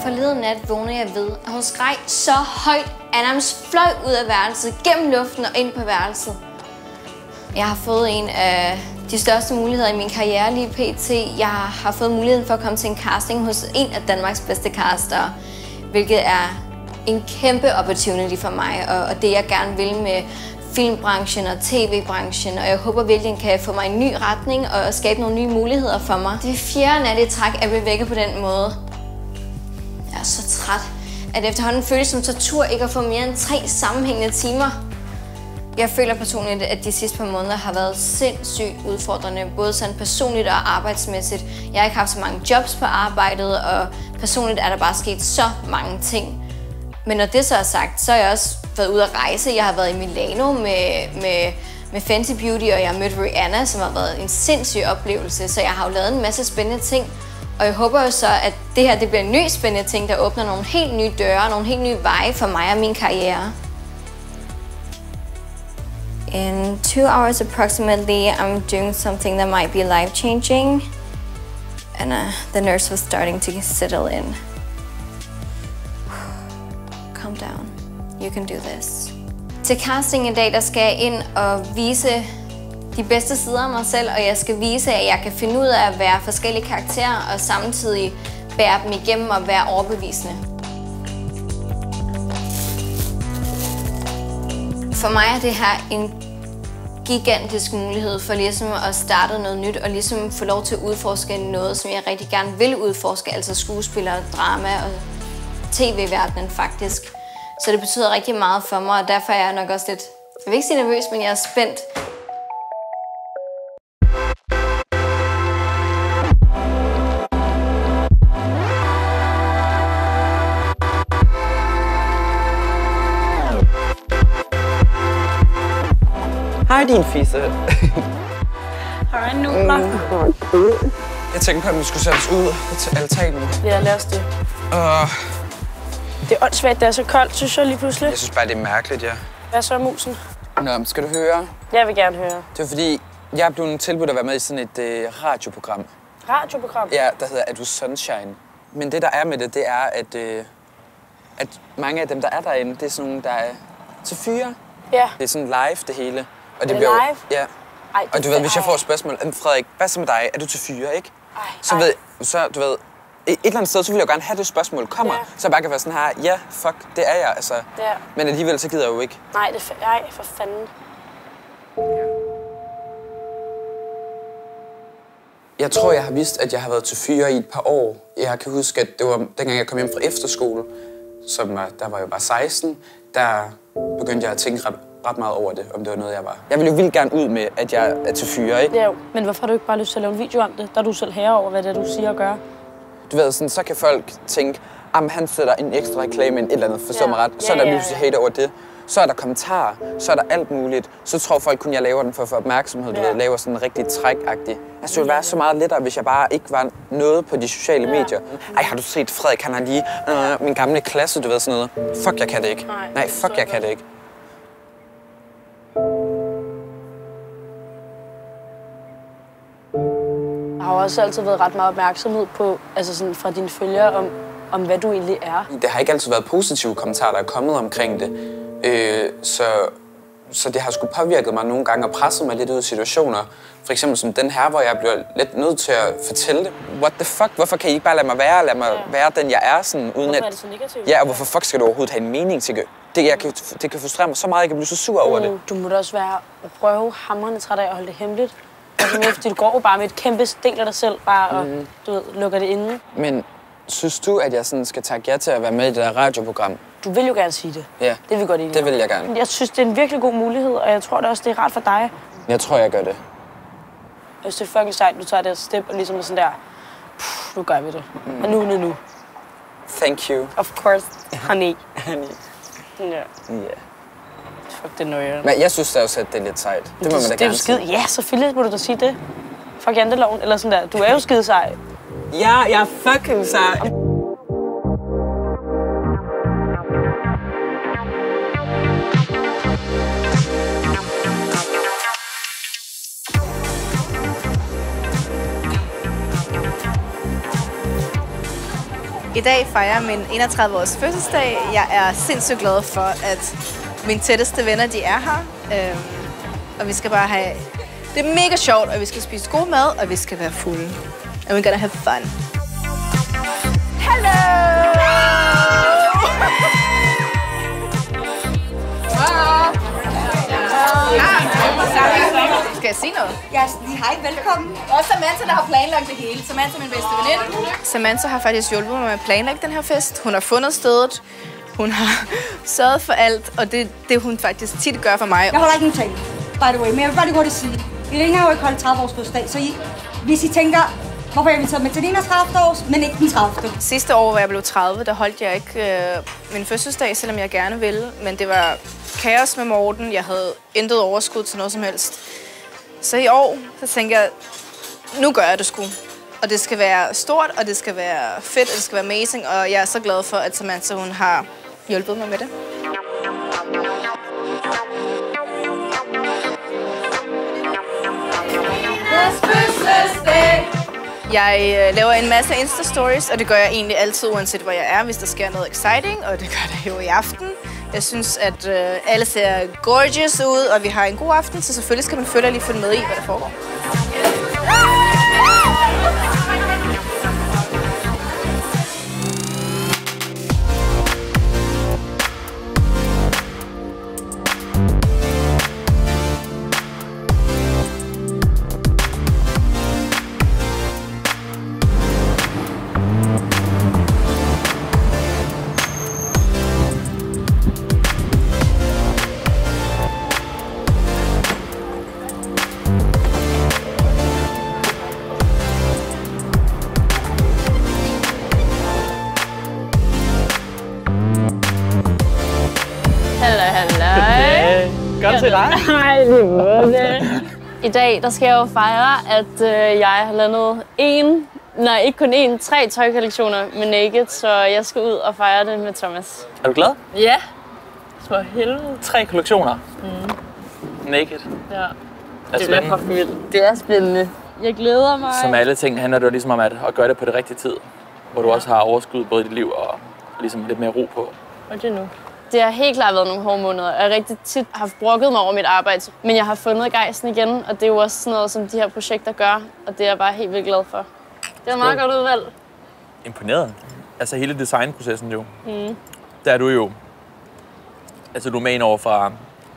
Forleden nat vågnede jeg ved, at hun skreg så højt, at jeg nærmest fløj ud af værelset, gennem luften og ind på værelset. Jeg har fået en af de største muligheder i min karriere lige pt. Jeg har fået muligheden for at komme til en casting hos en af Danmarks bedste castere, hvilket er en kæmpe opportunity for mig, og det jeg gerne vil med filmbranchen og tv-branchen, og jeg håber virkelig, kan få mig en ny retning og skabe nogle nye muligheder for mig. Det er 4. nat i træk, at jeg bliver vækket på den måde. Jeg er så træt, at det efterhånden føles som tortur ikke at få mere end 3 sammenhængende timer. Jeg føler personligt, at de sidste par måneder har været sindssygt udfordrende, både sådan personligt og arbejdsmæssigt. Jeg har ikke haft så mange jobs på arbejdet, og personligt er der bare sket så mange ting. Men når det så er sagt, så har jeg også været ude at rejse. Jeg har været i Milano med Fenty Beauty, og jeg har mødt Rihanna, som har været en sindssyg oplevelse. Så jeg har jo lavet en masse spændende ting. Og jeg håber jo så, at det her bliver en ny spændende ting, der åbner nogle helt nye døre, nogle helt nye veje for mig og min karriere. In 2 hours approximately, I'm doing something that might be life-changing. And the nurse was starting to settle in. Calm down. You can do this. Til casting i dag, der skal jeg ind og vise de bedste sider af mig selv, og jeg skal vise, at jeg kan finde ud af at være forskellige karakterer, og samtidig bære dem igennem og være overbevisende. For mig er det her en gigantisk mulighed for ligesom at starte noget nyt, og ligesom få lov til at udforske noget, som jeg rigtig gerne vil udforske, altså skuespiller, drama og tv-verdenen faktisk. Så det betyder rigtig meget for mig, og derfor er jeg nok også lidt, jeg vil ikke sige nervøs, men jeg er spændt. Hej din fisse. Hej nu. Jeg tænkte på, at vi skulle sætte os ud til altanen. Ja, lad os det. Det er åndssvagt, det er så koldt, synes jeg lige pludselig. Jeg synes bare, det er mærkeligt, ja. Hvad så, musen? Nå, skal du høre? Jeg vil gerne høre. Det er fordi, jeg er blevet tilbudt at være med i sådan et radioprogram. Radioprogram? Ja, der hedder Er du Sunshine. Men det, der er med det, det er, at mange af dem, der er derinde, det er sådan nogle, der er til fyre. Ja. Det er sådan live, det hele. Og det bliver live? Ja. Ej, og du ved, hvis jeg får et spørgsmål, Frederik, hvad så med dig? Er du til fyre, ikke? Du ved, et eller andet sted, så vil jeg jo gerne have det spørgsmål kommer. Yeah. Så jeg bare kan være sådan her, ja, fuck, det er jeg, altså. Yeah. Men alligevel, så gider jeg jo ikke. Nej, for fanden. Jeg tror, jeg har vidst, at jeg har været til fyre i et par år. Jeg kan huske, at det var dengang, jeg kom hjem fra efterskole, der var jeg bare 16, der begyndte jeg at tænke ret meget over det, om det var noget, jeg var. Jeg ville jo vildt gerne ud med, at jeg er til fyre, ikke? Ja, men hvorfor har du ikke bare lyst til at lave en video om det? Der er du selv herre over, hvad det er, du siger og gør. Du ved, sådan, så kan folk tænke, han sætter en ekstra reklame ind, et eller andet, forstår mig ret. Så er der pludselig hate over det. Så er der kommentarer, så er der alt muligt. Så tror folk kun, jeg laver den for at få opmærksomhed, du ved, laver sådan en rigtig træk-agtig. Altså, det ville være så meget lettere, hvis jeg bare ikke var noget på de sociale medier. Ej, har du set Frederik, han har lige min gamle klasse, du ved, sådan noget. Fuck, jeg kan det ikke. Nej, fuck, jeg kan det ikke. Jeg har også altid været ret meget opmærksomhed på, altså sådan fra dine følgere, om hvad du egentlig er. Det har ikke altid været positive kommentarer, der er kommet omkring det. Så det har sgu påvirket mig nogle gange og presset mig lidt ud i situationer. For eksempel som den her, hvor jeg bliver lidt nødt til at fortælle det. What the fuck? Hvorfor kan I ikke bare lade mig være? Lad mig være den, jeg er, sådan, uden hvorfor er det så negativt? Ja, og hvorfor fuck skal du overhovedet have en mening til det? Det kan frustrere mig så meget, at jeg kan blive så sur over det. Du må da også være røvhamrende træt af at holde det hemmeligt. Altså, fordi du går jo bare med et kæmpe del af dig selv, bare og du ved, lukker det inde. Men synes du, at jeg sådan skal takke jer til at være med i det der radioprogram? Du vil jo gerne sige det. Ja, det vil godt enige. Det vil jeg gerne. Jeg synes, det er en virkelig god mulighed, og jeg tror da også, det er rart for dig. Jeg tror, jeg gør det. Jeg synes, det er fucking sejt, du tager det step og ligesom sådan der, nu gør vi det. Og nu. Thank you. Of course, honey. Honey. Ja. Fuck, det nøjer. Men jeg synes da også, at det er lidt sejt. Det må man da gerne sige. Ja, selvfølgelig må du da sige det. Fuck janteloven, eller sådan der. Du er jo skide sej. Ja, jeg er fucking sej. I dag fejrer min 31-års fødselsdag. Jeg er sindssygt glad for, at mine tætteste venner de er her. Og vi skal bare have... Det er mega sjovt, og vi skal spise god mad, og vi skal være fulde. And we're gonna have fun. Hello! Skal jeg sige noget? Ja, hej, velkommen. Og Samantha, der har planlagt det hele. Samantha er min bedste veninde. Samantha har faktisk hjulpet mig med at planlægge den her fest. Hun har fundet stedet. Hun har sørget for alt, og det hun faktisk tit gør for mig. Jeg holder ikke en tale, by the way, men jeg vil bare lige hurtigt sige. Elena har jo ikke holdt 30 års fødselsdag, så hvis I tænker, hvorfor jeg inviteret med til Lenas 30 års, men ikke den 30. Sidste år, hvor jeg blev 30, der holdt jeg ikke min fødselsdag, selvom jeg gerne ville. Men det var kaos med Morten. Jeg havde intet overskud til noget som helst. Så i år, så tænker jeg, nu gør jeg det sgu. Og det skal være stort, og det skal være fedt, og det skal være amazing. Og jeg er så glad for, at Samantha hun har hjulpet mig med det. Jeg laver en masse Insta-stories, og det gør jeg egentlig altid, uanset hvor jeg er, hvis der sker noget exciting, og det gør det jo i aften. Jeg synes, at alle ser gorgeous ud, og vi har en god aften, så selvfølgelig skal man følge og lige følge med i, hvad der foregår. Godt til dig. Hej, lige måde. I dag der skal jeg jo fejre, at jeg har landet ikke kun 3 tøjkollektioner med Naked, så jeg skal ud og fejre det med Thomas. Er du glad? Ja. For helvede. 3 kollektioner. Naked. Ja. Det er for vildt. Det er spændende. Jeg glæder mig. Som alle ting handler det jo ligesom om at gøre det på det rigtige tid, hvor du også har overskud både i dit liv og ligesom lidt mere ro på. Og det nu. Det har helt klart været nogle hårde måneder. Jeg har rigtig tit haft brokket mig over mit arbejde, men jeg har fundet gejsten igen, og det er jo også sådan noget, som de her projekter gør, og det er jeg bare helt vildt glad for. Det er meget godt udvalg. Imponeret. Altså hele designprocessen jo. Der er du jo. Altså du er med ind over fra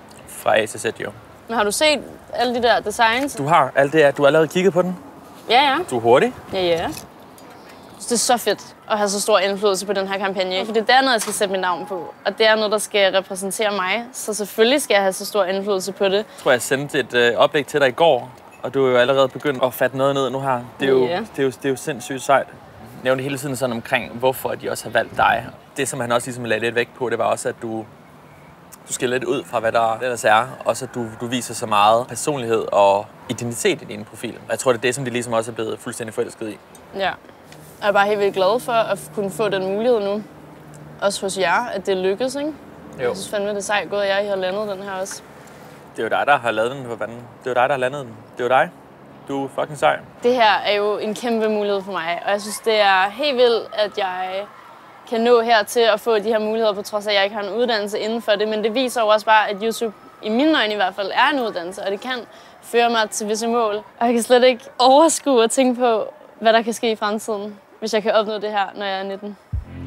A til Z jo. Men har du set alle de der designs? Du har alt det, du har allerede kigget på den? Ja. Du er hurtig? Ja. Det er så fedt at have så stor indflydelse på den her kampagne. For det er noget, jeg skal sætte mit navn på. Og det er noget, der skal repræsentere mig. Så selvfølgelig skal jeg have så stor indflydelse på det. Jeg tror, jeg sendte et oplæg til dig i går. Og du er jo allerede begyndt at fatte noget ned nu her. Det er jo sindssygt sejt. Jeg nævnte hele tiden sådan omkring, hvorfor de også har valgt dig. Det, som han også ligesom lagde lidt vægt på, det var også, at du skal lidt ud fra, hvad der ellers er. Også at du viser så meget personlighed og identitet i din profil. Og jeg tror, det er det, som de ligesom også er blevet fuldstændig forelsket i. Ja. Jeg er bare helt vildt glad for at kunne få den mulighed nu. Også hos jer, at det lykkes, ikke? Jo. Jeg synes fandme, det er sejt gået, at jeg har landet den her også. Det er jo dig, der har lavet den på vandet. Det er jo dig, der har landet den. Det er jo dig. Du er fucking sej. Det her er jo en kæmpe mulighed for mig, og jeg synes, det er helt vildt, at jeg kan nå hertil at få de her muligheder, på trods af, at jeg ikke har en uddannelse inden for det. Men det viser jo også bare, at YouTube, i mine øjne i hvert fald, er en uddannelse, og det kan føre mig til visse mål. Og jeg kan slet ikke overskue og tænke på, hvad der kan ske i fremtiden, hvis jeg kan opnå det her, når jeg er 19.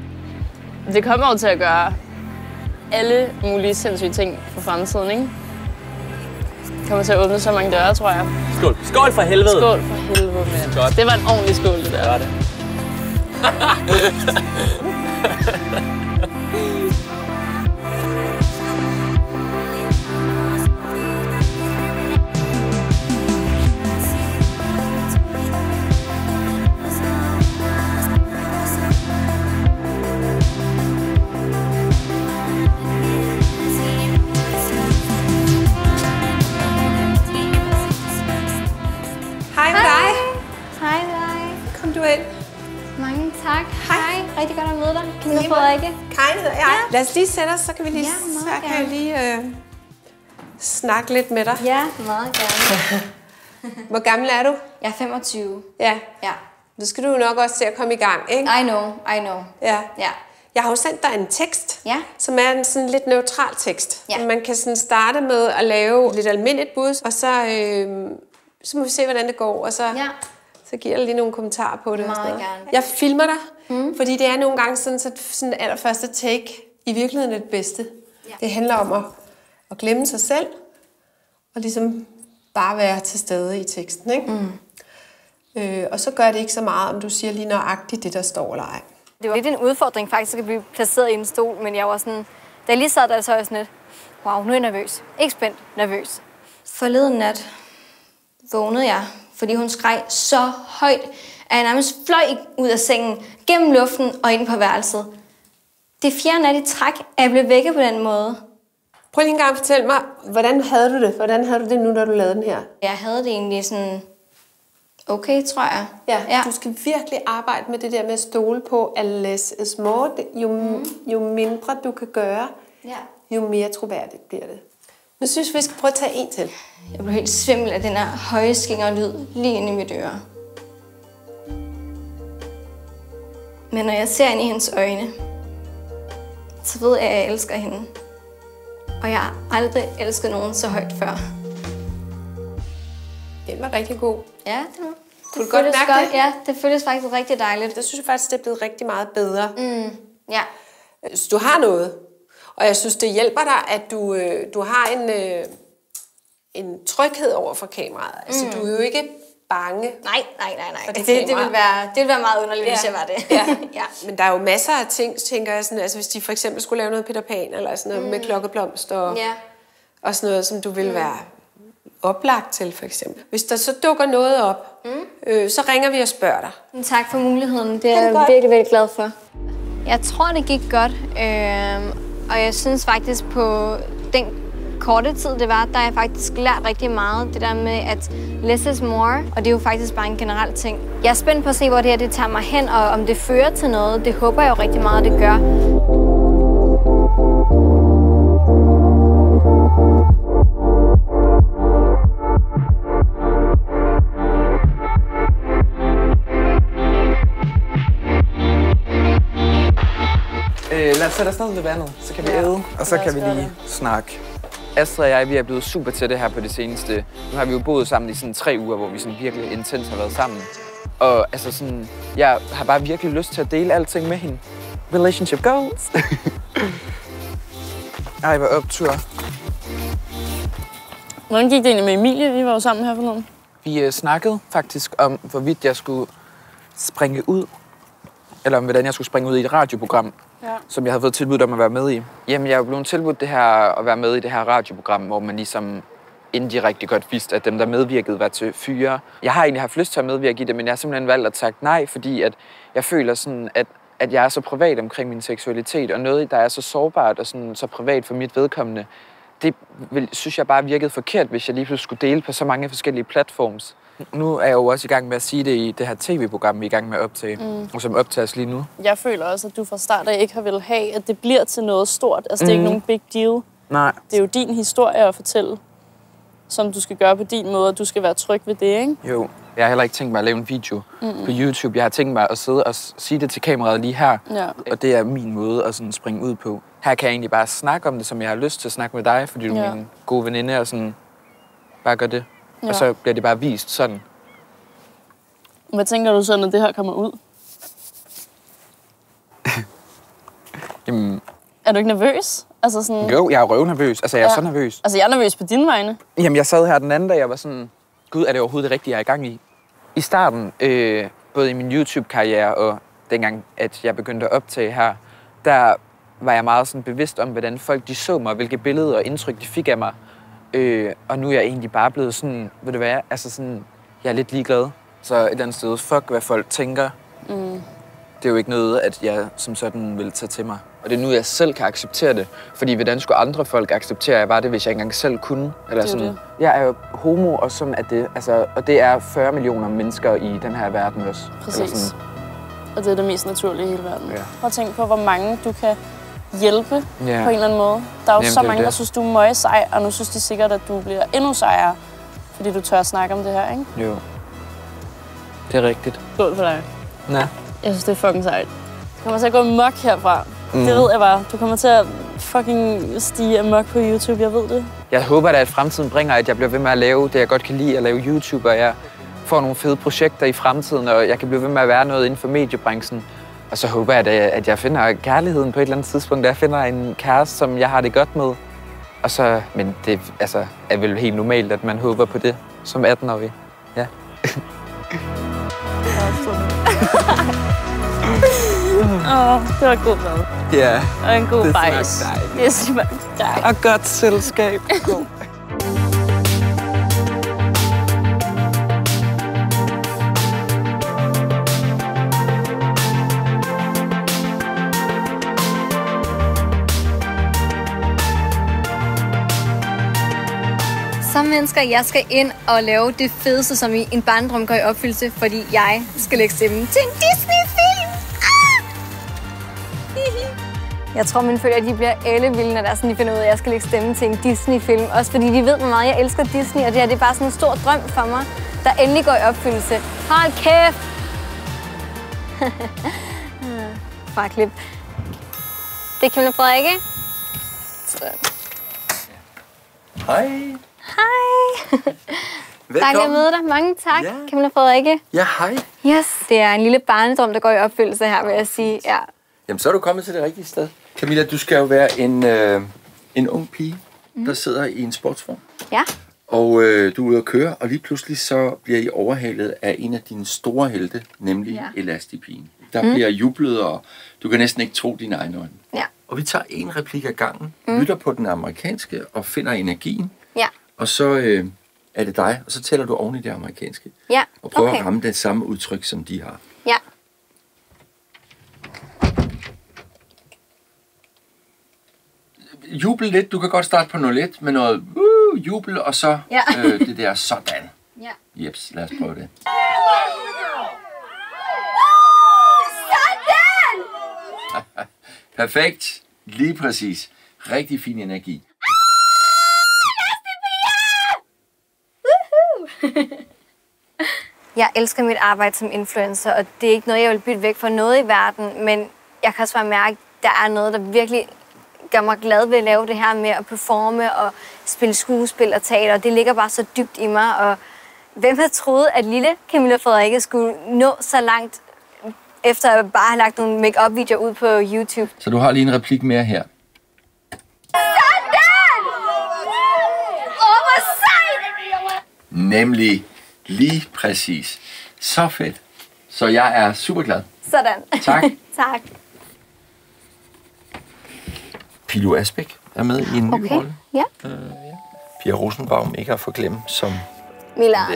Det kommer jo til at gøre alle mulige sindssyge ting for fremtiden, ikke? Det kommer til at åbne så mange døre, tror jeg. Skål. Skål for helvede. Skål for helvede, mand. Det var en ordentlig skål, det der. Det var det. Tak. Hej. Rigtig godt at møde dig. Camilla Frederikke. Karin hedder jeg. Ja. Lad os lige sætte os, så kan vi lige, så kan jeg lige snakke lidt med dig. Ja, meget gerne. Hvor gammel er du? Jeg er 25. Ja. Ja. Nu skal du nok også til at komme i gang, ikke? I know. Ja. Ja. Jeg har jo sendt dig en tekst, ja. Som er en sådan lidt neutral tekst. Ja. Man kan sådan starte med at lave lidt almindeligt bud, og så må vi se, hvordan det går, og så giver jeg lige nogle kommentarer på det. Meget gerne. Jeg filmer dig, fordi det er nogle gange sådan allerførste take i virkeligheden er det bedste. Ja. Det handler om at glemme sig selv, og ligesom bare være til stede i teksten, ikke? Og så gør det ikke så meget, om du siger lige nøjagtigt det, der står eller ej. Det var lidt en udfordring faktisk at blive placeret i en stol, men jeg var sådan, da jeg lige sad der, så var jeg sådan lidt, wow, nu er jeg nervøs. Ikke spændt, nervøs. Forleden nat vågnede jeg, fordi hun skreg så højt, at jeg nærmest fløj ud af sengen, gennem luften og ind på værelset. Det 4. nat i træk, at jeg blev vækket på den måde. Prøv lige en gang at fortælle mig, hvordan havde du det? Hvordan havde du det nu, da du lavede den her? Jeg havde det egentlig sådan okay, tror jeg. Ja, du skal virkelig arbejde med det der med at stole på, at less is more. Jo mindre du kan gøre, jo mere troværdigt bliver det. Nu synes vi skal prøve at tage en til. Jeg blev helt svimmel af den her høje skængerlyd lige inde i mit øre. Men når jeg ser ind i hendes øjne, så ved jeg, at jeg elsker hende. Og jeg har aldrig elsket nogen så højt før. Den var rigtig god. Ja, det var. Kunne du godt mærke det? Ja, det føles faktisk rigtig dejligt. Det synes jeg faktisk, det er blevet rigtig meget bedre. Ja. Så du har noget. Og jeg synes, det hjælper dig, at du har en tryghed over for kameraet. Altså, du er jo ikke bange. Nej. Det ville være meget underligt, hvis jeg var det. Ja. Men der er jo masser af ting, tænker jeg, sådan, altså, hvis de for eksempel skulle lave noget Peter Pan, eller sådan noget med klokkeblomst og sådan noget, som du ville være oplagt til, for eksempel. Hvis der så dukker noget op, så ringer vi og spørger dig. Tak for muligheden. Det er jeg virkelig, virkelig glad for. Jeg tror, det gik godt. Og jeg synes faktisk, på den korte tid, det var, der har jeg faktisk lært rigtig meget. Det der med, at less is more. Og det er jo faktisk bare en generel ting. Jeg er spændt på at se, hvor det her det tager mig hen, og om det fører til noget. Det håber jeg jo rigtig meget, det gør. Lad os sætte os ned ved vandet, så kan vi æde, og så kan vi lige snakke. Astrid og jeg, vi er blevet super tætte her på det seneste. Nu har vi jo boet sammen i sådan 3 uger, hvor vi sådan virkelig intens har været sammen. Og altså sådan, jeg har bare virkelig lyst til at dele alting med hende. Relationship goals. Ej, hvor optur. Hvordan gik det egentlig med Emilie? Vi var jo sammen her forleden. Vi snakkede faktisk om, hvorvidt jeg skulle springe ud. Eller om, hvordan jeg skulle springe ud i et radioprogram, som jeg havde fået tilbudt om at være med i. Jamen, jeg er jo blevet tilbudt det her at være med i det her radioprogram, hvor man ligesom indirekte godt vidste, at dem, der medvirkede, var til fyre. Jeg har egentlig haft lyst til at medvirke i det, men jeg har simpelthen valgt at sagt nej, fordi at jeg føler sådan, at jeg er så privat omkring min seksualitet, og noget, der er så sårbart og sådan, så privat for mit vedkommende, det synes jeg bare virkede forkert, hvis jeg lige pludselig skulle dele på så mange forskellige platforms. Nu er jeg jo også i gang med at sige det i det her tv-program, vi er i gang med at optage, og som optages lige nu. Jeg føler også, at du fra start af ikke har ville have, at det bliver til noget stort. Altså, det er ikke nogen big deal. Nej. Det er jo din historie at fortælle, som du skal gøre på din måde, og du skal være tryg ved det, ikke? Jo. Jeg har heller ikke tænkt mig at lave en video på YouTube. Jeg har tænkt mig at sidde og sige det til kameraet lige her, og det er min måde at sådan springe ud på. Her kan jeg egentlig bare snakke om det, som jeg har lyst til at snakke med dig, fordi du er min gode veninde, og sådan bare gør det. Og så bliver det bare vist sådan. Hvad tænker du så, når det her kommer ud? Jamen... Er du ikke nervøs? Altså sådan... Jo, jeg er røvnervøs. Altså, jeg er så nervøs. Altså, jeg er nervøs på dine vegne. Jamen, jeg sad her den anden dag, jeg var sådan... Gud, er det overhovedet det rigtige, jeg er i gang i? I starten, både i min YouTube-karriere og dengang, at jeg begyndte at optage her, der var jeg meget sådan bevidst om, hvordan folk de så mig, hvilke billeder og indtryk de fik af mig. Og nu er jeg egentlig bare blevet sådan, ved du hvad, altså sådan, jeg er lidt ligeglad. Så et eller andet sted, fuck hvad folk tænker. Det er jo ikke noget, at jeg som sådan vil tage til mig. Og det er nu, jeg selv kan acceptere det. Fordi hvordan skulle andre folk acceptere, at jeg var det, hvis jeg ikke engang selv kunne? Eller sådan. Det. Jeg er jo homo, og sådan er det. Altså, og det er 40 millioner mennesker i den her verden også. Præcis. Og det er det mest naturlige i hele verden. Ja. Prøv at tænke på, hvor mange du kan hjælpe på en eller anden måde. Der er jo så mange, der synes, du er møje sej, og nu synes de sikkert, at du bliver endnu sejere, fordi du tør at snakke om det her, ikke? Jo. Det er rigtigt. Skål for dig. Ja. Jeg synes, det er fucking sejt. Du kommer til at gå amok herfra. Mm. Det ved jeg bare. Du kommer til at fucking stige amok på YouTube, jeg ved det. Jeg håber at fremtiden bringer, at jeg bliver ved med at lave det, jeg godt kan lide, at lave YouTube, og jeg får nogle fede projekter i fremtiden, og jeg kan blive ved med at være noget inden for mediebranchen. Og så håber jeg, at jeg finder kærligheden på et eller andet tidspunkt, at jeg finder en kæreste, som jeg har det godt med. Og så, men det er vel helt normalt, at man håber på det som 18-årig. Ja. Det var god mad. Ja. Og en god bajs. Det smagte dejligt. Og godt selskab. God. Som mennesker, jeg skal ind og lave det fedeste, som i en barndrøm går i opfyldelse, fordi jeg skal lægge stemmen til en Disney-film. Jeg tror, mine følgere, de bliver ellevilde, når de finder ud af, at jeg skal lægge stemmen til en Disney-film. Også fordi de ved, hvor meget jeg elsker Disney, og det her det er bare sådan en stor drøm for mig, der endelig går i opfyldelse. Hold kæft! Bare klip. Det er Camilla Frederikke. Hej. Hej. Velkommen. Dejligt at møde dig. Mange tak, Ja. Camilla Frederikke. Ja, hej. Yes, det er en lille barnedrøm, der går i opfyldelse her, vil jeg sige. Ja. Jamen, så er du kommet til det rigtige sted. Camilla, du skal jo være en ung pige, der sidder i en sportsvogn. Ja. Og du er ude at køre, og lige pludselig så bliver I overhalet af en af dine store helte, nemlig Elastipigen. Der bliver jublet, og du kan næsten ikke tro dine egne øjne. Ja. Og vi tager en replik ad gangen, lytter på den amerikanske og finder energien. Ja. Og så er det dig, og så tæller du oven i det amerikanske. Ja. Og prøver at ramme det samme udtryk, som de har. Ja. Jubel lidt. Du kan godt starte på 01 med noget jubel, og så det der sådan. Ja. Jeps, lad os prøve det. Sådan! Perfekt. Lige præcis. Rigtig fin energi. Jeg elsker mit arbejde som influencer, og det er ikke noget, jeg vil bytte væk fra noget i verden, men jeg kan også bare mærke, at der er noget, der virkelig gør mig glad ved at lave det her med at performe og spille skuespil og teater. Det ligger bare så dybt i mig, og hvem havde troet, at lille Camilla Frederikke skulle nå så langt, efter at bare have lagt nogle make-up-videoer ud på YouTube. Så du har lige en replik mere her. Sådan! Åh, hvor sejt! Nemlig lige præcis. Så fedt. Så jeg er super glad. Sådan. Tak. Tak. Pilo Asbæk er med i en ny rolle. Ja. Pia Rosenbaum, ikke at forglemme, som Milano.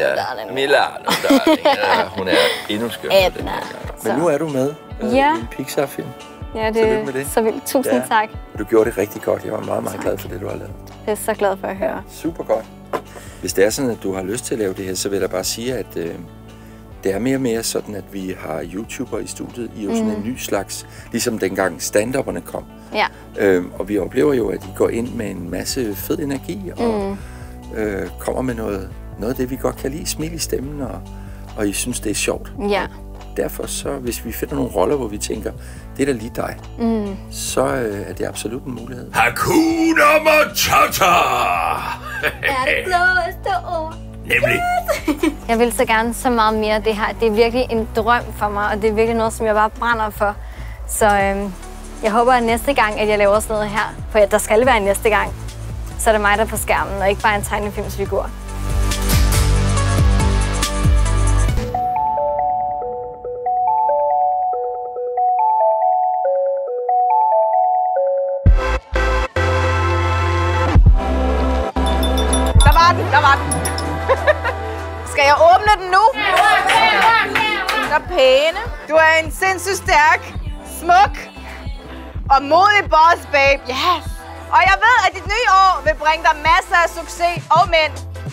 Hun er endnu skønnere. Men nu er du med i en Pixar-film. Ja, det er så vildt. Tusind tak. Du gjorde det rigtig godt. Jeg var meget, meget glad for det, du har lavet. Det er så glad for at høre. Super godt. Hvis det er sådan, at du har lyst til at lave det her, så vil jeg bare sige, at det er mere og mere sådan, at vi har YouTuber i studiet i sådan en ny slags, ligesom dengang stand-upperne kom. Ja. Og vi oplever jo, at de går ind med en masse fed energi og kommer med noget af det, vi godt kan lide, smil i stemmen, og I synes, det er sjovt. Ja. Derfor så, hvis vi finder nogle roller, hvor vi tænker, det er da lige dig, så er det absolut en mulighed. Hakuna Matata! Er det blåeste ord? Nemlig. Jeg vil så gerne så meget mere af det her. Det er virkelig en drøm for mig, og det er virkelig noget, som jeg bare brænder for. Så jeg håber, at næste gang, at jeg laver sådan noget her, for der skal være en næste gang, så er det mig, der er på skærmen, og ikke bare en tegnefilmsfigur. Der var den. Skal jeg åbne den nu? Så pæne. Du er en sindssygt stærk, smuk og modig boss, babe. Yes! Og jeg ved, at dit nye år vil bringe dig masser af succes og mænd.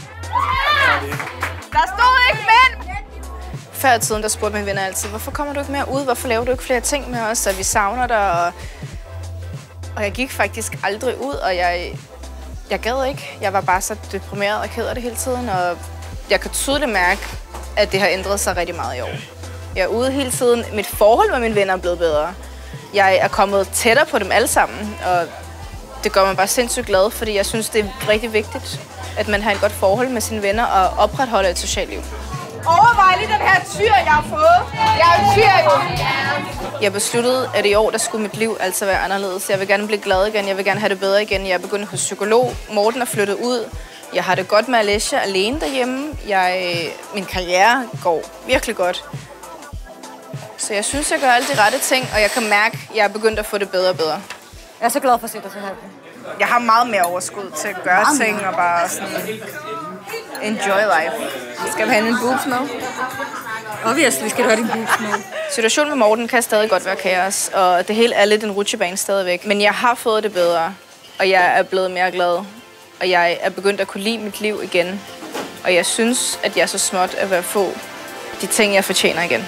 Der stod ikke mænd! Før i tiden, der spurgte mine venner altid, hvorfor kommer du ikke mere ud? Hvorfor laver du ikke flere ting med os? Så vi savner dig. Og jeg gik faktisk aldrig ud, og jeg gad ikke. Jeg var bare så deprimeret og ked af det hele tiden, og jeg kan tydeligt mærke, at det har ændret sig rigtig meget i år. Jeg er ude hele tiden. Mit forhold med mine venner er blevet bedre. Jeg er kommet tættere på dem alle sammen, og det gør mig bare sindssygt glad, fordi jeg synes, det er rigtig vigtigt, at man har et godt forhold med sine venner og opretholder et socialt liv. Overvej lige den her tyr, jeg har fået. Jeg er en tyr jo. Jeg besluttede, at i år, der skulle mit liv altså være anderledes. Jeg vil gerne blive glad igen. Jeg vil gerne have det bedre igen. Jeg er begyndt hos psykolog. Morten er flyttet ud. Jeg har det godt med Alessia alene derhjemme. Min karriere går virkelig godt. Så jeg synes, jeg gør alle de rette ting, og jeg kan mærke, at jeg er begyndt at få det bedre og bedre. Jeg er så glad for at se dig så happy. Jeg har meget mere overskud til at gøre ting og bare sådan enjoy life. Skal vi have en boobs med? Obviously skal du have din boobs med. Situationen med Morten kan stadig godt være kaos, og det hele er lidt en rutsjebane stadigvæk. Men jeg har fået det bedre, og jeg er blevet mere glad. Og jeg er begyndt at kunne lide mit liv igen. Og jeg synes, at jeg er så småt at være få de ting, jeg fortjener igen.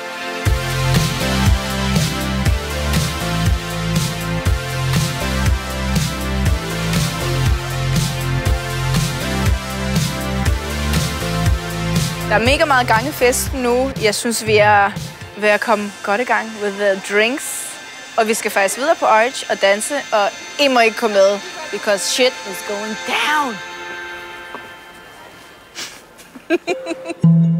Der er mega meget gang i festen nu. Jeg synes, vi er ved at komme godt i gang with the drinks. Og vi skal faktisk videre på Arch og danse, og I må ikke komme med, because shit is going down.